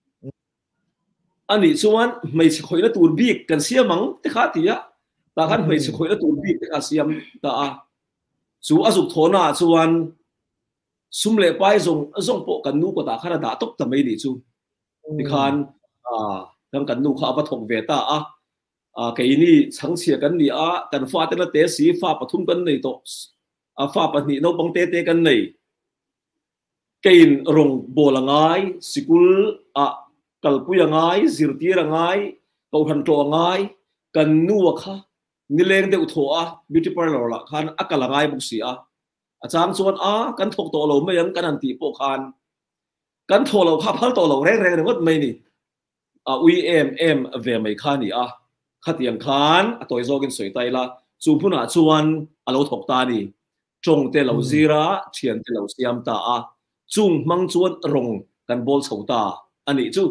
ani chuan mai chi khoi na tur bik kan siamang te kha tia ta khan mai chi khoi na tur bik te ka siam ta a chu azuk thona chuan sumle pai zong zong po kan nu ko ta khara da tok ta mai ni chu ti khan a dang kan nu kha ba thong ve ta a a ke ni chang chia kan ni a kan fa te na te si fa pathum kan nei to a fa pa ni no bang te te kan nei kein rong bolangai sikul a kalpuyangai zirtirangai kauhan to ngai kan nuwa kha nileng de utho a beauty parlor la khan akalangai buksi a achang chuan a kan thok to lo mai ang kan an ti po khan kan tho lo kha phal to lo reng reng ngot mai ni a ui em em ve mai kha ni a khatiang khan a toy zogin soi tai la chu phuna chuan alo thok ta ni chong te lo zira thian te lo siam ta a chung mang chuan rong kan bol chhota ani chu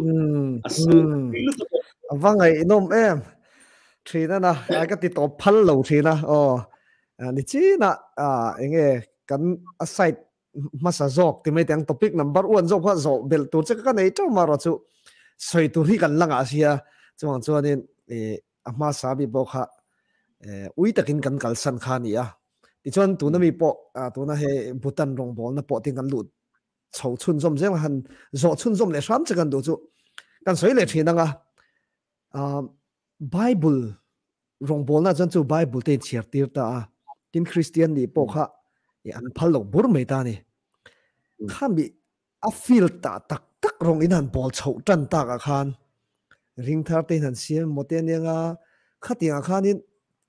avangai inom em thina na ai ka ti to phal lo thina o ni chi na a enge kan aside masa jok ti mai tang topic number one jok kha zo bel tur che ka nei to maro chu soi tu ri kan langa sia chuang chuan in e ama sabi bo kha e ui takin kan kalsan kha ni a ti chuan tu na mi po a tu na he butan rong bol na po ting kan lut chou chun zom jeng han zo chun zom le sham che kan du chu kan soi le thina nga a bible rong bol na chan chu bible te chiar tir ta a tin christian ni po kha e an phal lo bur mai ta ni kham bi a feel ta tak tak rong in han bol chou tan ta ka khan ring thar te han siam moten nga khatia khanin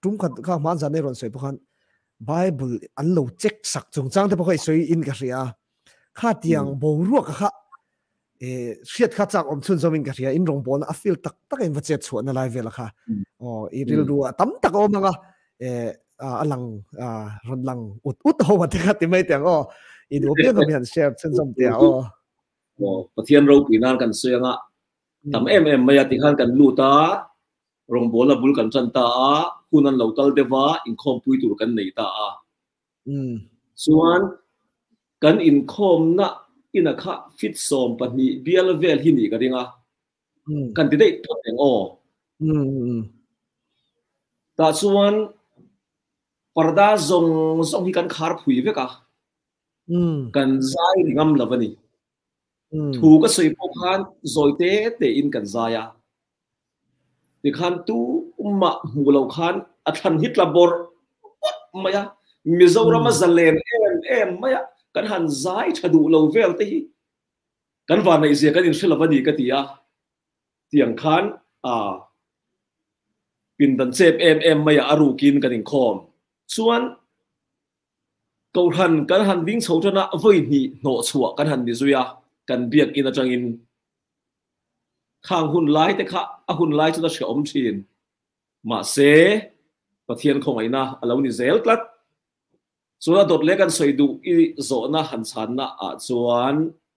trung khat kha man zan nei ron soi pakhan Bible an lo check sak chung chang te pakhoi soi in ka ria kha tiang bo ruak kha e siat kha chak om chun zomin ka ria in rong bon a feel tak tak in vache chu na lai vel kha o i ril ru tam tak o manga e alang ron lang ut ut ho wa te kha ti mai tiang o i do pe ka mian share chun zom te o o pathian ro pinan kan suanga tam em em maya ti khan kan lu ta rong bola bul kan chan ta a kunan local dewa in khom pui tur kan nei ta a um suan kan in khom na ina kha fit som pani bial vel hi ni ka ringa kan ti dei thot eng o um ta suan parda zong zong hi kan khar phui ve ka um kan zai ringam lavani thu ka soi po khan zoi te te in kan zaya ti khan tu umma mulo khan athan hit la bor maya mizorama zalen em em maya kan han zai thadu lo vel te hi kan va nei zia kan in shilawani ka tia tiang khan a pin dan chep em em maya aru kin kan in khom chuan ko han kan han ding chhotana voi ni no chhuwa kan han ni zuya kan biak in atangin khang hun lai te kha a hun lai chu da shka om thin ma se pathian khong aina alo ni zel tlat chula dot le kan soidu i zo na han chan na a chuan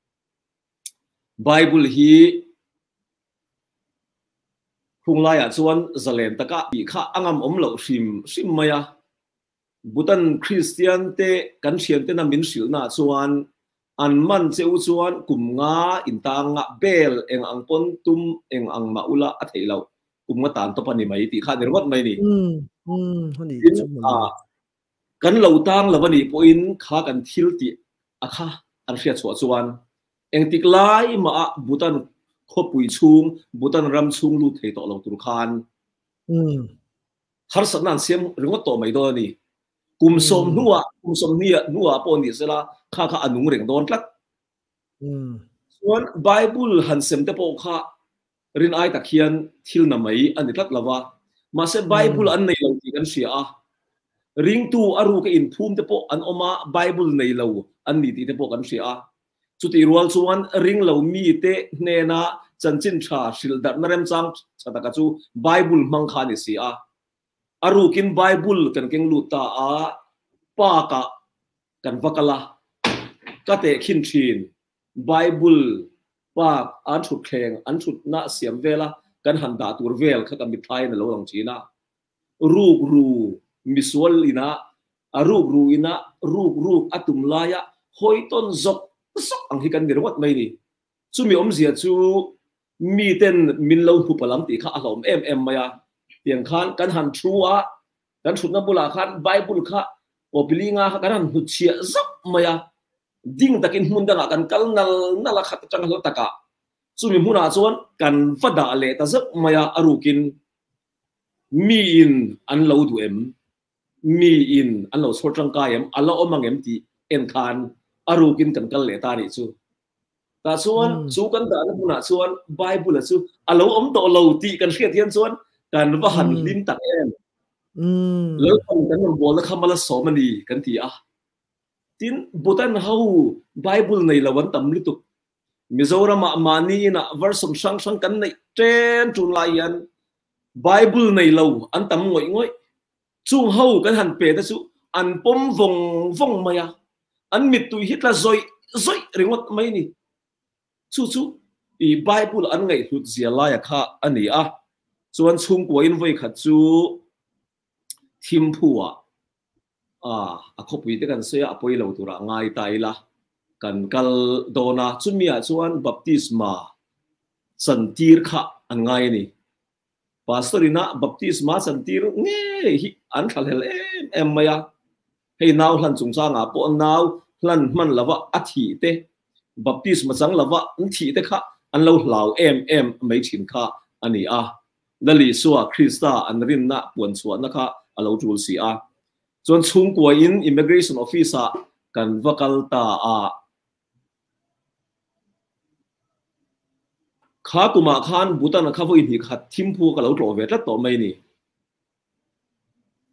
Bible hi khung lai a chuan zalen taka bi kha angam om lo sim sim maya butan Christian te kan thian te na min sil na chuan an man cheu chuan kum nga in ta nga bel eng ang pon tum eng ang maula a theilo kum nga tan to pani mai ti kha der wat mai ni um um honi chu a kan lo tang lawani po in kha kan thil ti a kha an ria chu chuan eng tik lai ma butan khopui chung butan ram chung lu thei to lo tur khan um har sanan sem ringot to mai do ni kum som nuwa kum som nia nuwa po ni sela kha kha anung reng don tlat um chuan Bible han sem te po kha rin ai takhian thil na mai ani tlat lawa ma se Bible an nei lo ti kan sia a ring tu aru ka in phum te po an oma Bible nei lo an ni ti te po kan sia a chuti rual chuan ring lo mi te hne na chanchin tha sil dar na rem chang chata ka chu Bible mang kha ni sia aru kin Bible kan keng lu ta a pa ka kan vakala ka te khin thin Bible pa an thut khleng an thut na siam vela kan han da tur vel kha ka mi thai na lo lang china ruk ru miswal ina aruk ru ina ruk ruk atum laya hoiton zok sok ang hikan dirwat mai ni chumi om zia chu mi ten min lo hu palam ti kha alom em em maya tiang khan kan han thua kan thut na bula khan Bible kha opilinga kan han hu chia zok maya ding takin mun danga kan kal nal nala khat chang hal taka chumi huna chuan kan fada le ta zok maya arukin mi in an lo du em mi in an lo so tang ka em alo omang em ti en khan arukin kan kal le ta ni chu ta chuan chu kan da na huna chuan Bible chu alo om to lo ti kan hriat hian chuan kan va han lim tak em um lo kan kan bol na khamala so mani kan ti a tin butan hau Bible nei lawan tam litu Mizoram mani na verse sang sang kan nei ten tun laian Bible nei lo an tam ngoi ngoi chung hau kan han pe ta chu an pom vong vong maya an mit tu hit la zoi zoi ringot mai ni chu chu i Bible an ngai hlut zia la ya kha ani a chuan chung ko in voi kha chu thim phua a a khopui te kan soya apoi lo tura ngai tai la kan kal dona chumia chuan baptisma santir kha an ngai ni pastorina baptisma santir nge hi an khal hel em em maya hei naw hlan chung cha nga po naw hlan man lawa athi te baptisma chang lawa an thi te kha an lo hlau em em mai thin kha ani a dali suwa Krista an rin na puan chuan na kha alo tul si a chuan chung kwa in immigration officer kan vakal ta a kha kuma khan butan kha vo in hi kha thimpu ka lo tlo ve tla to mai ni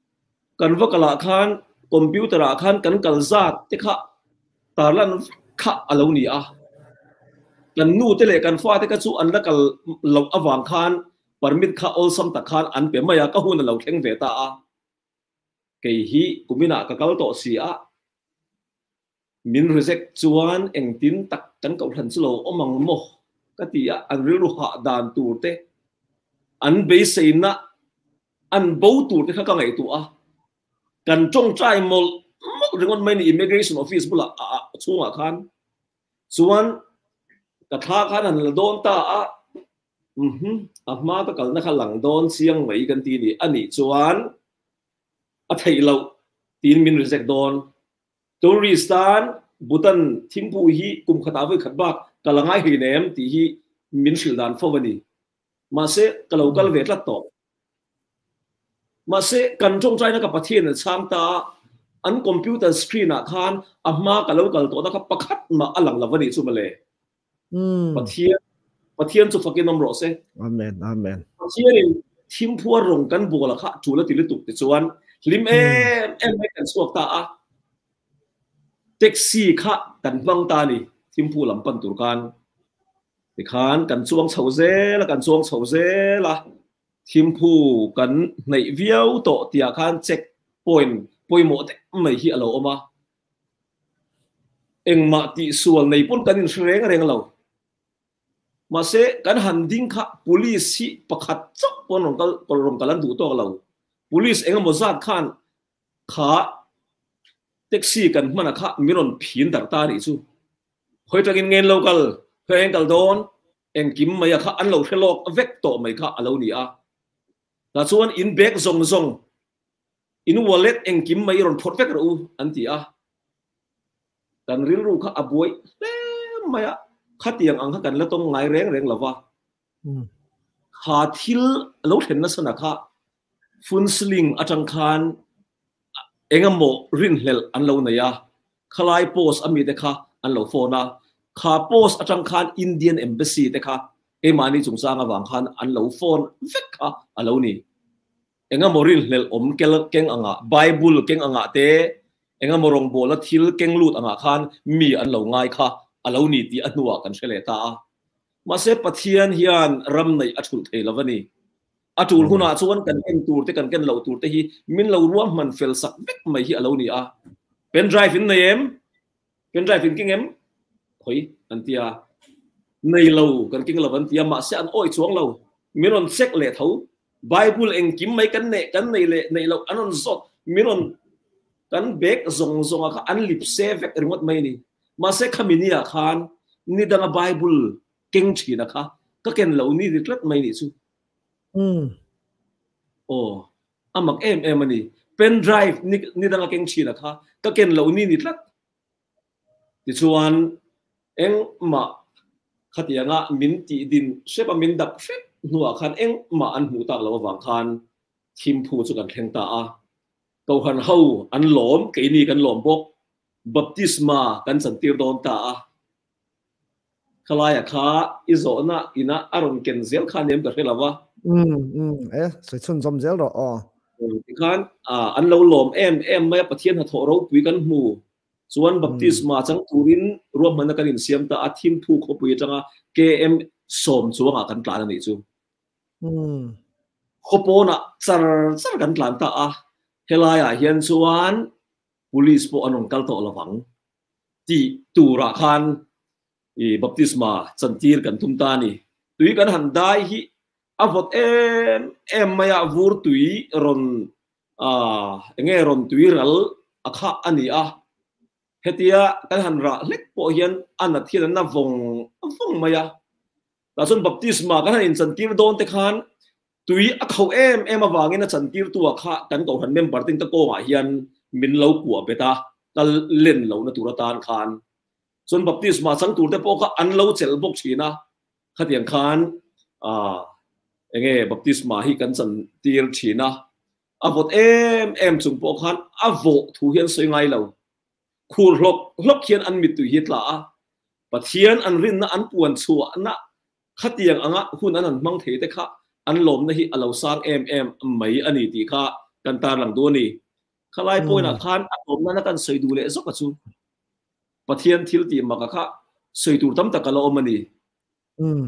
kan vakala khan computer a khan kan kalzat te kha tarlan kha alo ni a kan nu te le kan fa te ka chu an la kal lo awang khan permit kha ol sam ta khan an pe maya ka hun lo thleng ve ta a ke hi kumina ka kal to si a min reject chuan eng tin tak kan ko than chulo omang mo ka ti a an ri ru ha dan tur te an be seina an bo tur te kha ka ngai tu a kan chong trai mol mok ringon mai ni immigration office bula a chunga khan chuan ka tha khan an la don ta a mhm a ma ta kal na kha lang don siang mai kan ti ni ani chuan a thei lo tin min reject don Touristan Bhutan thimpu hi kum khata ve khat bak kalangai hi nem ti hi min shildan fowani ma se kalokal ve tlat to ma se kan chong chai na ka pathian chang ta an computer screen a khan amma kalokal to da ka pakhat ma alang lawani chu male mm pathian pathian chu fakin nom ro se amen amen pathian thimpu rong kan bola kha chula ti lutuk ti chuan lim em em mai kan suak ta a taxi kha kan bang ta ni thimpu lampan turkan ti khan kan chuang chhoze la kan chuang chhoze la thimpu kan nei viau to tia khan check point poimo te mai hi alo oma engma ti sual nei pun kan in reng reng lo ma se kan handing kha police hi pakhat chok pon rong kal rong kalan du to lo police engam mozat khan kha taxi kan mana kha miron phin dar ta ri chu hoi tagin ngen local heng kal don eng kim maya kha an lo thlok vek to mai kha alo ni a ta chuan in bag zong zong in wallet eng kim mai ron thot vek ro an ti a kan ril ru kha aboi maya khatiang ang kan la tong ngai reng reng lawa kha thil lo then na sana kha fun sling atang khan engamo rin hlel an lo na ya khalai post ami te kha an lo phona kha post atang khan Indian embassy te kha e mani chungsa nga wang khan an lo phone vek kha alo ni engamo rin hlel om kel keng anga bible keng anga te engamo rong bola thil keng lut anga khan mi an lo ngai kha alo ni ti anua kan shele ta ma se pathian hian ram nei athul thei lawani atul huna chuan kan ken tur te kan ken lo tur te hi min lo ruam man fel sak vek mai hi alo ni a pen drive in nem pen drive in king em khoi antia nei lo kan king lo antia ma se an oi chuang lo miron check le thau bible eng kim mai kan ne kan nei le nei lo anon zot miron kan bek zong zong a an lip se vek ringot mai ni ma se khaminia khan ni danga bible king thina kha ka ken lo ni ritlat mai ni chu mm oh amak em em ani pen drive ni ni danga keng china kha ka ken lo ni ni tlat ti chuan eng ma khatianga min ti din shepa min dak fe nuwa khan eng ma an hu tak lo wang khan thim phu chu kan thleng ta a to han ho an lom ke ni kan lom bok baptisma kan san tir don ta a khalaya kha izona ina aron ken zel khan nem ka helawa mm mm eh soi chun zom zel ro o ti khan a an lo lom em em mai pathian ha tho ro pui kan mu chuan baptisma chang turin ruam man kan in siam ta a thim thu kho pui changa km som chuanga kan tlan ani chu mm khopona char char kan tlan ta a helaya hian chuan police po anong kal to lawang ti tura khan i baptisma chantir kan thum ta ni tui kan han dai hi avot em em maya vur tui ron a enge ron tui ral akha ani a hetia kan han ra lek po hian an athil na vong vong maya ta chon baptisma kan han in chantir don te khan tui a khau em em awangin a chantir tu a kha kan ko han member ting ta ko nga hian min lo ku beta kal len lo na turatan khan chon baptisma chang tur te po kha an lo chel bok china khatiang khan a enge baptisma hi kan chan tir china avot em em chung po khan avo thu hian soi ngai lo khur hlok hlok hian an mit tu hitla a pathian an rin na an puan chu na khatiang anga hun an mang the te kha an lom na hi alo sang em em mai ani ti kha kan tar lang do ni khalai poina khan atom na kan soi du le zo ka chu pathian thil ti ma ka kha soi tur tam takalo omani um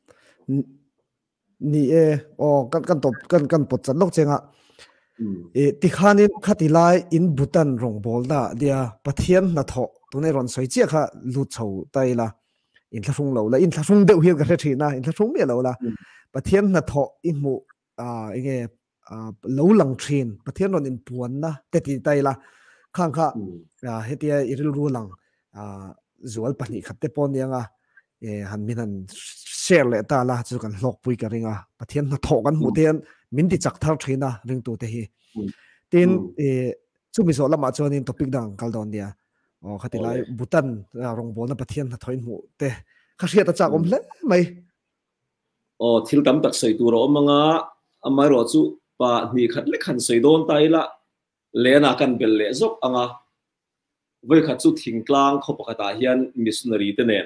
ni e o kan kan top kan kan pot chan lok chenga e ti khanin khatilai in Bhutan rong bol da dia pathian na tho tune ron soi chia kha lu chho tai la in thung lo la in thung deuh hi ka thina in thung me lo la pathian na tho in mu a enge lo lang thin pathian ron in puan na te ti tai la khang kha hetia iril ru lang a zual pani khatte pon yanga e han min han share le ta la chu kan lok pui ka ringa pathian na tho kan mu ten min ti chak thar thina ring tu te hi tin e chu mi so lama chonin topic dang kal don dia o khatilai Bhutan rong bol na pathian na thoin mu te kha ria ta chak om hle mai o thil tam tak sei tu ro manga amai ro chu pa ni khat le khan sei don tai la le na kan bel le zok anga voi khat chu thing tlang kho pakata hian missionary te nen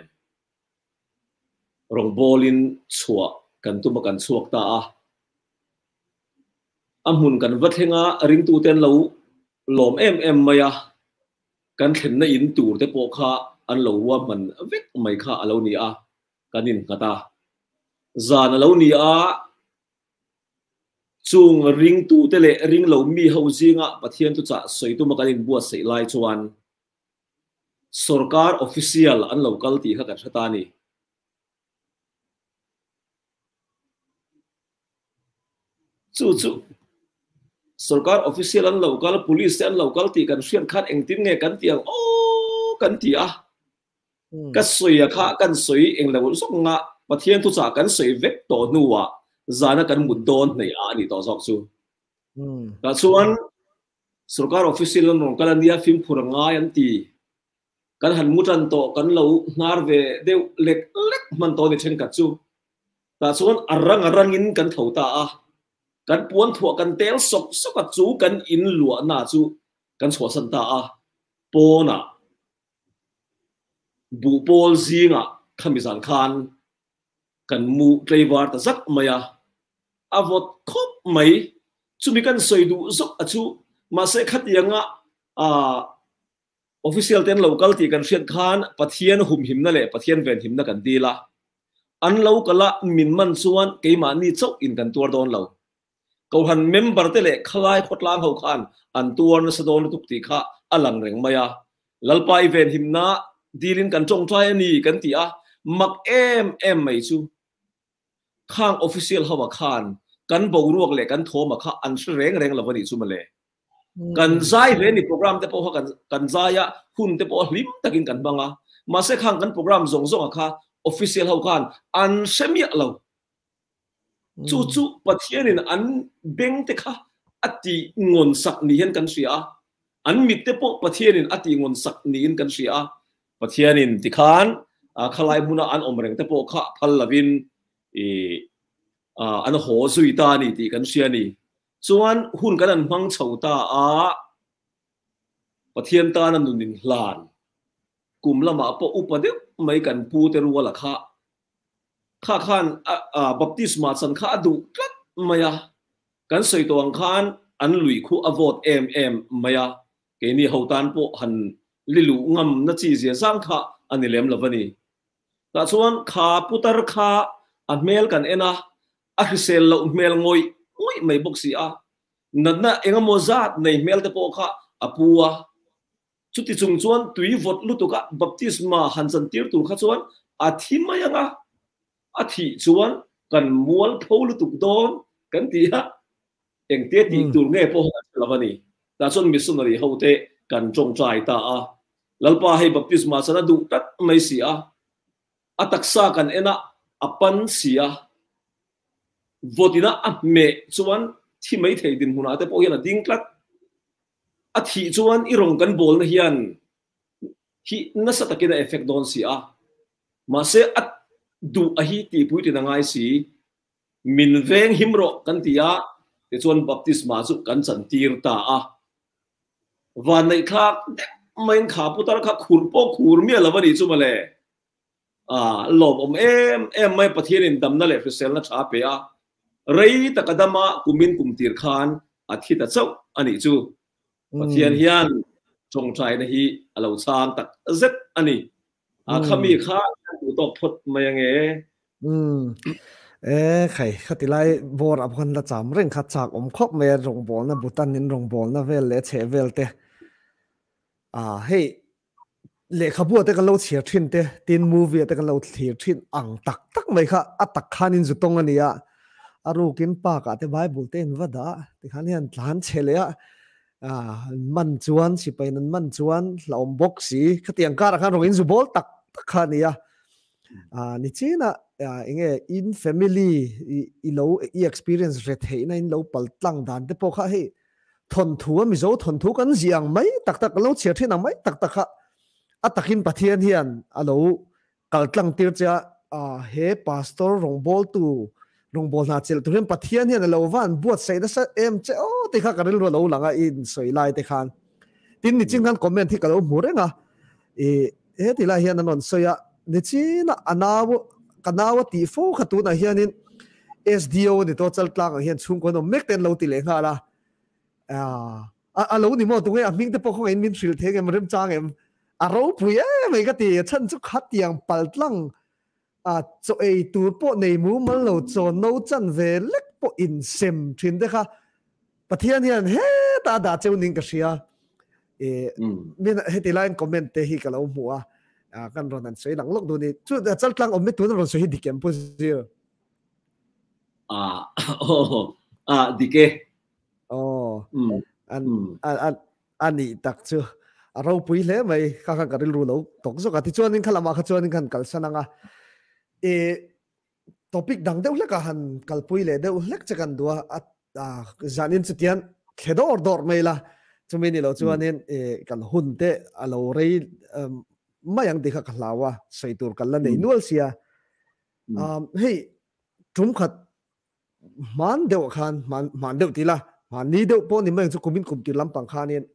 rong bolin chua kan tu ma kan chuak ta a amun kan vathenga ring tu ten lo lom em em maya kan thlen na in tur te po kha an lo wa man vek mai kha alo ni a kanin kata zan alo ni a chung ring tu te le ring lo mi ho zinga pathian tu cha soi tu ma kanin bua sei lai chuan sarkar official an local ti kha ka thata ni chu chu sarkar official an local police an local ti kan sian khat engtin nge kan tiang o kan ti a ka soi a kha kan soi eng lo sok nga pathian tu cha kan soi vek to nuwa zana kan mut don nei a ni to zok chu ta chuan sarkar official an rong kalan dia film phuranga yan ti kan han mutan to kan lo ngar ve deu lek lek man to ni chen ka chu ta chuan arang arangin kan thota a kan puan thua kan tel sok sok chu kan in lua na chu kan chho san ta a pona bu pol zinga khamizan khan kan mu tleiwar ta zak maya avot khop mai chumi kan soidu zok achu ma se khat yanga a official ten local ti kan riat khan pathian hum him na le pathian ven him na kan dila an lo kala min man chuan keima ni chok in kan tur don lo ko han member te le khalai khotlang ho khan an tur na sadon tuk ti kha alang reng maya lalpai ven him na dilin kan chong trai ni kan ti a mak em em mai chu khang official hawa khan kan bo ruak le kan thoma kha an reng reng lawani chu male kan zai ve ni program te po kan kan zaya hun te po hlim takin kan banga ma se khang kan program zong zong kha official haw khan an semia lo chu chu pathian in an beng te kha ati ngon sak ni hen kan sia an mit te po pathian in ati ngon sak ni in kan sia pathian in ti khan khalai muna an omreng te po kha phal lavin e an ho zui ta ni ti kan sia ni chuan hun kan an hmang chhota a pathian ta na nunin hlan kum lama po upade mai kan pu te ruala kha kha khan baptisma chan kha du tlat maya kan soi tong khan an lui khu avot em em maya ke ni hotan po han lilu ngam na chi zia sang kha ani lem lavani ta chuan kha putar kha a mel kan ena a hrisel lo mel ngoi ngoi mai boxi a nadna enga mozat nei mel te po kha apua chuti chung chuan tui vot lutuka baptisma hansan tir tur kha chuan a thimayanga a thi chuan kan mual phol lutuk don kan ti ha eng te ti tur nge po lavani ta chuan missionary hote kan chong chai ta a lalpa hai baptisma sana du tat mai si a ataksa kan ena apan sia votina a me chuan thi mai thei din huna te po hian a ding tlat a thi chuan i rong kan bol na hian hi na sa takina effect don si a ma se at du a hi ti pui ti na ngai si min veng himro kan tia te chuan baptisma chu kan chan tir ta a van nei kha main kha putar kha khur po khur mi lawani chu male a lob om em em mai pathian in dam na le frisel na tha pe a rei takadama kumin kumtir khan athi ta chau ani chu pathian hian chong trai na hi alo sang tak zet ani a khami kha tu tok phot mai nge เอ้ใครขัดที่ไล่บอร์อับคนละจามเร่งขัดฉากอมคบเมย์รงบอลนะบุตันนินรงบอลนะเวลเล่เชเวลเตอ่าเฮ้เล่ขบวนเตกันเราเชียร์ทินเตตินมูวี่เตกันเราเชียร์ทินอังตักตักไม่ค่ะอัตักขานินจุดตรงอันนี้อ่ะอารูกินปากอะเตไบเบิลเตนวัดอ่ะที่ขันยันหลานเชลเลยอ่ะอ่ามันจวนสิไปนั้นมันจวนเราอมบ็อกซี่ขัดยังการะขันรงอินจุบอลตักตักขานี้อ่ะอ่านี่จีน่ะอ่าเองอิน family อีโลอี experience เรทเฮนั่นเราปัลตั้งด่านแต่พอเขาให้ทนทัวมิโซทนทัวกันเสียงไหมตักตักเราเชียร์ที่นั่งไหมตักตักค่ะอัตกินปะเทียนเฮียนอ่ะเรากัลตั้งตีร์จะอ่าเฮปาสตอร์รงบอลตูรงบอลน่าเจลตัวเห็นปะเทียนเฮียนเราวันบวชใส่ได้สักเอ็มเจ้าที่ข้ากันเรื่องเราหลังอ่ะอินสวยลายที่ข้างทีนี้จริงกันคอมเมนต์ที่กันเราหมู่เรื่องอ่ะเอเฮ้ที่ละเฮียนนั่นสวยอ่ะนี่จีน่ะอันนั้นกันเอาตีโฟขัดตัวนะเฮียนิน เอส ดี โอ นี่ตัวจัลตลางเฮียนชุ่มกันเอาเมกเต็นเราตีเลี้ยงอะไรอ่าอ่าเรานี่มั่วตรงนี้อ่ะมิ่งแต่พอเขาเห็นมิ่งสิลเทงมันเริ่มจ้างเอ็มอ่ะเราพูดเอ้ไม่ก็ตีฉันจะขัดยังปัลลังอ่าจะไอตัวพวกในมูมันเราจะโน้จันเวเล็กพวกอินเซมทินเด้ค่ะประเทศนี้เฮ้ตาดาเจ้านิ่งก็เสียเออมีเฮติไลน์คอมเมนต์เตะกับเราหัวอ่ากันรอนั้นสวยหลังลกดูนี่ชุดจัลตลางอมไม่ตัวนั้นเราสวยดีเกมพูดเสียอ่าโอ้อ่าดีเกอ๋ออันอันอันอันนี้ตักชัวเราปุยเลยไหมข้าข้ากันรู้แล้วตกสุกที่ชวนนี่ขลามาขชวนนี่กันกัลสนังอ่ะเอท็อปิกดังเดียวเล็กหันกัลปุยเลยเดียวเล็กจะกันดัวอ่ะจานินสุดยันเขดอร์ดอร์ไม่ละจุมินี่เราชวนนี่เอกันหุ่นเตะเราเรย์ไม่ยังดีข้ากันลาวะใส่ตัวกันละในนัวเสียอ่าเฮ้ยจุ่มขัดมันเดียวกันมันมันเดียวทีละมันนี้เดียวพอนี่มันจะคุมินคุมตีลำปังขานี่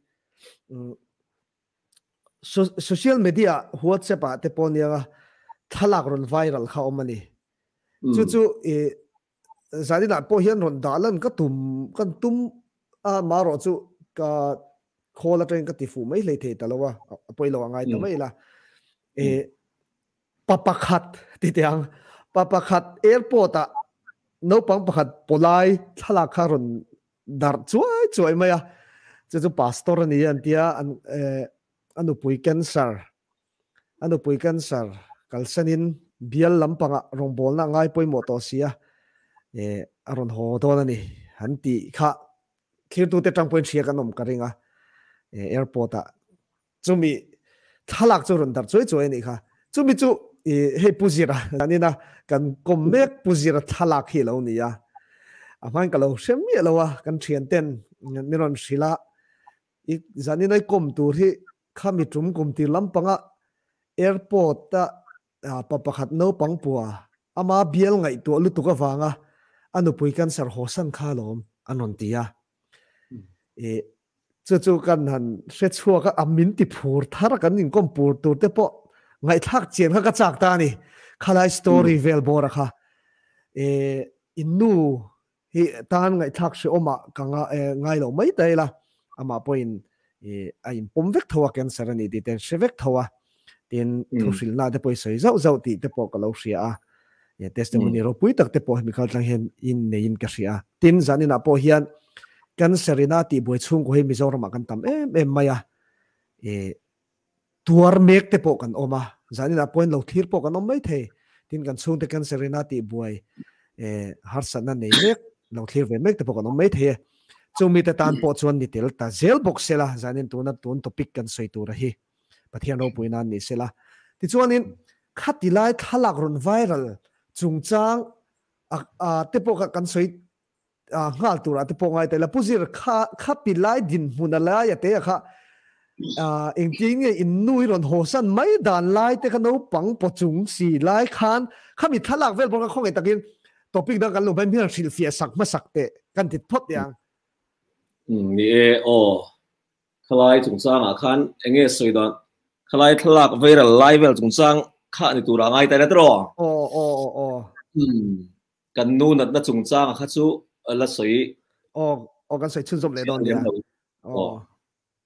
โซเชียลมีเดียหัวเจ็บอะแต่พอนี่ก็ทะลักรุนไวรัลเข้ามานี่จู่ๆเออสาธิตพอเห็นรุนดาลันก็ตุ่มก็ตุ่มอ่ามารอจู่ก็โคละเรื่องก็ติฟูไม่เลยเทแต่ละว่าไปลองไงแต่ไม่ละเออปะปะขัดติดยังปะปะขัดแอร์พอร์ตอะน้องปังปะขัดปลายทะลักคารุนดาร์ช่วยช่วยไหมอะจู่ๆพาสตอร์นี่อันที่อันเอออันนู้นปุยแคนเซอร์อันนู้นปุยแคนเซอร์กัลสันินเบียลลำปังอะรงบอลน่ะง่ายปุยหมดตัวเสียเอออารมณ์โหดตัวนั่นนี่ฮันตีข้าคิดดูแต่จังปุยเชียกันนมกันเองอะเออแอร์พอร์ตอะจู่มีทะลักจู่รุนดาร์ช่วยช่วยนี่ค่ะจู่มีจู่เออให้ปุจิระอันนี้นะกันกลมเมกปุจิระทะลักที่เรานี่อะอ่ะมันก็เราเชื่อมีเราอะกันเชียนเต้นนี่นนศิลาอีกจานี่ในกลมตัวที่ข้ามีจุ่มกลมตีลำปังอะแอร์พอร์ตอะอ่าปะปะขัดโนปังปัวอามาเบียลไงตัวลุตุกฟังอะอันนู้นปุยกันสารหัวสันข้าลมอันนนตีอะเออจู่ๆกันหันเสียชัวก็อามินติพูดท่ากันยิ่งกลมพูดตัวเตปะไงทักเจียนเขาก็จากตานี่ข้าไลฟ์สตอรี่เวลบอร์ค่ะเอออินนูฮีตานไงทักเสียออกมากังเออไงเราไม่ได้ละอามาพูดเออไอ้ปุ่มเวกทัวร์กันสารนี่ดิเตนเชเวกทัวร์เตนทุสิลน่าจะพูดใส่เจ้าเจ้าตีเตปก็เราเสียอ่ะเออเทสต์มันนี่เราพูดตักเตปมีเขาจังเห็นอินในอินก็เสียตินจานี่น่ะพูดเฮียนกันสารน่าตีบุยชุ่งก็เห็นมิจฉามากันทำเอ๊ะเอ็มไม่อะเออตัวเมกเตปกันออกมาจานี่น่ะพูดเราทีร์ปกันออกไม่เทตินกันชุ่งเตกันสารน่าตีบุยเออฮาร์สันนั่นเองเมกเราทีร์เวเมกเตปกันออกไม่เทจู่มีแต่ตานปอดชวนดิเทลแต่เซลบ็อกเซล่ะจานินตัวนั้นตัวนั้นท็อปิกกันสวยตัวระหีปะเทียนเราปุยนันนี่เซล่ะที่ชวนนินขัดที่ไล่ทะลักรุนไวรัลจุงจางอ่าอ่าเตปกันสวยอ่างาตัวระเตปไงแต่ละผู้สิร์ข้าขับปีไล่ดินมุนอะไรอย่าเตะค่ะอ่าเองจริงเนี่ยอินนุยรอนโฮสันไม่ด่านไล่แต่กันเอาปังปอจุงสีไล่คานข้ามีทะลักเวลบอกกันข้องไอ้ตะกินท็อปิกดังกันลงไปมีเรื่องสิลเฟียสักมาสักเตะกันติดพดอย่างอืมนี่เอโอคลายจงสร้างอาคารเองเอสวยดอนคลายทลักเวรัลไลเวลจงสร้างข้าในตัวร่างไงแต่ละตัวโอ้โอ้โอ้อืมกันนู่นนั่นจงสร้างข้าสู้ละสวยโอ้โอ้กันสวยชื่นชมเลยดอนเดียโอ้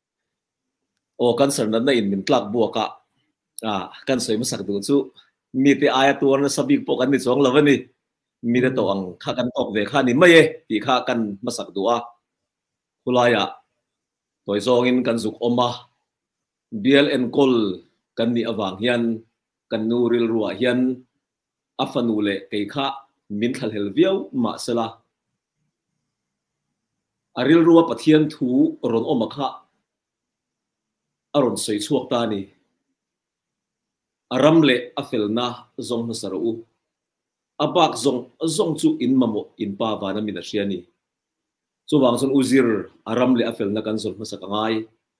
o kan sar na in min tlak buaka a kan soi masak du chu mi te aya tur na sabik po kan ni chong lawani mi da to ang kha kan tok ve kha ni mai e ti kha kan masak du a khulaya toy zong in kan zuk oma bial en kol kan ni awang hian kan nuril ruwa hian afanule ke kha min thal hel viau ma sela aril ruwa pathian thu ron oma kha aron soi chuak ta ni aramle afelna zong na saru abak zong zong chu in mamo in pa wa na min asiani chu wang son uzir aramle afelna kan zong na sakangai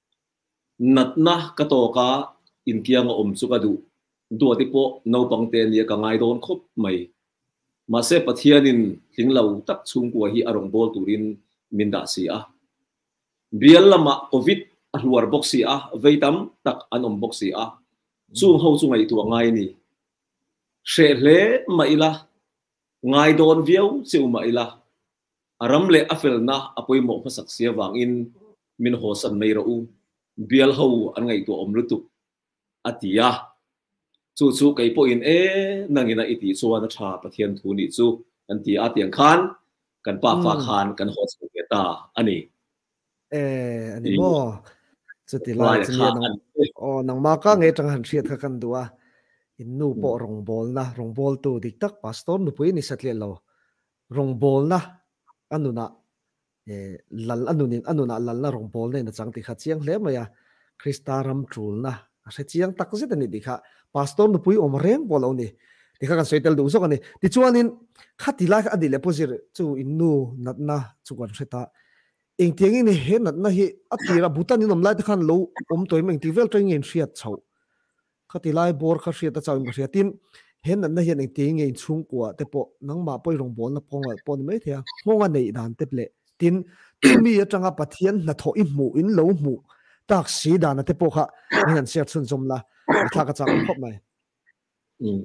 natna katoka in kiang om chu ka du do ti po no pangte ni ka ngai don khop mai ma se pathianin thinglo tak chung ko hi arong bol turin minda si a bial lama covid alwar boxi a veitam tak anom boxi a chung ho chu ngai tu ngai ni she hle maila ngai don viau chiu maila aram le afel na apoi mo phasak sia wang in min ho san mai ro u bial ho an ngai tu om lutu atia chu chu kai po in e nangina iti chuan a tha pathian thu ni chu an ti a tiang khan kan pa fa khan kan ho chu ke ta ani e ani mo chu ti lai chu nang o nang ma ka nge tang han thiat kha kan duwa in nu po rong bol na rong bol tu dik tak pastor nu pui ni satle lo rong bol na anuna e lal anunin anuna lal na rong bol na chang ti kha chiang hle maya Kristaram trul na ase chiang tak zet ani dikha pastor nu pui om reng bol oni dikha kan soitel du so kan ni ti chuanin khati la adi le pozir chu innu natna chu kan seta eng tiang in he natna hi atira butan ni nom lai khan lo om toy meng ti vel tring in riat chau khati lai bor kha riat chau im riatin he natna hi eng tiang in chung kwa te po nang ma poi rong bol na pong pon mai thia ngonga nei dan te ple tin tumi atanga pathian na tho i mu in lo mu tak si dan te po kha ngan sia chun zum la tha ka chang khop mai um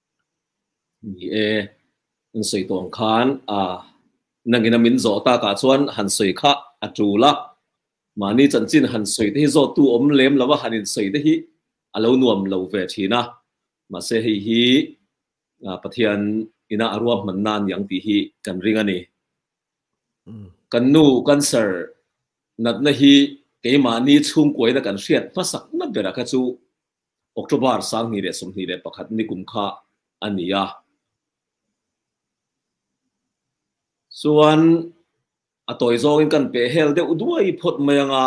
ni e an soi tong khan a nangina min zo ta ka chuan han soi kha atula mani chan chin han soi te zo tu om lem lawa hanin soi te hi alo nuam lo ve thina ma se hi hi pathian ina arwam man nan yang ti hi kan ringani kan nu kan sar nat na hi ke mani chung koi na kan riat pasak na bera ka chu October sang ni re som ni re pakhat ni kum kha ania suan atoi zong kan pe hel de uduai phot mayanga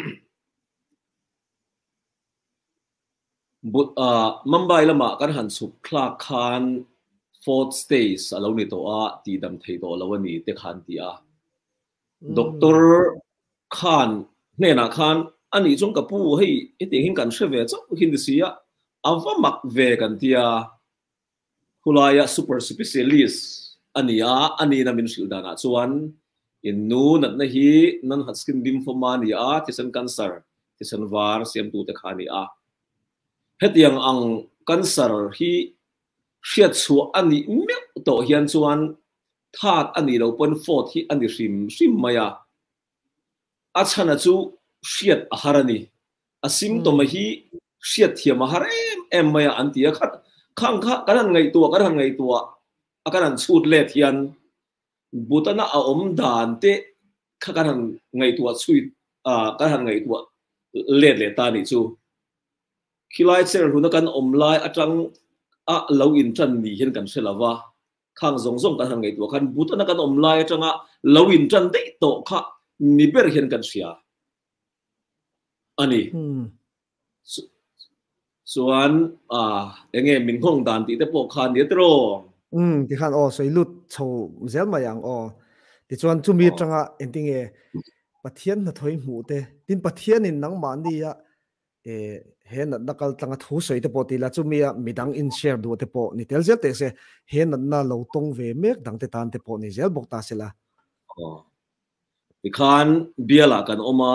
but a Mumbai lama kan han su kla khan fourth stage alo ni to a ti dam thei to lawani te khan ti a doctor khan ne na khan ani chung ka pu hei ete hin kan sheve chau hin sia ava mak ve kan tia hulaya super specialist ania ani na min sil dana chuan in nu nat na hi non Hodgkin lymphoma ni a tisan cancer tisan var siam tu te khani a hetiang ang cancer hi hriat chu ani me to hian chuan that ani lo pon fourth hi ani rim rim maya achana chu hriat a harani a symptom hi hriat thiam a har em em maya antia khat khang kha kan ngai tu kan ngai tu akaran chut le thian butana a om dan te kha kan ngai tu chuit a kan ngai tu le le ta ni chu khilai cher hu na kan om lai atang a lo in tran ni hen kan selawa khang zong zong kan ngai tu kan butana kan om lai atanga lo in tran de to kha ni ber hen kan sia ani suan a enge min hong dan ti te po khan ni tro um ti khan o sei lut chho zel ma yang o ti chuan chu mi tanga ending e pathian na thoi mu te tin pathian in nang man ni ya e he na nakal tanga thu soi te po ti la chu mi a midang in share du te po ni tel zel te se he na na lo tong ve mek dang te tan te po ni zel bok ta sela o ti khan biala kan oma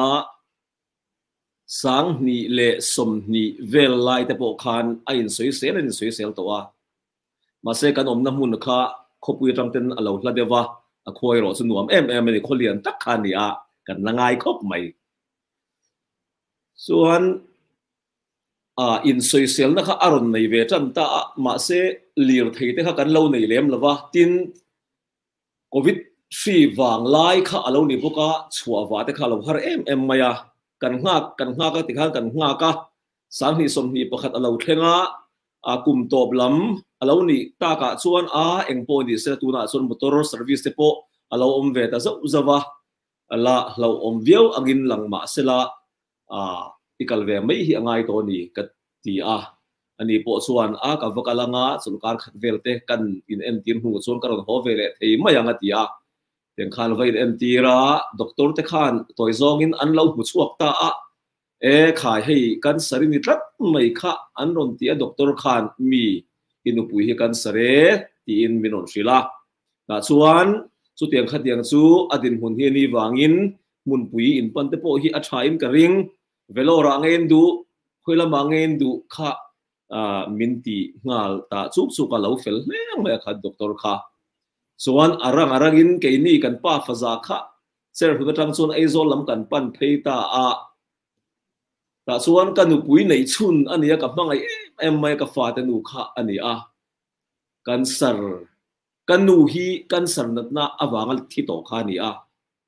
sang ni le som ni vel lai te po khan a in soi sel in soi sel to a ma se kan om na mun kha khopui tang ten alo hla dewa a khoi ro chu nuam em em ni kholian tak khan ni a kan langai khop mai ส่วนอ่าอินโซเชียลนะคะอารมณ์ในเวทันตามาเสลีร์ที่เท่ากันเล่าในเล่มละว่าตินโควิดฟีวางไล่ข้าเล่าในพวกก็ชัวว่าแต่ข้าเราหาเอ็มเอ็มมายากันหักกันหักก็ติดข้างกันหักก็สามที่สมนี้ประคัดเราเท่งอ่ะอ่ากลุ่มตบลำเรานี่ตากะส่วนอ่าเอ็งโปดิเสตุน่ะส่วนมอเตอร์เซอร์วิสเตโปเราอมเวทจะจะว่าละเราอมเวียวอักินหลังมาเสละอ่าที่กัลเวไม่เหี่ยง่ายตัวนี้ก็ตีอ่ะอันนี้พอส่วนอ่ะกับวกลังอ่ะส่วนการขัดเวลเตกันอินเอ็นทีหูส่วนการหัวเวลเที่ไม่ยังตีอ่ะเรื่องการเวลเอ็นทีระด็อกเตอร์เตขันตัวจองอินอันเราหูช่วงตาอ่ะเอ๋ขายให้กันสรินิตรักไม่ค่ะอันรอนที่ด็อกเตอร์ขันมีอินุปุยให้กันสเรที่อินมินนศิลาแต่ส่วนสุดที่ขัดยังสู้อดินหุ่นเฮียนี่วางินมุนปุยอินปันเตโปฮีอัชายอินกระริงเวลารังเงินดูคุยละมังเงินดูค่ะอ่ามินตีงาลตาสุกสุกาลาวเฟลไม่ยังไม่ขัดด็อกเตอร์ค่ะส่วนอารังอารังอินเกนี่กันป้าฟาซาค่ะเซอร์ฟุตจังส่วนไอโซลำกันปันเพย์ตาอาแต่ส่วนกันหนูปุยในชุนอันนี้กับมังไอเอ็มไม่กับฟาแต่หนูค่ะอันนี้อ่ะกันเซอร์กันหนูฮีกันเซอร์นัดน่าอวางที่โตค่ะนี่อ่ะ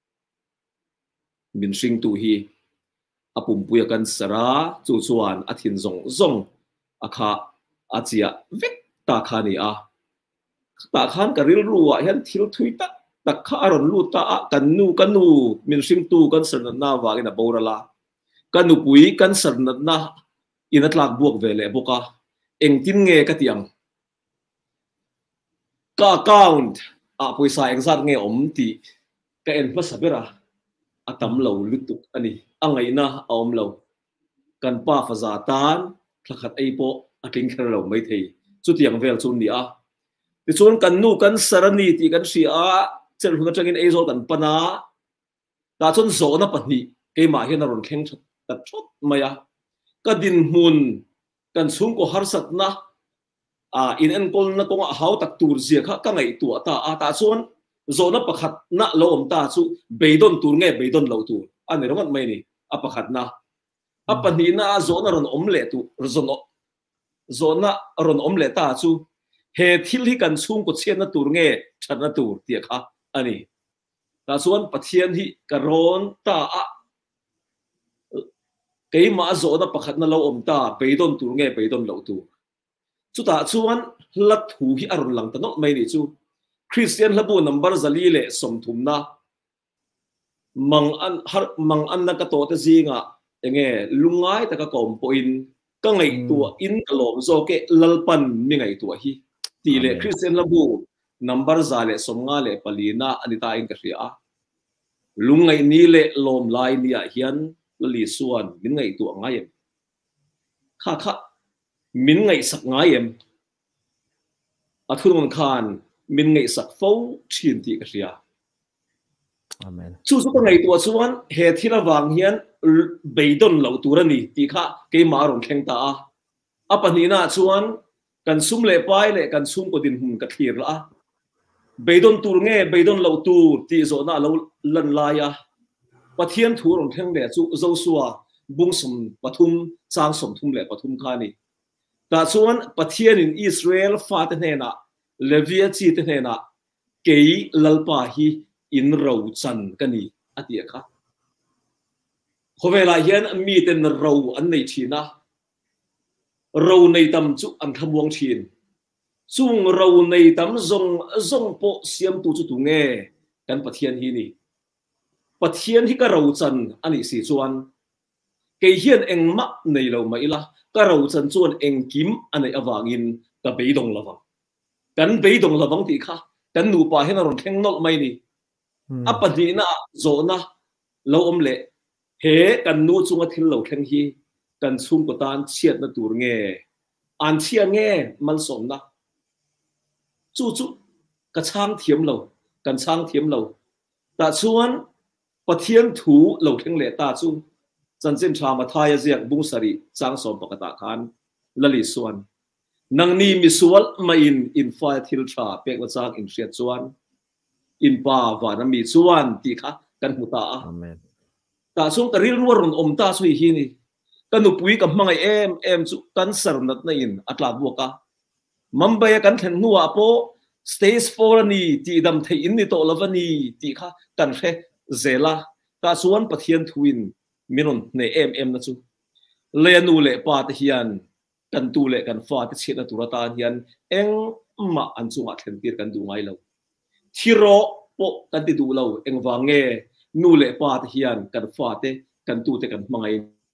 มินซิงตูฮีอาปุ่มปุยกันสระจูส่วนอาทินซงซงอาคาอาเจียวิกตาคานีอาตาคานกันริลรัวเห็นทิลทุยตะตะคารอนลูตากันนูกันนูมินซิงตูกันสรนาวากินะบอระลากันนูปุยกันสรนนาอินัตลากบวกเวเลบุกาเอ็งทินเงกะเตียงกาคาวน์อาปุยสายเอ็งซาดเงอมตีกะเอ็นพัสเบระอาตำเหลาลุตุกอันนี้อังไงนะอมเหลากันป้าฟาซาตานพลักขัดไอโปอากิงแค่เราไม่ทีสุดอย่างเวลซุนนี่อ่ะแต่ส่วนกันนู่กันสารนีที่กันเสียเจ้าหุ่นจังอินไอโซกันปนาแต่ส่วนโซนับปนีเกมาเห็นนรนแข็งตัดชดมาอ่ะก็ดินมุนกันสุ่งก็ฮาร์สัตนะอ่าอินเอ็นกอลนักก็หาตักตูร์เสียค่ะก็ไงตัวตาอาตาส่วนโซนับประคัดน่ะเราอมตาสุเบยดอนตูร์เงี้ยเบยดอนเราตูร์อันนี้เราไม่นี่อ่ะประคัดน่ะอ่ะปนีน่ะโซน่ะรอนอมเล่ตูโซนโซน่ะรอนอมเล่ตาสุเหตุที่ที่กันสุ่งก็เชียนน่ะตูร์เงี้ยฉันน่ะตูร์เดียค่ะอันนี้ตาส่วนปะเทียนที่กระโรนตาอ่ะเกี่ยมาโซน่ะประคัดน่ะเราอมตาเบยดอนตูร์เงี้ยเบยดอนเราตูร์สุดท้ายส่วนลัทธิที่อารมณ์หลังแต่นอกไม่นี่สุคริสเตียนระบุนัมเบอร์ซาลีเล่สมทุมนะมังอันฮาร์มังอันนักโตเตซิงะเองเงลุงไงแต่ก็กอมปอินก็ไงตัวอินกลอมโซเกลลปันมีไงตัวฮีตีเล่คริสเตียนระบุนัมเบอร์ซาเล่สมงาเล่ปลีน่าอันนี้ตาอินกับเสียลุงไงนี่เล่ลมลายเนี่ยเฮียนลลีส่วนมีไงตัวไงเอ็มข้าข้ามีไงสักไงเอ็มอัทุนมันคานมินไงสักฟ้าชินติกเสียสู้สู้ก็ไงตัวส่วนเหตุที่ระหว่างเฮียนเบยดอนเหล่าตัวนี้ที่ข้าเกี่ยมารงแข่งตาอ่ะปนีน่าส่วนกันซุ่มเล่ไปเล่กันซุ่มก็ดินหุ่นกับทีร์ละเบยดอนตัวเงี้ยเบยดอนเหล่าตัวที่โซน่าเราลันลายะปะเทียนถูรงแข่งเล่สู้เจ้าสัวบุ้งสมปทุมสร้างสมทุมเล่ปทุมข้านี่แต่ส่วนปะเทียนในอิสราเอลฟาดเนน่ะเลวียจีเตเนน่ะเกยลัลปาฮีอินเราจันกันนี่อดีตค่ะเขาเวลาเห็นมีแต่เราอันในชีนะเราในตำจุอันขบวงชีนซุ่งเราในตำจงจงโปเสียมตุจุตุเงกันปะเทียนฮีนี่ปะเทียนที่ก็เราจันอันนี้สี่ส่วนเกยเห็นเองมักในเราไม่ละก็เราจันส่วนเองกิมอันในอวางินกับไปดงละวังกันไปดงละวังตีค่ะกันหนูป่าให้นรนแข่งนกไม่นี่อ่ะปนีน่ะโซน่ะเราอมเละเฮกันนูจุงอาทิตย์เราแข่งฮีกันซุ่มกตานเชียดน่ะตัวเงอันเชียเงมันสมนะจู่จู่กระช่างเทียมเรากันช่างเทียมเราแต่ส่วนปะเทียนถูเราแข่งเละตาจู่จันเซนชามาทายเสียงบุ้งสรีจางสมปกตาคานละลิส่วนนังนี้มีส่วนมาอินอินไฟทิลชาเป็กว่าจางอินเชียส่วนอินป่าวานามีส่วนที่ค่ะกันหูตาแต่ส่วนกระริลวัวรุนอมตาสุยฮีนี่ kan nu pui ka mangai em em chu kan sar nat na in atla buka mumbai kan thlen nuwa po stage four ni ti dam thei in ni to lovani ti kha kan re zela ka suan pathian thuin minon ne em em na chu le nu le pa te hian kan tu le kan fa te chena turata hian eng ma an chunga thlen tir kan du ngai lo thiro po kan ti du lo eng wange nu le pa te hian kan fa te kan tu te kan mangai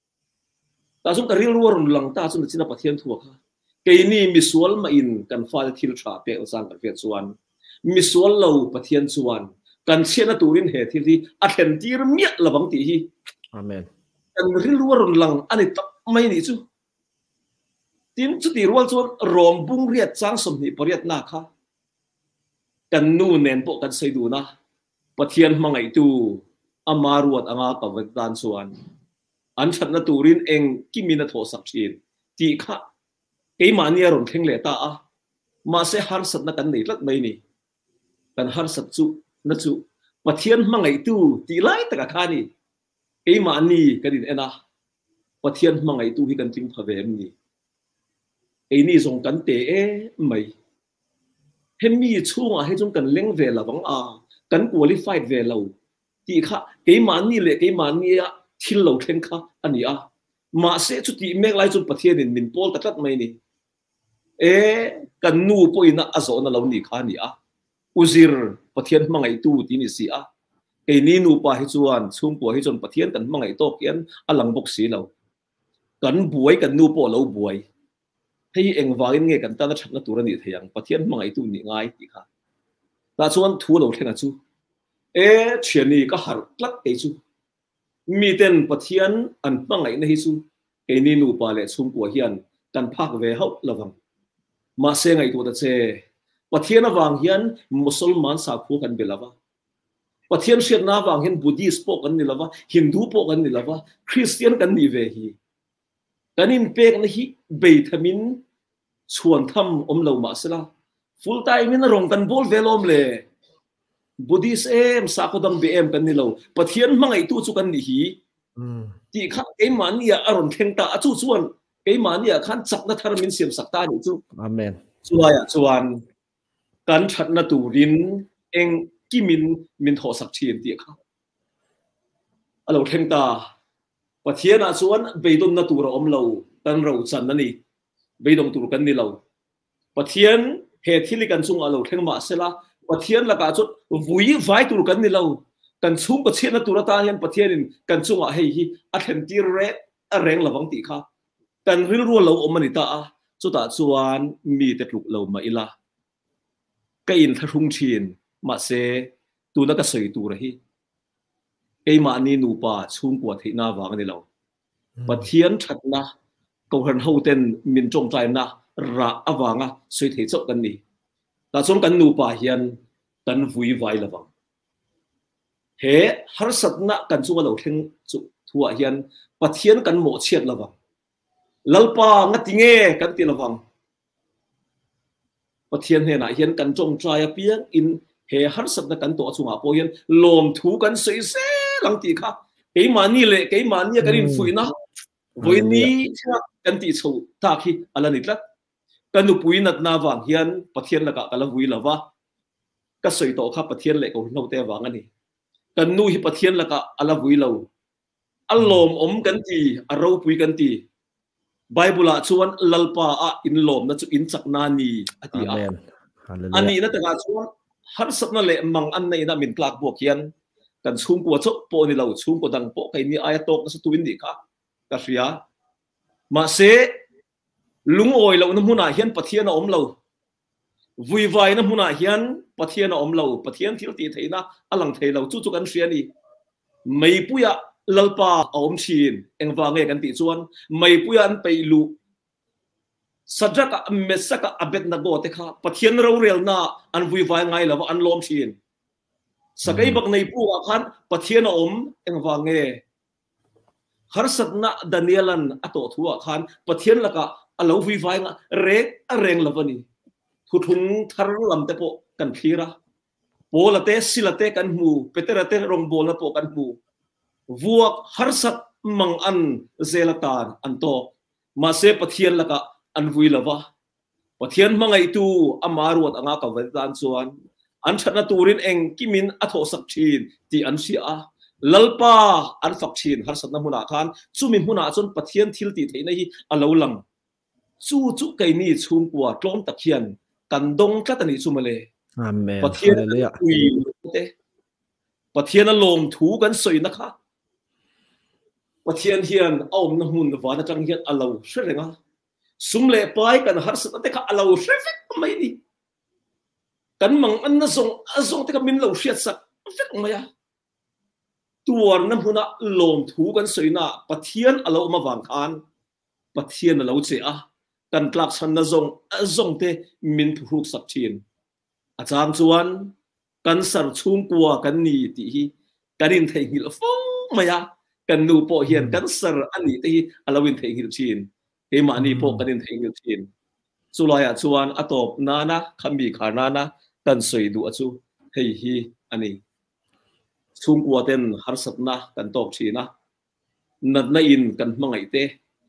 ta sum ka ril ruar lang ta sum china pathian thu kha ke ni misual ma in kan fa te thil tha pe sang kan fe chuan misual lo pathian chuan kan chena turin he thil hi a thlen tir miat lawang ti hi amen kan ril ruar lang ani tak mai ni chu tin chu ti rual chuan rom bung riat chang som ni pariat na kha kan nu nen po kan sei du na pathian mangai tu amaruat anga ka dan chuan an that na turin eng kimina tho sak thin ti kha ke mania ron theng le ta a ma se har sat na kan nei lat mai ni kan har sat chu na chu pathian mangai tu ti lai ta ka kha ni ke mani kadin ena pathian mangai tu hi kan ting phavem ni ei ni zong kan te e mai hemi chunga he jong kan leng ve lawang a kan qualified ve lo ti kha ke mani le ke mania thil lo thlen kha ani a ma se chu ti mek lai chu pathian in min pol tatlat mai ni e kan nu po ina azo na lo ni kha ni a uzir pathian mangai tu ti ni si a e ni nu pa hi chuan chung po hi chon pathian kan mangai to kian alang bok si lo kan buai kan nu po lo buai hei eng wangin nge kan ta na thakna turani theyang pathian mangai tu ni ngai ti kha ta chuan thu lo thlenga chu e thiani ka har tlak te chu mi ten pathian an mangai na hi chu e ni nu pa le chung po hian kan phak ve hau lawang ma se ngai tu da che pathian awang hian musulman sa khu kan belawa pathian siat na wang hian buddhist po kan ni lawa hindu po kan ni lawa christian kan ni ve hi kanin pek na hi beithamin chuan tham om lo ma sela full time in rong kan bol velom le buddhist em sa ko dang bm kan ni lo pathian mangai tu chu kan ni hi ti kha ke mania aron theng ta chu chuan ke mania khan chak na thar min siam sakta ni chu amen chuaya chuan kan that na turin eng kimin min tho sak thien ti kha alo theng ta pathian a chuan beidon na tur om lo tan ro chan na ni beidong tur kan ni lo pathian he thili kan chung alo theng ma sela pathian la ka chu vui vai tur kan ni lo kan chung ko chena tur ta hian pathian in kan chung a hei hi a then ti re a reng lawang ti kha kan ril ru lo om ani ta a chu ta chuan mi te tluk lo ma ila ka in tharung thin ma se tu na ka soi tur hi ei ma ni nu pa chung kwa thei na wang ni lo pathian that na ko han ho ten min chong trai na ra awanga soi thei chok kan ni ta chong kan nu pa hian kan vui vai lawang he har sat na kan chung lo theng chu thua hian pathian kan mo chiat lawang lalpa ngatinge kan ti lawang pathian he na hian kan chong trai a piang in he har sat na kan to chunga po hian lom thu kan sei se lang ti kha ke mani le ke mani kan in fuina voini kan ti chho ta khi ala ni tlat kan nu pui nat na wang hian pathian la ka kala vui lawa ka soi to kha pathian le ko no te wang ani kan nu hi pathian la ka ala vui lo alom om kan ti aro pui kan ti bible a chuan lalpa a in lom na chu in chak na ni ati a ani na ta ga chuan har sat na le mang an nei na min plak bo khian kan chung ko chok po ni lo chung ko dang po kai ni aya tok na su tuin ni kha ka ria ma se lung oi lo na huna hian pathian om lo vui vai na huna hian pathian om lo pathian thil ti theina alang thei lo chu chu kan ria ni mei puya lalpa om chin engwa nge kan ti chuan mei puya an peilu sajaka mesaka abet na go te kha pathian ro rel na an vui vai ngai lo an lom chin sakai bak nei pu a khan pathian om engwa nge har satna danielan ato thua khan pathian laka alo vui vai nga rek a reng lavani thu thung thar lam te po kan thira polate silate kan mu peterate rong bola po kan mu vuak har sat mang an zelatan an to ma se pathian laka an vui lova pathian mangai tu amaruat anga ka vedan chuan an thana turin eng kimin atho sak thin ti an sia lalpa an fak thin har satna huna khan chumi huna chon pathian thil ti theina hi alo lang chu chu kai ni chung kwa tlom takhian kan dong tlatani chumale amen pathian hallelujah ui te pathian lom thu kan soi na kha pathian hian aum na hun wa na tang hian alo hrenga sumle pai kan har sat te kha alo hrefek mai ni kan mang an na zong azong te ka min lo hriat sak fek maya tuar na huna lom thu kan soi na pathian alo ma wang khan pathian alo che a kan tlak san na zong azong te min thu sak thin acham chuan kan sar chung kwa kan ni ti hi kanin thei hil fong maya kan nu po hian kan sar ani te hi alawin thei hil chin he ma ni po kanin thei hil chin chulaya chuan atop nana khami kharnana kan soi du achu hei hi ani chung kwa ten har satna kan tok thina nat na in kan mangai te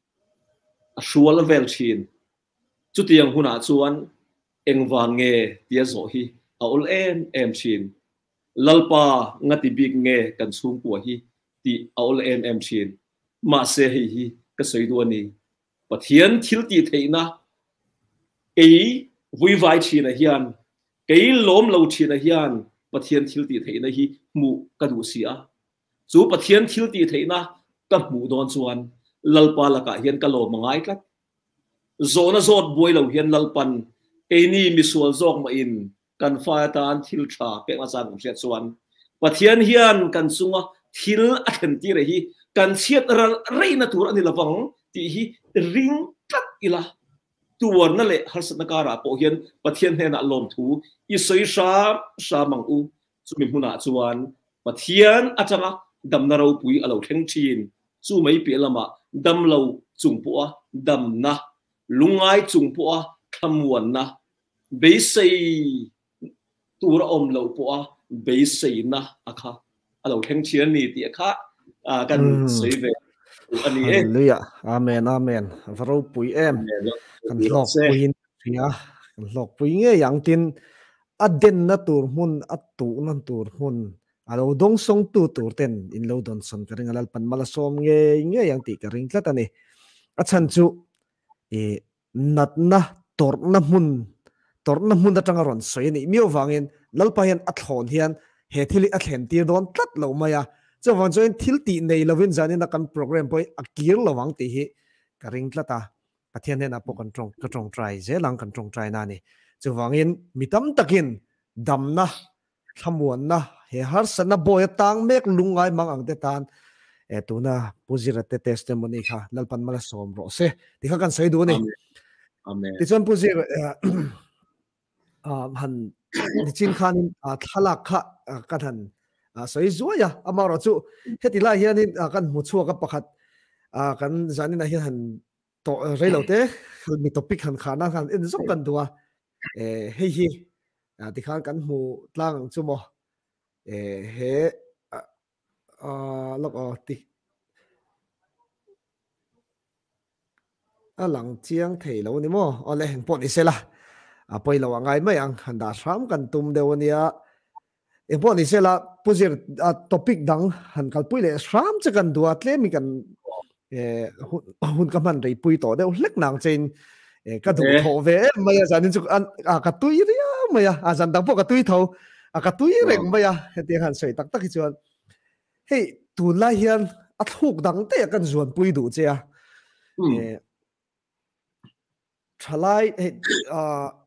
a shual vel chin chutiang huna chuan engwang nge tia zo hi aul em em chin lalpa ngati big nge kan chung kwa hi ti aul em em chin ma se hi hi ka soi du ani pathian thil ti theina ei vui vai china hian kei lom lo china hian pathian thil ti theina hi mu ka du sia chu pathian thil ti theina ka mu don chuan lalpa laka hian ka lo mangai tlat zona zot boi lo hian lalpan kei ni misual zok ma in kan fa tan thil tha pe ma chan um hriat chuan pathian hian kan chunga thil a then ti re hi kan chiat ral reina tur ani lawang ti hi ring tlat ila tuar na le har satna kara po hian pathian hena lom thu i soi sha sha mang u chumi huna chuan pathian atanga dam na ro pui alo theng thin chu mai pe lama dam lo chung po dam na lungai chung po khamwan na be sei tura om lo po be sei na akha alo theng chian ni ti akha kan sei ve ani e hallelujah amen amen varo pui em kan lok pui ria kan lok pui nge yang tin aden na tur mun atu nan tur mun alo dong song tu tur ten in lo don son karing alal pan mala som nge nge yang ti karing tlatani achan chu e nat na tor na mun tor na mun da tangaron soi ni mio wangin lalpa hian athon hian he thili a thlen tir don tlat lo maya chawang join thil ti nei lovin zanin na kan program poi akir lawang ti hi karing tlata pathian hena po kan trong ka trong try je lang kan trong try na ni chawangin mitam takin damna thamuan na he har sana boy tang mek lungai mang ang te tan e tuna puzirate testimony kha lalpan mala som ro se ti kha kan sai du ni amen ti chon puzir um han ni chin khan thalak kha kan han soi zuaya amaro chu hetila hianin kan mu chu ka pakhat kan zanin a hian to reilote mi topic han khana khan in zok kan duwa e hei hi ti khan kan mu tlang chu mo e he a lok o ti alang chiang thei lo ni mo ole heng pot isela a poi lo angai mai ang handa ram kan tum dewania e pot isela puzir topic dang han kalpui le ram che kan duat le mi kan e hun ka man rei pui to de hlek nang chen e ka du tho ve mai a zanin chu a ka tui ria mai a zan dang po ka tui tho a ka tui reng mai a heti han sei tak tak hi chuan hei tu la hian a thuk dang te kan zuan pui du che a e thalai a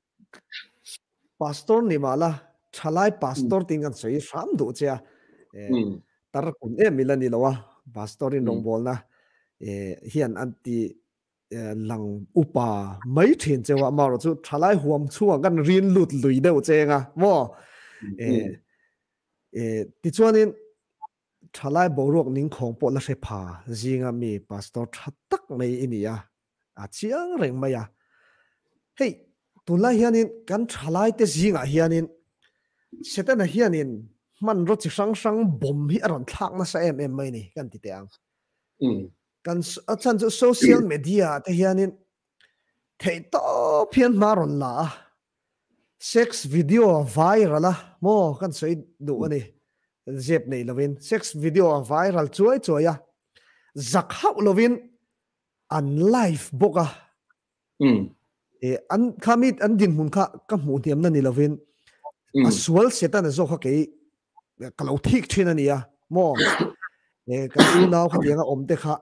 pastor ni mala thalai pastor tingan sei ram du che a e tar kun e milani lawa pastor in rong bol na e hian anti lang upa mai thin chewa maro chu thalai huam chuwa kan rin lut lui deuh chenga mo e e ti chuanin thalai borok ning khong po la hrepa zinga mi pastor thatak mai inia a chiang reng maya hei tunla hianin kan thalai te zinga hianin setana hianin man ro chi sang sang bom hi aron thak na sa em em mai ni kan ti te ang kan achan chu social media te hianin thei to phian maron la sex video viral la mo kan sei du ani zep nei lovin sex video viral chuai chuaya zak hau lovin an live boka e an khamit an din hun kha ka mu tiam na ni lovin aswal setan zo kha ke kalau thik thina nia mo e ka u naw kha tianga om te kha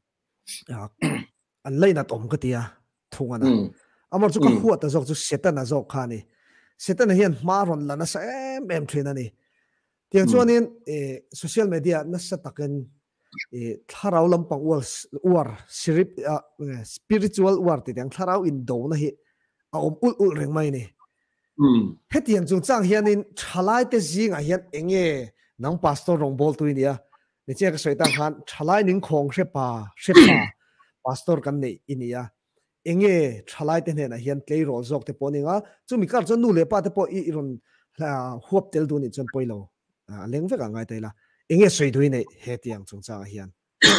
an leina tom ka tia thunga na amar chu ka huat ta zok chu setan azok kha ni setan hian maron lana sa em em thina ni tiang chuanin e social media na sa taken e tharau lampang war war sirip spiritual war ti tiang tharau in do na hi a om ul ul reng mai ni he tiang chung chang hianin thalai te zinga hian enge nang pastor rong bol tuinia ni che ka soitang khan thalai ning khong shepa shepa pastor kan nei inia enge thalai te na hian klei rol zok te poninga chumi kar chon nu le pa te po i ron huap tel du ni chon poilo leng veka ngai taila enge soi dui nei he tiang chung chang hian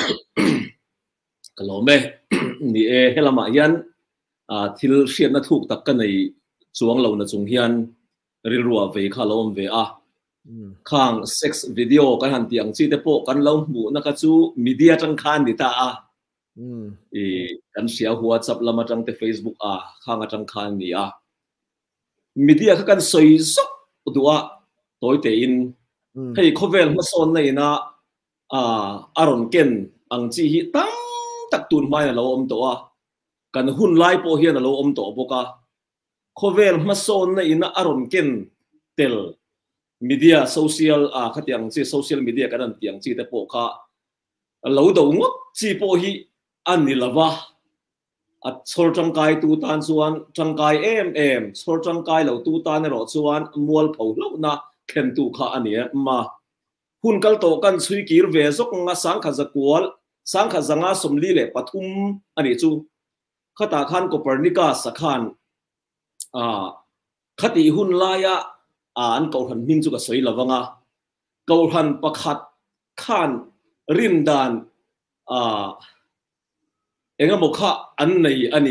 kalome ni e helama hian a thil hriat na thuk tak ka nei chuang lo na chung hian rilruwa ve kha lom ve a khang sex video kan han tiang chi te po kan lo mu na ka chu media tang khan ni ta a e kan sia WhatsApp lama tang te Facebook a khang atang khan ni a media kha kan soi sok duwa toy te in hei khovel ma son nei na a aron ken ang chi hi tam tak tun mai na lo om to a kan hun lai po hian na lo om to boka khovel ma son nei na aron ken tel media social a khatiang chi social media kan an tiang chi te po kha lo do ngok chi po hi an ni lawa at chor tang kai tu tan chuan tang kai em em chor tang kai lo tu tan ro chuan mual pho lo na khen tu kha ania ma hun kal to kan chui kir ve zok nga sang kha zakwal sang kha zanga somli le pathum ani chu khata khan Copernica sakhan a khati hun laya an ko han min chu ka soi lawanga ko han pakhat khan rin dan a enga mokha an nei ani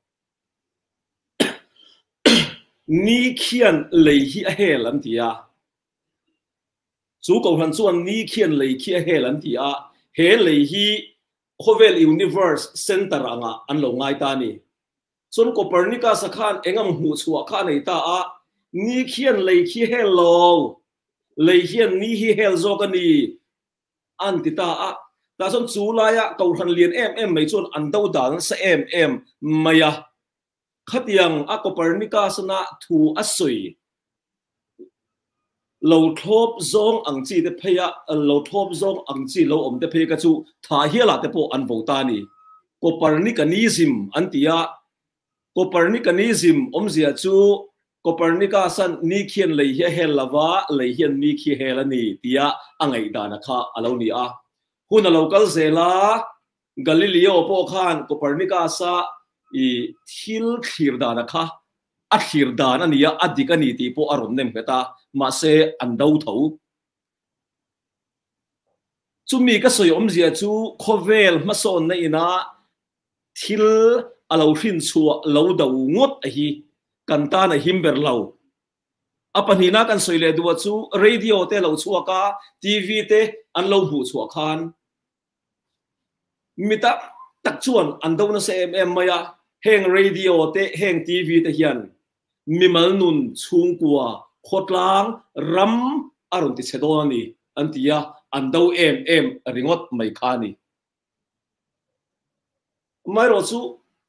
ni khian lei hi a hel an tia chu ko han chuan ni khian lei khi a hel an tia he lei hi khovel universe center anga an lo ngai ta ni chon Copernica sakhan engam hu chua kha nei ta a ni khian lei khi hel lo lei hian ni hi hel zo ka ni an ti ta a ta son chu la ya ko han lien em em mai chon an do dan sa em em maya khatiang a Copernica sana thu asui lo thop zong ang chi te pheya lo thop zong ang chi lo om te phe ka chu tha hiala te po an vota ni Copernicanism antia Copernicanism omzia chu Copernica san ni khian lei hi hel lawa lei hian ni khi helani tia angai dana kha alo ni a hun local zela Galileo po khan Copernica sa i thil khir dana kha a khir dana nia adikani ti po aron nem heta ma se andau tho chumi ka soi omzia chu khovel mason na ina thil alo hrin chu lo dau ngot a hi kanta na himber lo apanina kan soile duwa chu radio te lo chuaka T V te an lo bu chu khan mita tak chuan ando na se em maya heng radio te heng T V te hian mimal nun chung kwa khotlang ram aron ti chedoni antia ando em em ringot mai khani mai ro chu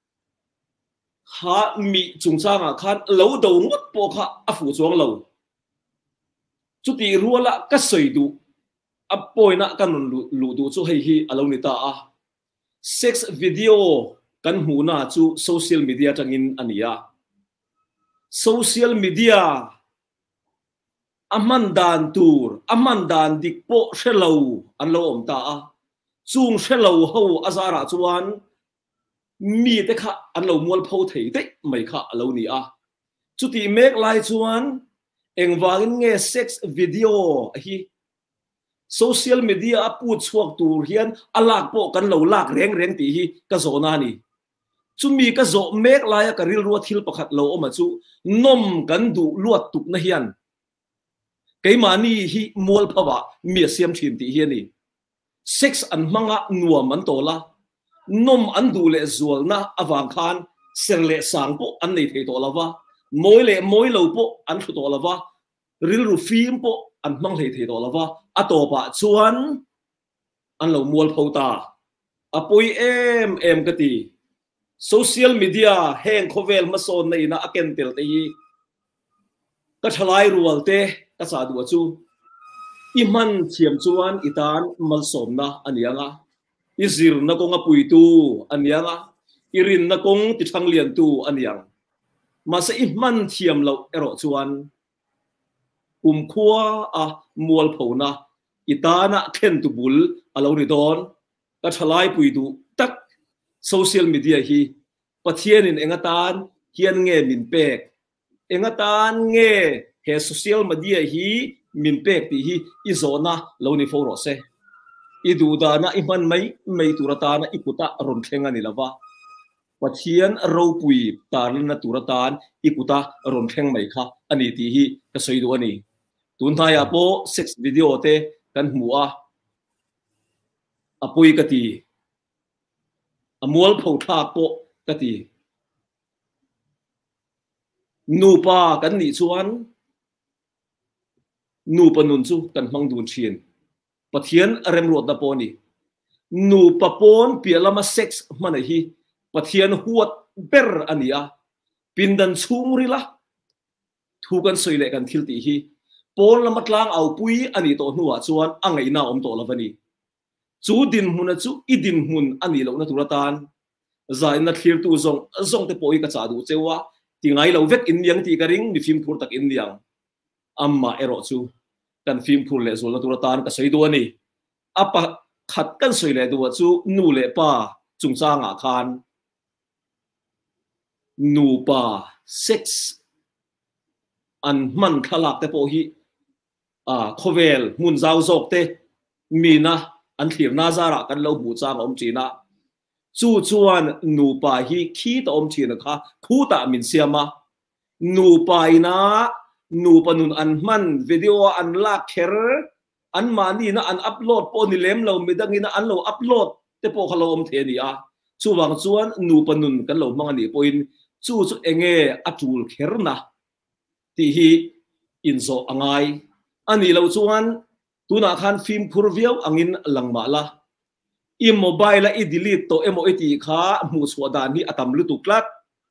ha mi chung changa khan lo do ngot po kha afu chuang lo chuti ruala ka soidu apoina kan lu du chu hei hi alo ni ta a sex video kan huna chu social media tangin ania social media aman dan tur aman dan dikpo shelo an lo om ta a chung shelo ho azara chuan mi te kha an lo mual pho thei te mai kha alo ni a chuti mek lai chuan engwangin nge sex video hi social media apu chuak tur hian alak po kan lo lak reng reng ti hi ka zona ni chumi ka zo mek laia ka ril ruat thil pakhat lo oma chu nom kan du luat tuk na hian keimani hi mol phawa mi siam thin ti hi ni sex an manga nuam an tola nom an du le zual na awang khan serle sang po an nei thei to lawa moi le moi lo po an thu to lawa ril ru fim po an mang lei thei to lawa atopa chuan an lo mol phota apoi em em kati social media heng khovel mason nei na aken tel te hi ka thalai rual te ka sa du chu i man thiam chuan itan mal som na anianga izir na konga puitu anianga irin na kong ti thang lian tu aniang masa i man thiam lo ero chuan um khua a mual phona itana khen tu bul alo ri don ka thalai puitu tak social media hi pathian in engatan hian nge min pek engatan nge he social media hi min pek ti hi izona lo ni foro se idu da na iman mai mai turata na ikuta ron thenga ni lawa pathian ro pui tar na turatan ikuta ron theng mai kha ani ti hi ka soidu ani tun tha ya po sex video te kan hmuwa apui kati amol phau tha po kati nupa kan ni chuan nupa nun chu kan mang dun thin pathian rem rot na poni nupa pon pialama sex mana hi pathian huat ber ania pindan chungrila thukan soile kan thil ti hi pon lamatlang au pui ani to hnuwa chuan angai na om to lavani chu din huna chu idin hun ani lo na turatan zai na thlir tu zong zong te poi ka cha du chewa tingai lo vek in yang ti ka ring mi film phur tak in yang amma ero chu kan film phur le zol na turatan ka sei du ani apa khat kan soi le du chu nu le pa chungcha nga khan nu pa sex an man khalak te po hi a khovel mun zau zok te mina an thlir na zara kan lo bu chang om china chu chuan nu pa hi khi ta om china kha khu ta min siama nu pa ina nu panun an man video an la kher an mani na an upload po ni lem lo midangina an lo upload te po khalo om the ni a chu wang chuan nu panun kan lo mangani point chu chu enge atul kherna ti hi inzo angai ani lo chuan tuna khan film phurviau angin langma la i mobile la i delete to emo eti kha mu chhuadan ni atam lu tu klat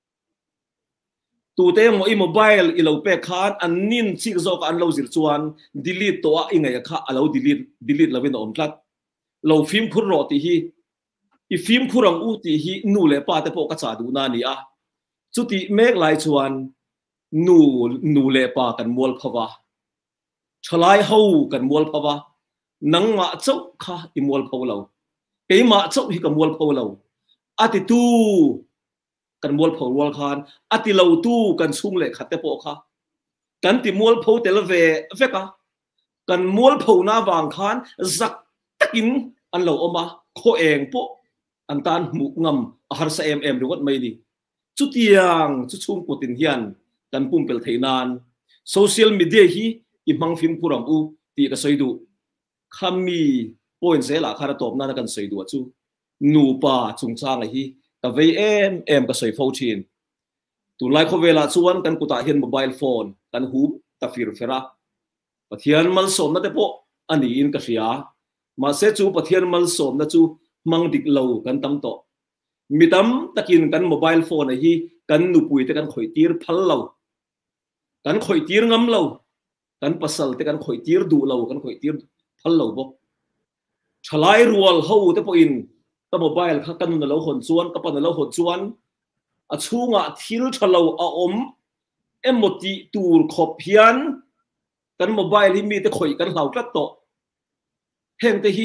tu te mo i mobile i lo pe khan an nin chik zo ka an lo zir chuan delete to a ingai kha alo delete delete lovin om klat lo film phur ro ti hi i film phurang u ti hi nu le pa te po ka cha du na ni a chuti mek lai chuan nu nu le pa kan mol phawa chalai ho kan mol phawa nang ma chau kha i mol phaw lo ke ma chau hi ka mol phaw lo ati tu kan mol phaw wal khan ati lo tu kan chung le khate po kha kan ti mol phaw tel ve ve ka kan mol phaw na wang khan zak takin an lo oma kho eng po an tan mu ngam har sa em em ruat mai ni chu tiang chu chung putin hian kan pum pel theinan social media hi i mang film puram u ti ka soidu khami point zela khara top na kan soidu chu nu pa chungchang hi ta ve em em ka soi phau chin tu lai kho vela chuan kan kuta hian mobile phone kan hu ta fir fera pathian mal som na te po ani in ka ria ma se chu pathian mal som na chu mang dik lo kan tam to mitam takin kan mobile phone hi kan nu pui te kan khoi tir phal lo kan khoi tir ngam lo kan pasal te kan khoi tir du lo kan khoi tir phal lo bo thalai rual ho te po in ta mobile kha kan na lo hon chuan ka pan lo hon chuan a chunga thil thalo a om emoti tur khop hian kan mobile hi mi te khoi kan hlau tlat to heng te hi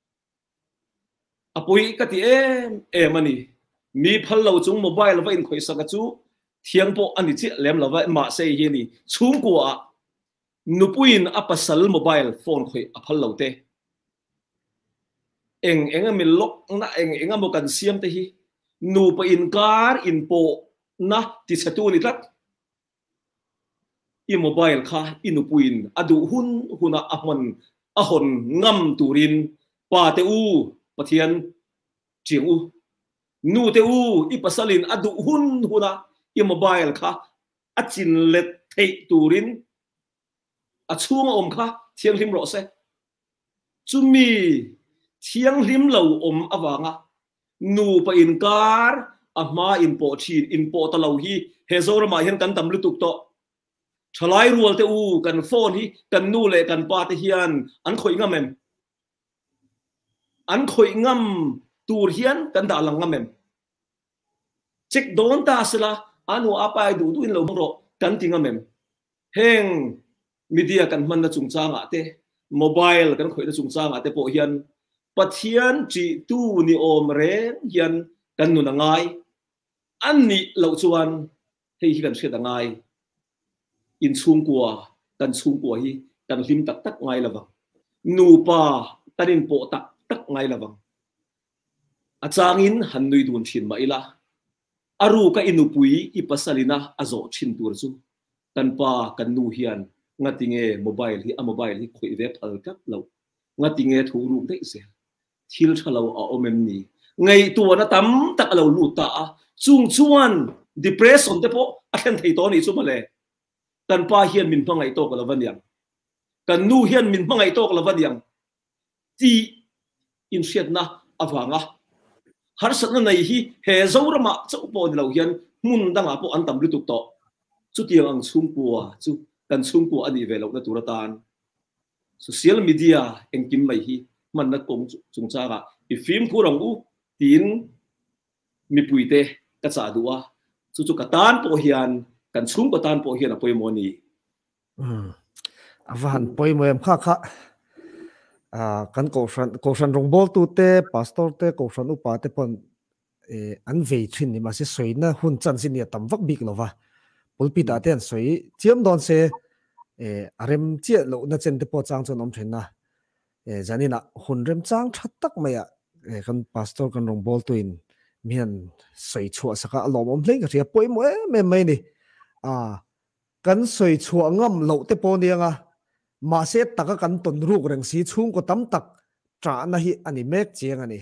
apoi ka ti em em ani mi phal lo chung mobile va in khoi saka chu thiang po ani chi lem lova ma se hi ni chung kwa nupuin apasal mobile phone khoi aphal lo te eng eng mi lok na eng eng mo kan siam te hi nu pa in kar in po na ti chatu ni tat i mobile kha inu puin adu hun huna ahon ahon ngam turin pa te u pathian chiang u nu te u i pasalin adu hun huna i mobile kha achin let thei turin achunga om kha thiang lim ro se chumi thiang lim lo om awanga nu pa in kar ama in po thin in po ta lo hi hezor ma hian kan tam lutuk to thalai rual te u kan phone hi kan nu le kan pa te hian an khoi ngam em an khoi ngam tur hian kan da lang ngam em check don ta sila anu apai du du in lo ro kan tinga mem heng media kan man na chung changa te mobile kan khoi na chung changa te po hian pathian chi tu ni om re hian kan nu na ngai an ni lo chuan hei hi kan hret ngai in chung kwa kan chung kwa hi kan lim tak tak ngai lawang nu pa tanin po tak tak ngai lawang achangin han nui dun thin ma ila aru ka inupui ipasalina azo chin tur chu kan pa kan nu hian ngatinge mobile hi a mobile hi khoi ve phal kap lo ngatinge thu ru dei se thil thalo a omem ni ngai tu na tam tak lo lu ta a chung chuan depression te po a khen thei to ni chu male kan pa hian min pangai to kala vaniang kan nu hian min pangai to kala vaniang ti in shet na awanga har sat na nei hi he zorama chau po lo hian mun danga po an tam lutuk to chu tiang ang chung kwa chu kan chung kwa ani ve lo na turatan social media engkim mai hi man na kong chung chaga i film khurang u tin mi puite ka cha duwa chu chu katan po hian kan chung katan po hian a poimoni um avan poimoem kha kha à kan ko fran ko fran rong bol tu te pastor te ko fran upa te pon e an ve thin ni ma se soina hun chan sin ya tam vak bik lova pulpit aten soi chiam don se e arem che lo na chen te po chang chon om thin na e janina hun rem chang that tak maya e kan pastor kan rong bol tu in mian soi chua saka lom om hleng ria poi mo me mai ni a kan soi chua ngam lo te po nianga ma se taka kan ton ruk reng si chung ko tam tak tra na hi ani mek chiang ani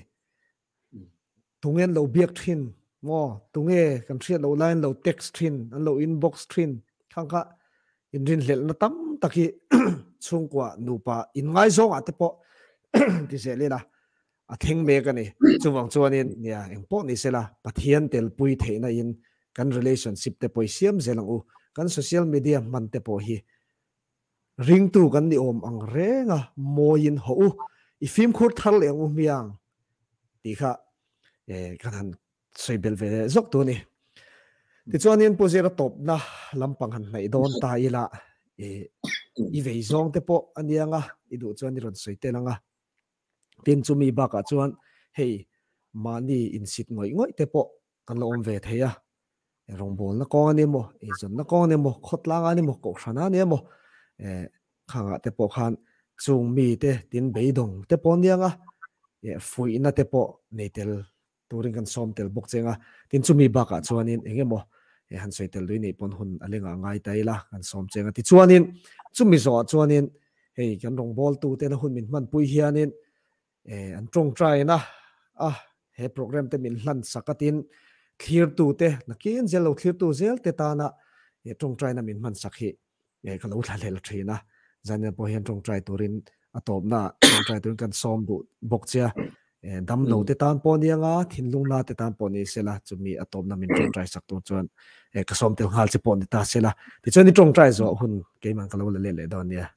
tungen lo biak thin mo tunge kan thriat lo line lo text thin an lo inbox thin khangka in rin hlel na tam taki chung kwa nupa in ngai zong ate po ti se le la a theng me ka ni chuwang chuanin nia engpo ni sela pathian tel pui theina in kan relationship te poi siam zelang u kan social media man te po hi ring tu kan ni om ang renga moin ho i film khur thal eng u miang ti kha e kan soi bel ve zok tu ni ti chuanin pozera top na lampang han nei don ta ila e i vei zong te po anianga i du chuan ni ron soi te langa tin chumi ba ka chuan hei mani in sit ngoi ngoi te po kan lo om ve theya rong bol na ko ani mo e zon na ko ani mo khotla ani mo ko thana ani mo e khanga te po khan chung mi te tin beidong te po nianga e fui na te po neitel turing kan som tel bok chenga tin chumi ba ka chuanin engemo e han soi tel ni pon hun alenga ngai taila kan som chenga ti chuanin chumi zo chuanin hei kan rong bol tu te na hun min man pui hianin e an tong try na a he program te min hlan sakatin clear tu te nakin zelo clear tu zel te ta na e tong try na min man sakhi e kalau thla le thina zania po hian tong try turin atop na tong try turin kan som du bok chia e dam lo te tan po nianga thinlung na te tan po ni sela chumi atop na min tong try sak tu chuan e ka som tel hal che po ni ta sela ti chuan ni tong try zo hun ke man kalau le le don nia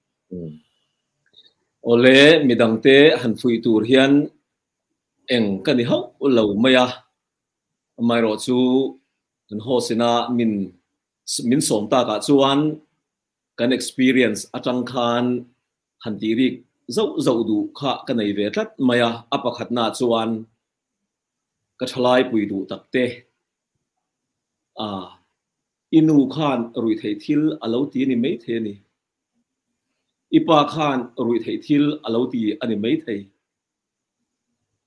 ole midang te han fui tur hian eng kan ho lo maya mai ro chu kan ho sina min min som ta ka chuan kan experience atang khan han ti ri zo zo du kha kan nei ve tlat maya apakhat na chuan ka thlai pui du takte a inu khan rui thei thil alo ti ni mai the ni ipa khan rui thei thil alo ti ani mai thei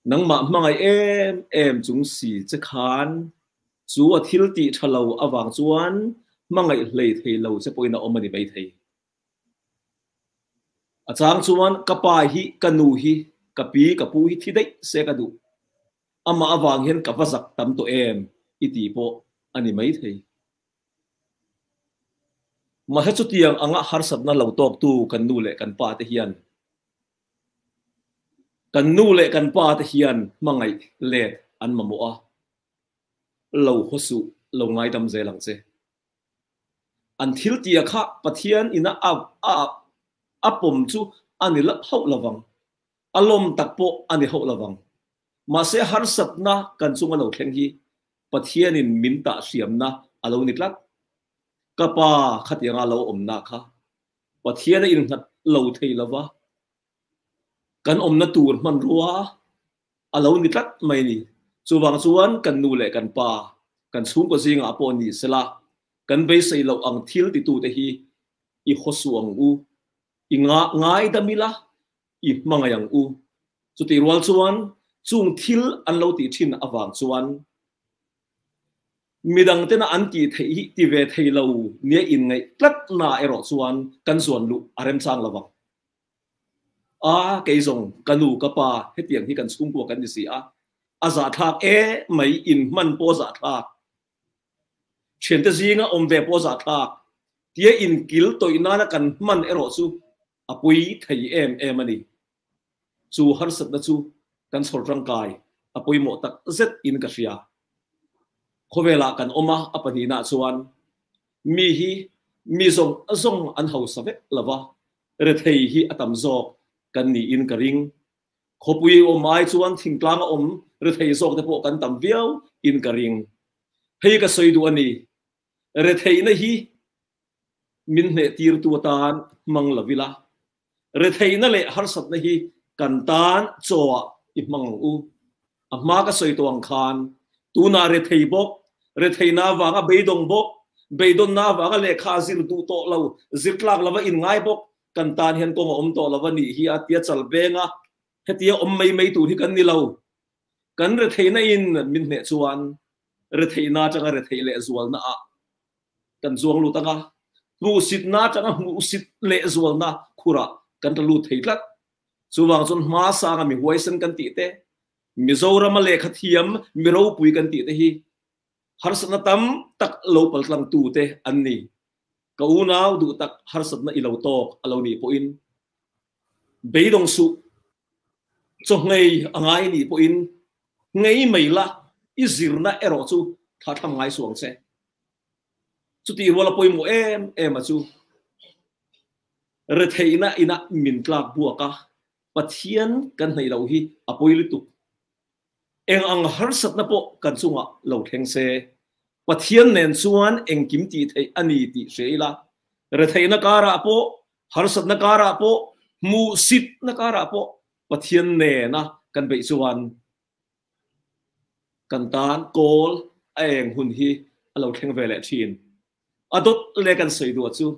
nang ma mangai em em chung si che khan chu a thil ti thalo awang chuan mangai hlei thei lo che poina omani mai thei achang chuan kapa hi kanu hi kapi kapu hi thidei se ka du ama awang hian kapazak tam to em iti po ani mai thei ma he chu tiang anga har sat na lo tok tu kan nu le kan pa te hian kan nu le kan pa te hian mangai le an mamu a lo hosu lo ngai dam zelang che an thil tia kha pathian ina a a apom chu ani la hau lawang alom takpo ani hau lawang ma se har sat na kan chunga lo thleng hi pathian in minta siam na alo nitlat kapa khatianga lo omna kha pathian in nat lo thei lawa kan omna tur man ruwa alo nitlat mai ni chuwang chuan kan nu le kan pa kan chung ko zinga apon ni sela kan be sei lo ang thil ti tu te hi i hosuang u i nga ngai damila i mangayang u chu ti rual chuan chung thil an lo ti thin awang chuan midang tena anti thei ti ve thei lo ne in ngai tlat na ero chuan kan zuan lu arem chang lawang a ke zong kanu kapa hetiang hi kan chung ko kan ni si a aza thak e mai in man po za thak chen te zinga om ve po za thak tia in kil toina na kan man ero chu apui thei em em ani chu har sat na chu kan sol rang kai apui mo tak zet in ka ria khowela kan oma apani na chuan mi hi mi zong azong an ho save lawa re thei hi atam zok kan ni in ka ring khopui o mai chuan thingtlang om re thei zok te po kan tam viau in ka ring hei ka soidu ani re thei na hi min ne tir tu tan mang lavila re thei na le har sat na hi kan tan chowa i mang u amma ka soitong khan tu na re thei bok re thei na wanga beidong bok beidon na wanga le kha zil du to lo zitlak lawa in ngai bok kan tan hian ko om to lawa ni hi atia chal benga hetia om mai mai tu hi kan ni lo kan re thei na in min ne chuan re thei na changa re thei le zual na a kan zuang lu tanga mu sit na changa mu sit le zual na khura kan ta lu thei tlat chuwang chon ma sa nga mi huaisen kan ti te mizoram le khathiam miro pui kan ti te hi har satna tam tak lo paltlang tu te anni ka unaw du tak har satna ilo tok alo ni po in beidong su cho ngei angai ni po in ngei mai la izirna ero chu tha tham ngai suang che chu ti wala poi mo em em chu re theina ina min tlak buaka pathian kan nei lo hi apoi lu tu eng ang har sat na po kan chunga lo theng se pathian nen chuan eng kim ti thei ani ti seila re theina kara po har sat na kara po mu sit na kara po pathian ne na kan be chuan kan tan kol eng hun hi alo theng vele thin adot le kan sei du chu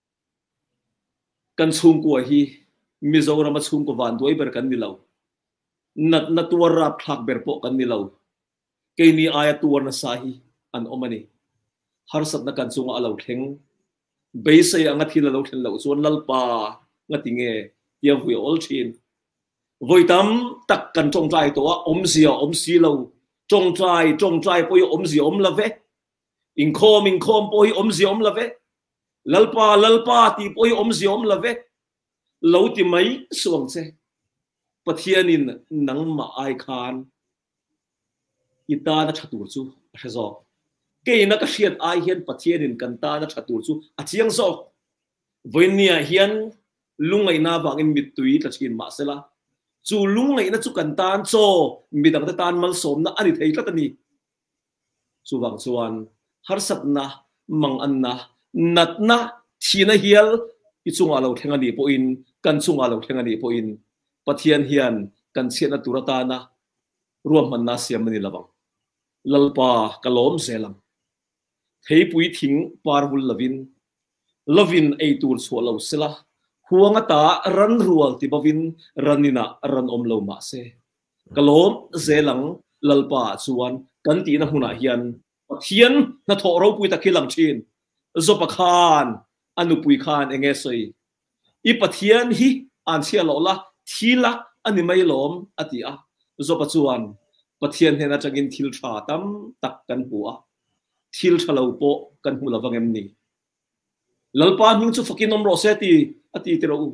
kan chung ko hi mizoram chung ko van doi ber kan ni lo nat na tuar rap thak ber po kan ni lo ke ni aya tuar na sahi an omani har sat na kan chunga alo theng be sei anga thil lo thlen lo chuan lalpa ngatinge tia hui ol thin voitam tak kan chong trai to om sia om si lo chong trai chong trai poi om sia om la ve in khom in khom poi om sia om la ve lalpa lalpa ti poi om sia om la ve lo ti mai suang che pathianin nang ma ai khan ita na thatur chu rezo ke na ka hriat ai hian pathianin kan ta na thatur chu achiang zo voinia hian lungai na wangin mitui tlachin ma sela chu lungai na chu kan tan cho midang ta tan mal som na ani thei tlatani chu wang chuan har sat na mang an na nat na thina hial i chunga lo thenga ni po in kan chunga lo thenga ni po in pathian hian kan chena turata na ruam man na siam ni lawang lalpa kalom selam thei pui thing parvul lavin lovin ei tur chhualo sela huanga ta ran rual ti bavin ranina ran om lo ma se kalom zelang lalpa chuan kan ti na huna hian pathian na tho ro pui ta khilang thin zo pakhan anu pui khan enge soi i pathian hi an sia lo la thila ani mai lom ati a zo pa chuan pathian hena changin thil tha tam tak kan bua thil thalo po kan hula wangem ni lalpa ning chu fakinom ro se ti ati ti ro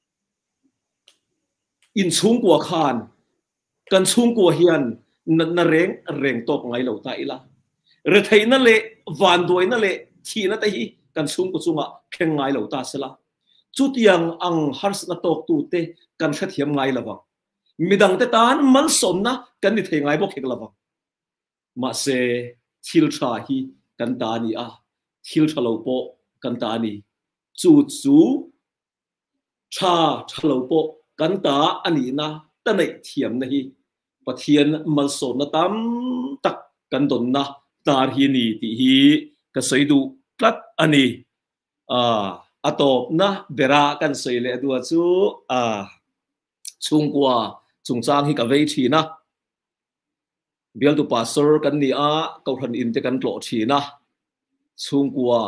in chung kwa khan kan chung kwa hian na reng reng top ngai lo ta ila re thai na le van doi na le thi na ta hi kan chung ku chunga kheng ngai lo ta sela chu tiang ang hars na tok tu te kan kha thiam ngai lawa midang te tan mal som na kan ni thei ngai bo khek lawa ma se thil tha hi kan ta ni a thil thalo po kan ta ni chu chu tha thalo po kan ta ani na ta nei thiam na hi pathian mal som na tam tak kan don na tar hi ni ti hi ka soidu tlat ani a atop na bera kan soile du chu a chungkwa chungchang hi ka vei thi na bial tu pastor kan ni a ko than in te kan tlo thi na chungkwa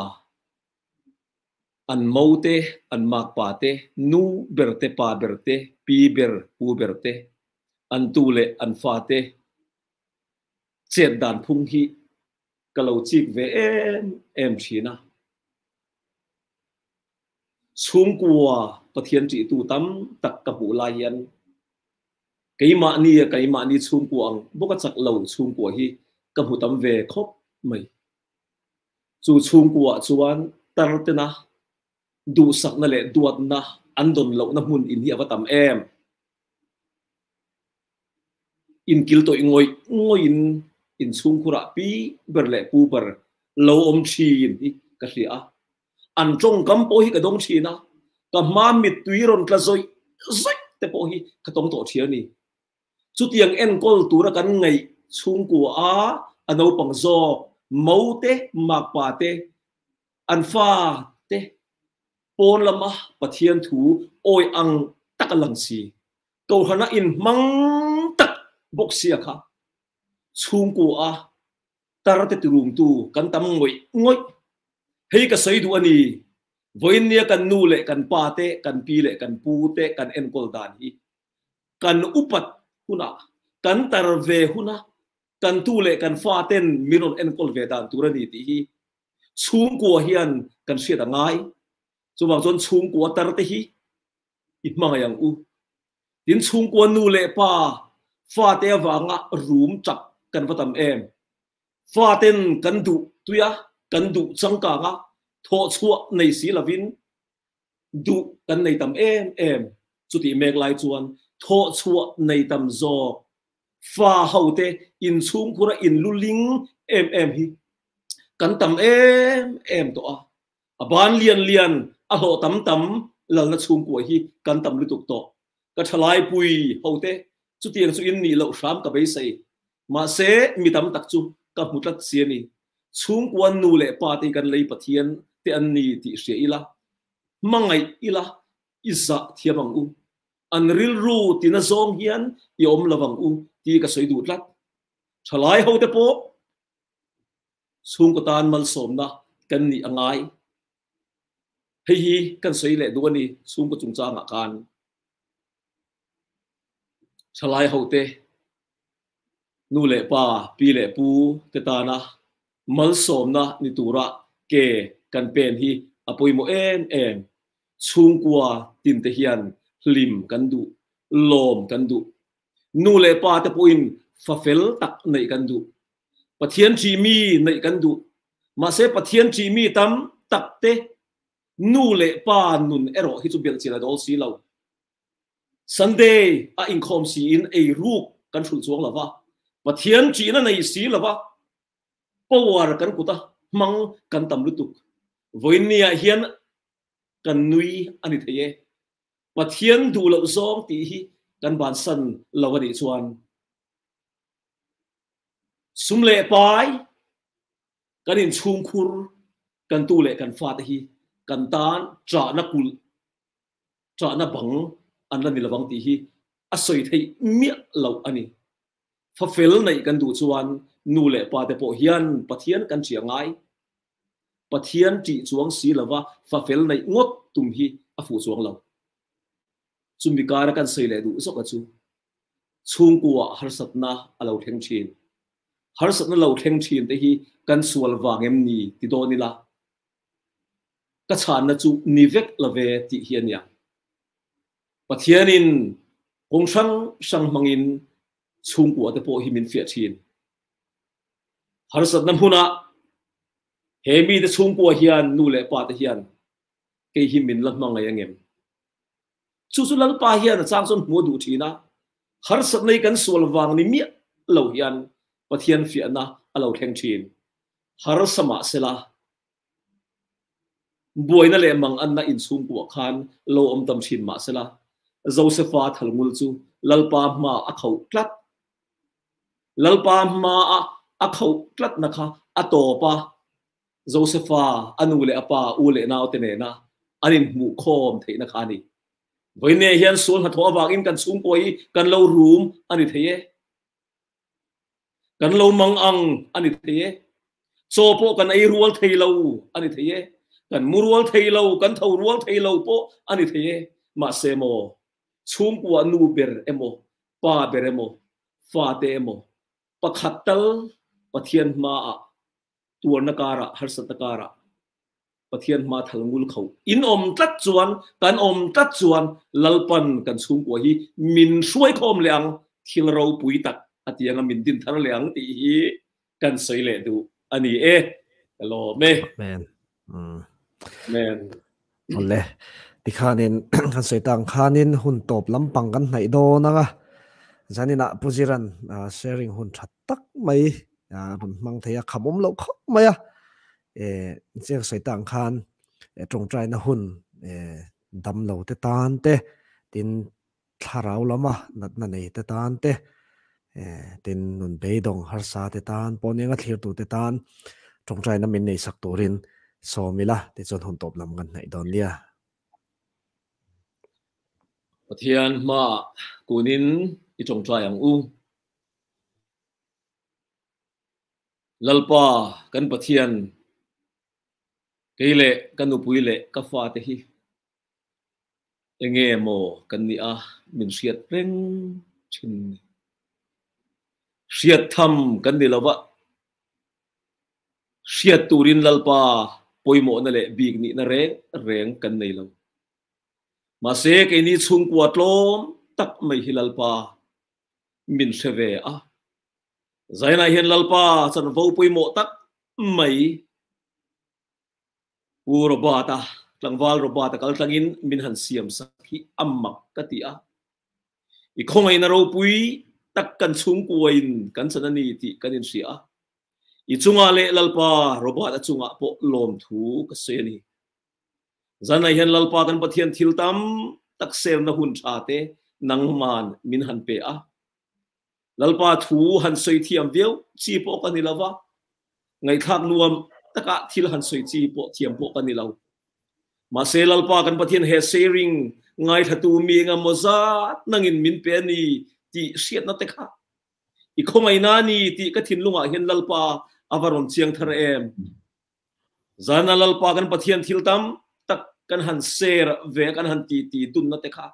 an mote an mak pa te nu berte pa berte pi ber pu berte an tule an fa te chet dan phung hi kalau chik ve em em thina chungkwa pathian chi tu tam tak ka bu la hian keima ni keima ni chungkwang boka chak lo chungkwa hi ka mu tam ve khop mai chu chungkwa chuan tartena du sak na le duat na andon lo na mun in hi awatam em in kil to ingoi ngoi in in chungkura pi berle pu ber lo om thin hi ka ria an trong kam po hi ka dong thina ka ma mit tuiron ka zoi zoi te po hi ka tong to thia ni chu tiang en kol tura kan ngai chungkua a ano pang zo mote makpa te an fa te pon lama pathian thu oi ang takalang si ko hana in mang tak boxia kha chungkua tarate turum tu kan tam ngoi ngoi hei ka sai du ani voin nia kan nu le kan pa te kan pi le kan pu te kan en kol dan hi kan upat huna kan tar ve huna kan tu le kan fa ten minon en kol ve dan turani ti hi chungkua hian kan sia da ngai chu bang chon chungkua tar te hi i manga yang u tin chungkua nu le pa fa te wanga room chak kan vatam em fa ten kan du tuya kan du changka nga tho chua nei si lavin du kan nei tam em em chu ti mek lai chuan tho chua nei tam zo fa haute in chung khura in luling em em hi kan tam em em to a aban lian lian a ho tam tam lal na chung ko hi kan tam lu tuk to ka thalai pui haute chu tiang chu in ni lo sham ka be sei ma se mi tam tak chu ka mutlat siani chung kwan nu le pa te kan lei pathian te an ni ti sia ila mangai ila isa thiamang u an ril ru tina zong hian i om lawang u ti ka soi du tlat thalai ho te po chung ko tan mal som na kan ni angai hei hi kan soi le du ani chung ko chung cha nga kan thalai ho te nu le pa pi le pu te ta na mal som na ni tura ke kan pen hi apoi mo em em chung kwa tin te hian lim kan du lom kan du nu le pa te poin fa fel tak nei kan du pathian chi mi nei kan du ma se pathian chi mi tam tak te nu le pa nun ero hi chu bel chila dol si lo Sunday a inkhom si in a ruk kan thul chuang lawa pathian chi na nei si lawa power kan kuta mang kan tam lutuk voinia hian kan nui ani theye pathian du lo zong ti hi kan ban san lawani chuan sumle pai kan in chung khur kan tu le kan fa te hi kan tan tra na kul tra na bang an la ni lawang ti hi a soi thei miak lo ani fa fel nei kan du chuan nu le pa te po hian pathian kan chiangai pathian ti chuang si lawa fa fel nei ngot tum hi a fu chuang lo chumi kar kan sei le du so ka chu chung kwa har satna alo theng chin har satna lo theng chin te hi kan sual wangem ni ti do ni la ka chan na chu ni vek la ve ti hian ya pathianin ong sang sang mangin chung kwa te po hi min fia chin har satna huna he mi te chung kwa hian nu le pa te hian ke hi min lam mangai angem chu chu lal pa hian chang son mu du thina har sat nei kan sual wang ni mi lo hian pathian fi na alo theng thin har sama sela boina le mang an na in chung ku khan lo om tam thin ma sela josepha thalmul chu lalpa ma a khau tlat lalpa ma a khau tlat na kha atopa josepha anu le apa u le naw te ne na anin mu khom theina khani với nè hiền xuống hạt hoa vàng in cần xuống quay cần lâu rúm anh đi thấy cần lâu măng ăn anh đi thấy so po cần ai ruol thấy lâu anh đi thấy cần mua ruol thấy lâu cần thầu ruol thấy lâu po anh đi thấy mà xem mò xuống qua nu ber emo pa ber emo pha te emo pa khatal pathian ma tuar nakara har satakara pathian ma thalngul khau in om tlat chuan kan om tlat chuan lalpan kan chung ko hi min suai khom leang thil ro pui tak atianga min din thar leang ti hi kan sei le du ani e hello me man mm man ole ti khanin kan sei tang khanin hun top lampang kan nai do na ga janina pujiran sharing hun that tak mai run mang theya khamom lo khop maya e che sai tang khan trong trai na hun e dam lo te tan te tin tharau lama nat na nei te tan te e tin nun be dong har sa te tan poninga thlir tu te tan trong trai na min nei sak turin so mila te chon hun top lam gan nai don lia pathian ma kunin i trong trai ang u lalpa kan pathian keile kanu puile ka fa te hi enge mo kan ni a min siat reng chin siat tham kan ni lawa siat turin lalpa poimo na le big ni na reng reng kan nei lo ma se ke ni chung kwa tlom tak mai hilalpa min seve a zaina hian lalpa chan vo poimo tak mai u robata tlangwal robata kal tlangin min han siam sakhi ammak katia i khongai na ro pui tak kan chung kuin kan chanani ti kanin sia i chunga le lalpa robata chunga po lom thu ka seni zana hian lalpa kan pathian thiltam tak ser na hun thate nangman min han pe a lalpa thu han soi thiam veu chi po kanilawa ngai thak nuam taka thil han soi chi po thiam po kanilaw ma se lalpa kan pathian he sharing ngai thatu mi nga moza nangin min pe ni ti siat na te kha i khomai na ni ti ka thin lunga hian lalpa avaron chiang thar em zana lalpa kan pathian thiltam tak kan han ser ve kan han ti ti dun na te kha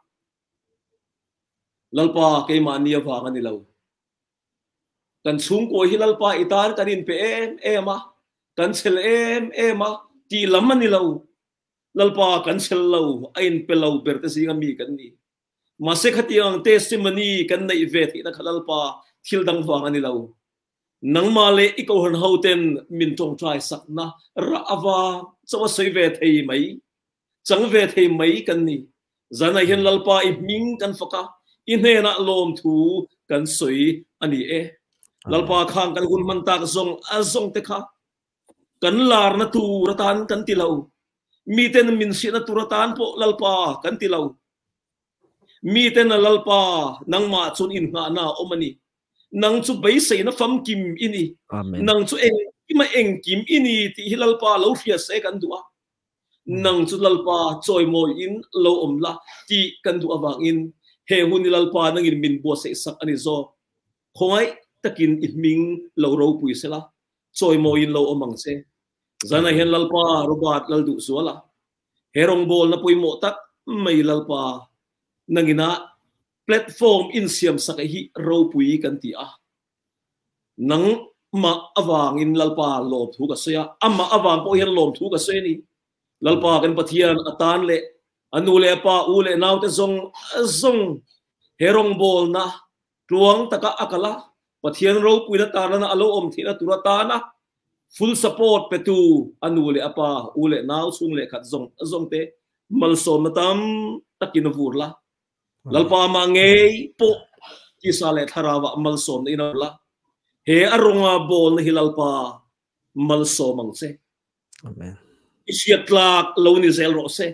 lalpa ke ma ni wa nga ni lo kan chung ko hi lalpa itar kanin pe em ema kan chel em ema ti lam ni lo lalpa kan chel lo ain pe lo ber te singa mi kan ni ma se khatiang testimony kan nei ve thi na khalalpa thil dang wa nga ni lo nang ma le i ko han hoten min tong trai sak na ra awa chawa sei ve thei mai chang ve thei mai kan ni zana hian lalpa i ming kan foka i ne na lom thu kan soi ani e lalpa khang kan gun man tak zong azong te kha kan lar na tu ratan kan tilau mi ten min si na tu ratan po lalpa kan tilau mi ten lalpa nang ma chun in nga na omani nang chu bai sei na fam kim ini nang chu eng ima eng kim ini ti hilalpa lo fia se kan dua nang chu lalpa choi mo in lo om la ti kan du awang in he hunilal pa nangin min bo se sak ani zo khongai takin iming lo ro pui sela choi mo in lo omang se zana hen lal pa robat lal du suala herong bol na pui mo tak mai lal pa nangina platform in siam sakahi ro pui kan ti a nang ma awang in lalpa lom thu ka soya amma awang po hen lom thu ka soy ni lalpa kan pathian atan le anu le pa u le naw te zong zong herong bol na tuang taka akala pathian ro pui na ta na alo om thina turata na full support pe tu anu le apa u le naw sung le khat zong zong te mal som tam takin vurla lalpa ma ngei po ki sale tharawa mal som ina la he aronga bol na hilalpa mal so mang se amen isiatlak lo ni zel ro se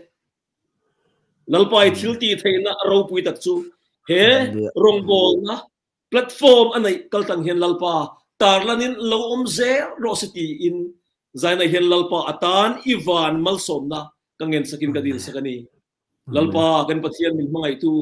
lalpa i thilti theina ro pui tak chu he rong bol na platform anai kaltang hen lalpa tarlanin lo om ze ro city in zaina hen lalpa atan ivan mal som na kangen sakin kadil sakani lalpa kan pathian min mangai tu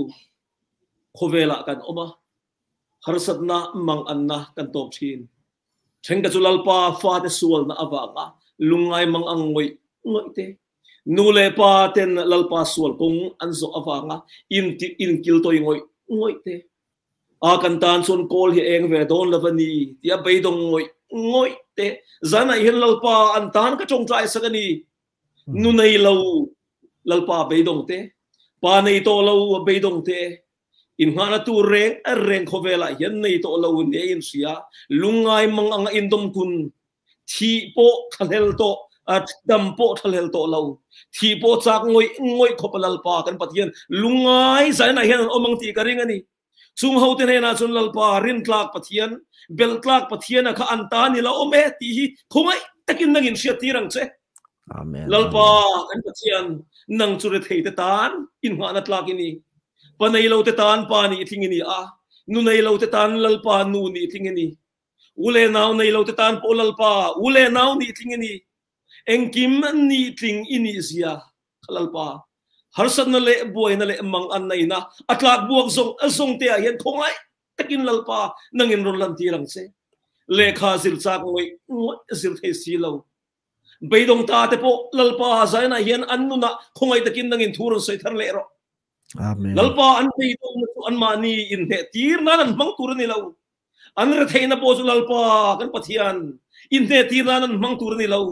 khovela kan oma harsat na mang anna kan top thin thenga chulalpa fa te sual na awanga lungai mang angoi ngoi te nule pa ten lalpa sual kong anzo awanga in in kil toy ngoi ngoi te a kan tan son kol hi eng ve don lavani tia beidong ngoi ngoi te zana hin lalpa an tan ka chong trai sakani nu nei lo lalpa beidong te pa nei to lo beidong te in hana tu reng reng khovela yan nei to lo ne in sia lungai mang ang indom kun thi po thalel to at dam po thalel to lo thi po chak ngoi ngoi khopalal pa kan pathian lungai zaina hian omang ti ka ring ani chung ho te na chun lal pa rin tlak pathian bel tlak pathian kha anta ni la ome ti khongai takin nangin sia tirang che amen lal pa kan pathian nang chure thei te tan in hana tlak ini panai lo te tan pa ni thingini a nu nei lo te tan lal pa nu ni thingini ule naw nei lo te tan po lal pa ule naw ni thingini engkim ni thing ini sia khalal pa harsan na le boy na le mang an nei na atlak buak zong azong te a hian khongai takin lal pa nangin ron lan tirang se le kha zil chak ngoi zil the si lo beidong ta te po lal pa zaina hian annu na khongai takin nangin thurun soi thar le ro amen lalpa an pe to an mani in he tir na nan mang tur ni lo an re theina po zu lalpa kan pathian in he tir na nan mang tur ni lo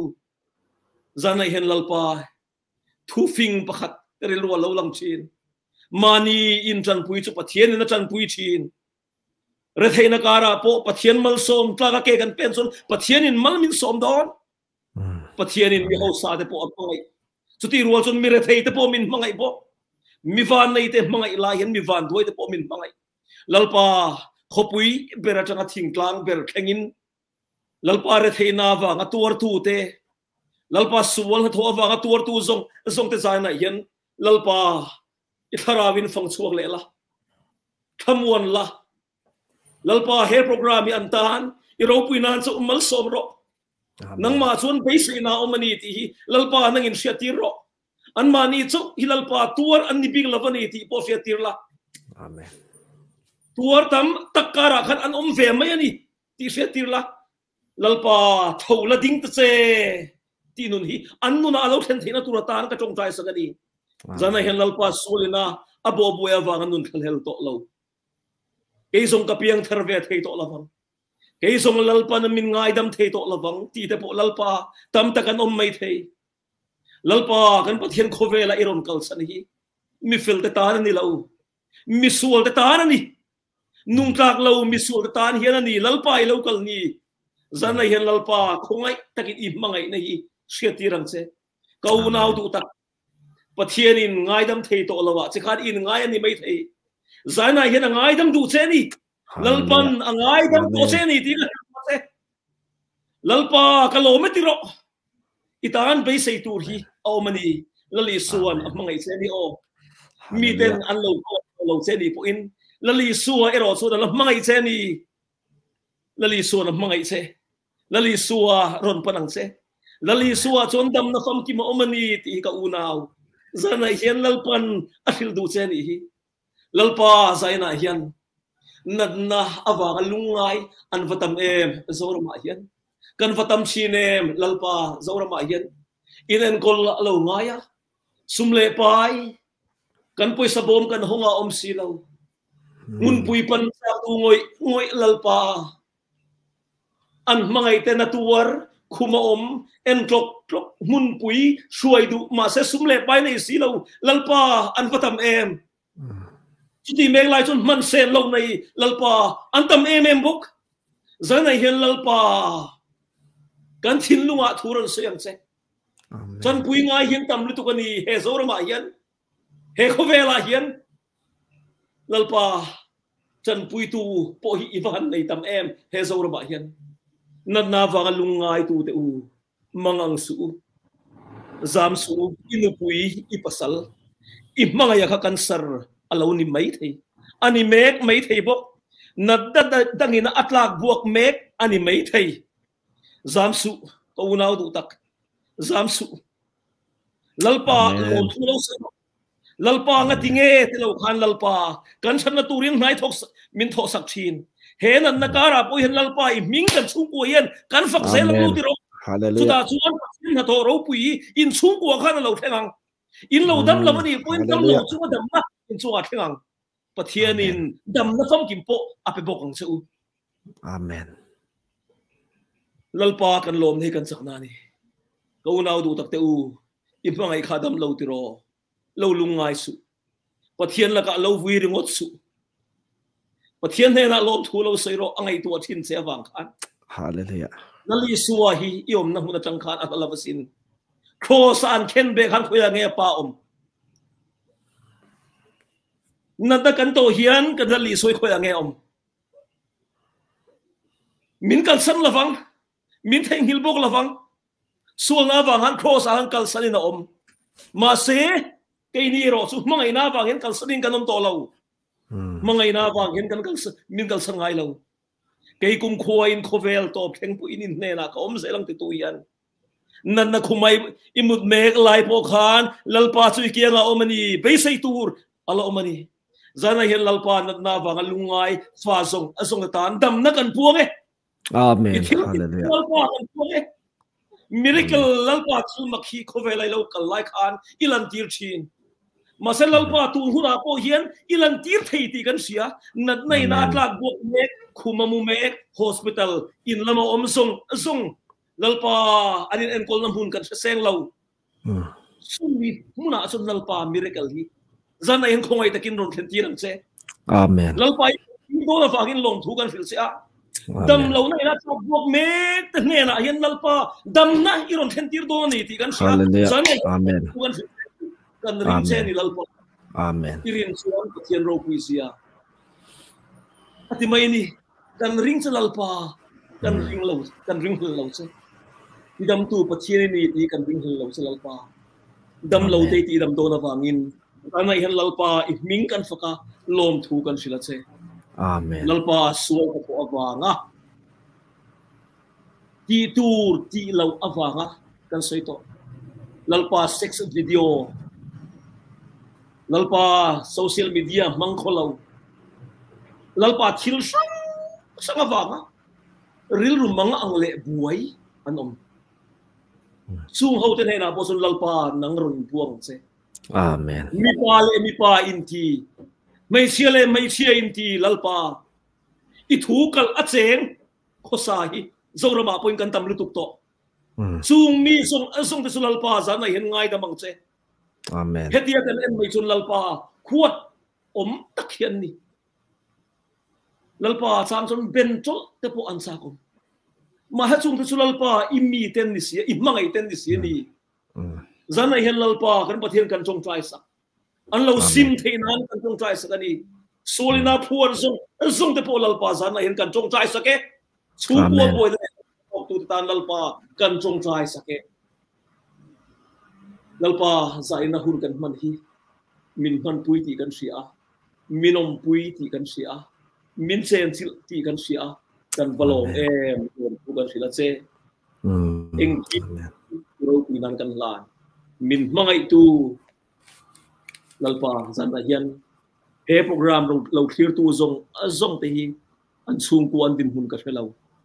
zana hen lalpa thu fing pakhat re lo lo lam chin mani in chan pui chu pathian na chan pui chin re theina kara po pathian mal som tla ke kan pension pathian in mal min som don pathian in mi ho sa de po apai chuti rual chun mi re thei te po min mangai po mi van nei te mangai la hian mi van duai te po min mangai lalpa khopui bera changa thingtlang ber thengin lalpa re theina wa nga tur tu te lalpa suwal tho wa nga tur tu zong zong te zaina hian lalpa itharawin phang chuak le la thamuan la lalpa he program hi antan iro puinan chu mal som ro nang ma chun base na omani ti lalpa nangin sia ti ro an mani chu hilalpa tuar an nibig lavani ti po sia tirla amen tuar tam takara khan an om ve mai ani ti sia tirla lalpa thola ding ta che ti nun hi an nu na alo then theina turatan ka chong trai sagani zana hen lalpa sulina abo boya wang nun khal hel to lo ke song ka piang tharve thei to lawang ke song lalpa na min ngai dam thei to lawang ti te po lalpa tam takan om mai thei lalpa kan pathian khovela iron kal san hi mi fil te tan ni lo mi sual te tan ni nung tlak lo mi sual te tan hian ani lalpa i lo kal ni zana hian lalpa khongai takin i mangai nei sheti rang che kau nau tu tak pathian in ngai dam thei to lawa che khat in ngai ani mai thei zana hian ngai dam du che ni lalpan ngai dam to che ni ti lalpa kilometer ro itan be sei tur hi o mani lali suan amangai che ni o mi ten an lo lo che ni po in lali suwa ero so da mangai che ni lali suwa amangai che lali suwa ron panang che lali suwa chon dam na kham ki ma omani ti ka unaw zana hian lalpan akhil du che ni hi lalpa zaina hian nadna awanga lungai an vatam em zorama hian kan vatam chinem lalpa zorama hian inen kol lo ngaya sumle pai kan poi sabom kan honga om silo ngun pui pan sa tu ngoi ngoi lalpa an mangai te natuar khuma om en klok klok mun pui suai du ma se sumle pai nei silo lalpa an vatam em chỉ mấy lại chun man sen lâu này lalpa an tam em em bốc giờ này hiện lalpa kan thin lunga thuran sayang se chan pui ngai hian tam lu tu kani he zora ma hian he khovela hian lalpa chan pui tu po hi ivan nei tam em he zora ma hian nan na wanga lungai tu te u mangang su zam su inu pui ipasal i mangaya ka kansar alo ni mai thei ani mek mai thei bok na da dangina atlak buak mek ani mai thei zam su ko unau du tak zam su lalpa lo thulo se lalpa nga tinge telo khan lalpa kan chan na turin nai thok min tho sak thin he nan na kara po hen lalpa i ming kan chung ko yen kan fak se lo ti ro hallelujah chuda chuan na to ro pui in chung ko khan lo thengang in lo dam lo ni point dam lo chu dam na in chu a thengang pathian in dam na fam kim po ape bok ang seu amen lalpa kan lom nei kan sakna ni ko unau du tak te u i pangai khadam lo ti ro lo lungai su pathian la ka lo wi ringot su pathian ne na lom thu lo sei ro angai tu thin se wang khan hallelujah nali suwa hi iom na huna tang khan at lavasin cross an ken be khan khoya nge pa om nada kan to hian kan dali soi khoya nge om min kal san lavang min theng hil bok lavang sul na wang han cross an kal san na om ma se ke ni ro su mangai na wang hen kal san kan om to lo mangai na wang hen kan kal min kal san ngai lo ke kum khoin khovel to theng pu in ne na ka om se lang ti tu yan nan na khumai imut mek lai po khan lalpa chu ki nga omani be sei tur ala omani zana hian lalpa nat na wanga lungai fa zong azong tan dam na kan puang e amen hallelujah lalpa kan puang e miracle lalpa chu makhi khove lai lo kal lai khan ilan tir thin masal lalpa tu hura po hian ilan tir thei ti kan sia nat nei na tlak bok mek khumamu mek hospital in lama om zong zong lalpa anin en kol nam hun kan seng lo sumi muna asun lalpa miracle hi zana en khongai takin ron thlen tirang che amen lalpa do la fagin long thu kan fil se a dam lo na ina chok bok me te ne na hian lalpa dam na iron thlen tir do ni ti kan sia zana amen kan ring che ni lalpa amen irin chuan pathian ro puisia ati mai ni kan ring che lalpa kan ring lo kan ring lo che dam tu pathian ni ti kan ring lo che lalpa dam lo te ti dam do na wangin ana hen lalpa i ming kan faka lom thu kan sila che amen lalpa suai ko awanga ti tur ti lo awanga kan sei to lalpa sex video lalpa social media mangkholo lalpa thil sang sang awanga ril rum manga angle buai anom chung ho te na bo sun lalpa nang run buang che amen mi pa le mi pa inti mai sia le mai sia inti lalpa i thu kal a cheng khosahi zorama point kan tam lutuk to chung mi song asong te lalpa za na hen ngai da mang che amen hetia kan en mai chun lalpa khuat om takhian ni lalpa chang chon ben chol te po an sa kom ma ha chung te lalpa immi ten ni sia i mangai ten ni sia ni zana hian lalpa kan pathian kan chong trai sak an lo sim theinan kan chong trai sak ani solina phuan zong zong te po lalpa zana hian kan chong trai sake chu po boy tu tan lalpa kan chong trai sake lalpa zaina hun kan man hi min man pui ti kan sia minom pui ti kan sia min chen ti kan sia kan balong em tu kan sila che eng ki ro pinan kan lan min mangai tu lalpa zan hian he program lo clear tu zong zong te hi an chung ku an din hun ka shelo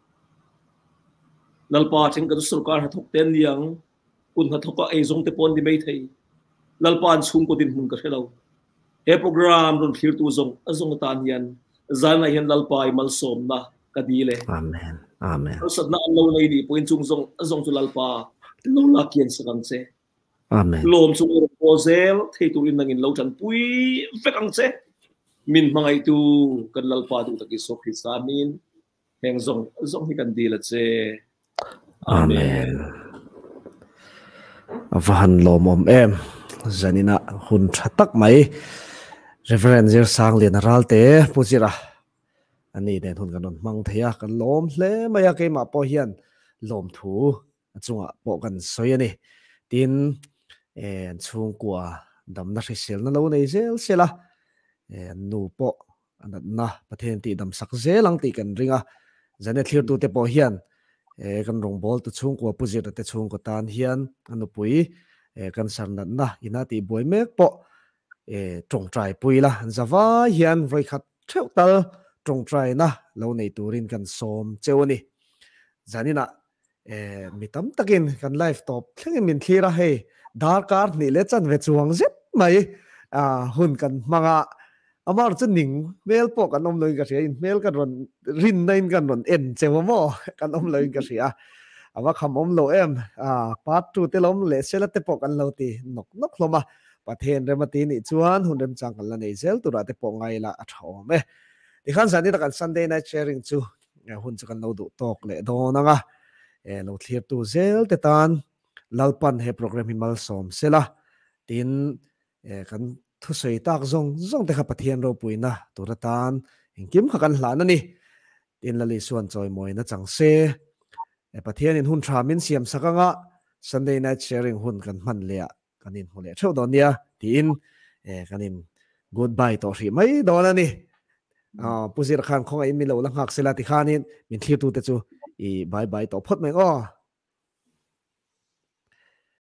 lalpa ching ka sarkar ha thok ten yang kun ha thoka ei zong te pon di mai thei lalpa an chung ku din hun ka shelo he program ron clear tu zong azong tan hian zana hian lalpa ai mal som na kadile amen amen sadna an lo nei di point chung zong azong tu lalpa lo la kian sakang che amen lom chung proposal thei tu in nangin lo chan pui vekang che min mangai tu kan lalpa tu taki sok hi samin heng zong zong hi kan dila che amen van lom om em zanina hun thatak mai reference zir sang lian ralte puzira ani den hun kanon mang theya kan lom hle maya ke ma po hian lom thu chunga po kan soyani tin en chung kwa damna risel na lo nei zel sela en nu po anat na pathen ti dam sak zelang ti kan ringa zane thlir tu te po hian e kan rong bol tu chung kwa puzira te chung ko tan hian anu pui e kan sarnat na ina ti boy mek po e trong trai pui la zawa hian voi khat theu tal trong trai na lo nei turin kan som chewani zanina e mitam takin kan live top thleng min thira he darkar ni le chan ve chuang zet mai a hun kan manga amar chu ning mel po kan om loi ka sia in mel kan ron rin nain kan ron en chewamo kan om loi ka sia awa kham om lo em a part two te lom le sela te po kan lo ti nok nok loma pathen remati ni chuan hun rem chang kan la nei zel tura te po ngai la a thom e ti khan sani ta kan Sunday night sharing chu hun chu kan lo du tok le do nanga e lo thlir tu zel te tan lalpan he program hi mal som sela tin e kan thu sei tak zong zong te kha pathian ro puina turatan engkim kha kan hlan ani tin lali suan choi moi na chang se e pathian in hun thamin siam sakanga Sunday night sharing hun kan man le kanin hole theu don nia tin e kanin goodbye to ri mai don ani a puzir khan khong ai mi lo la ngak sela ti khanin min thlir tu te chu i bye bye to phot mai o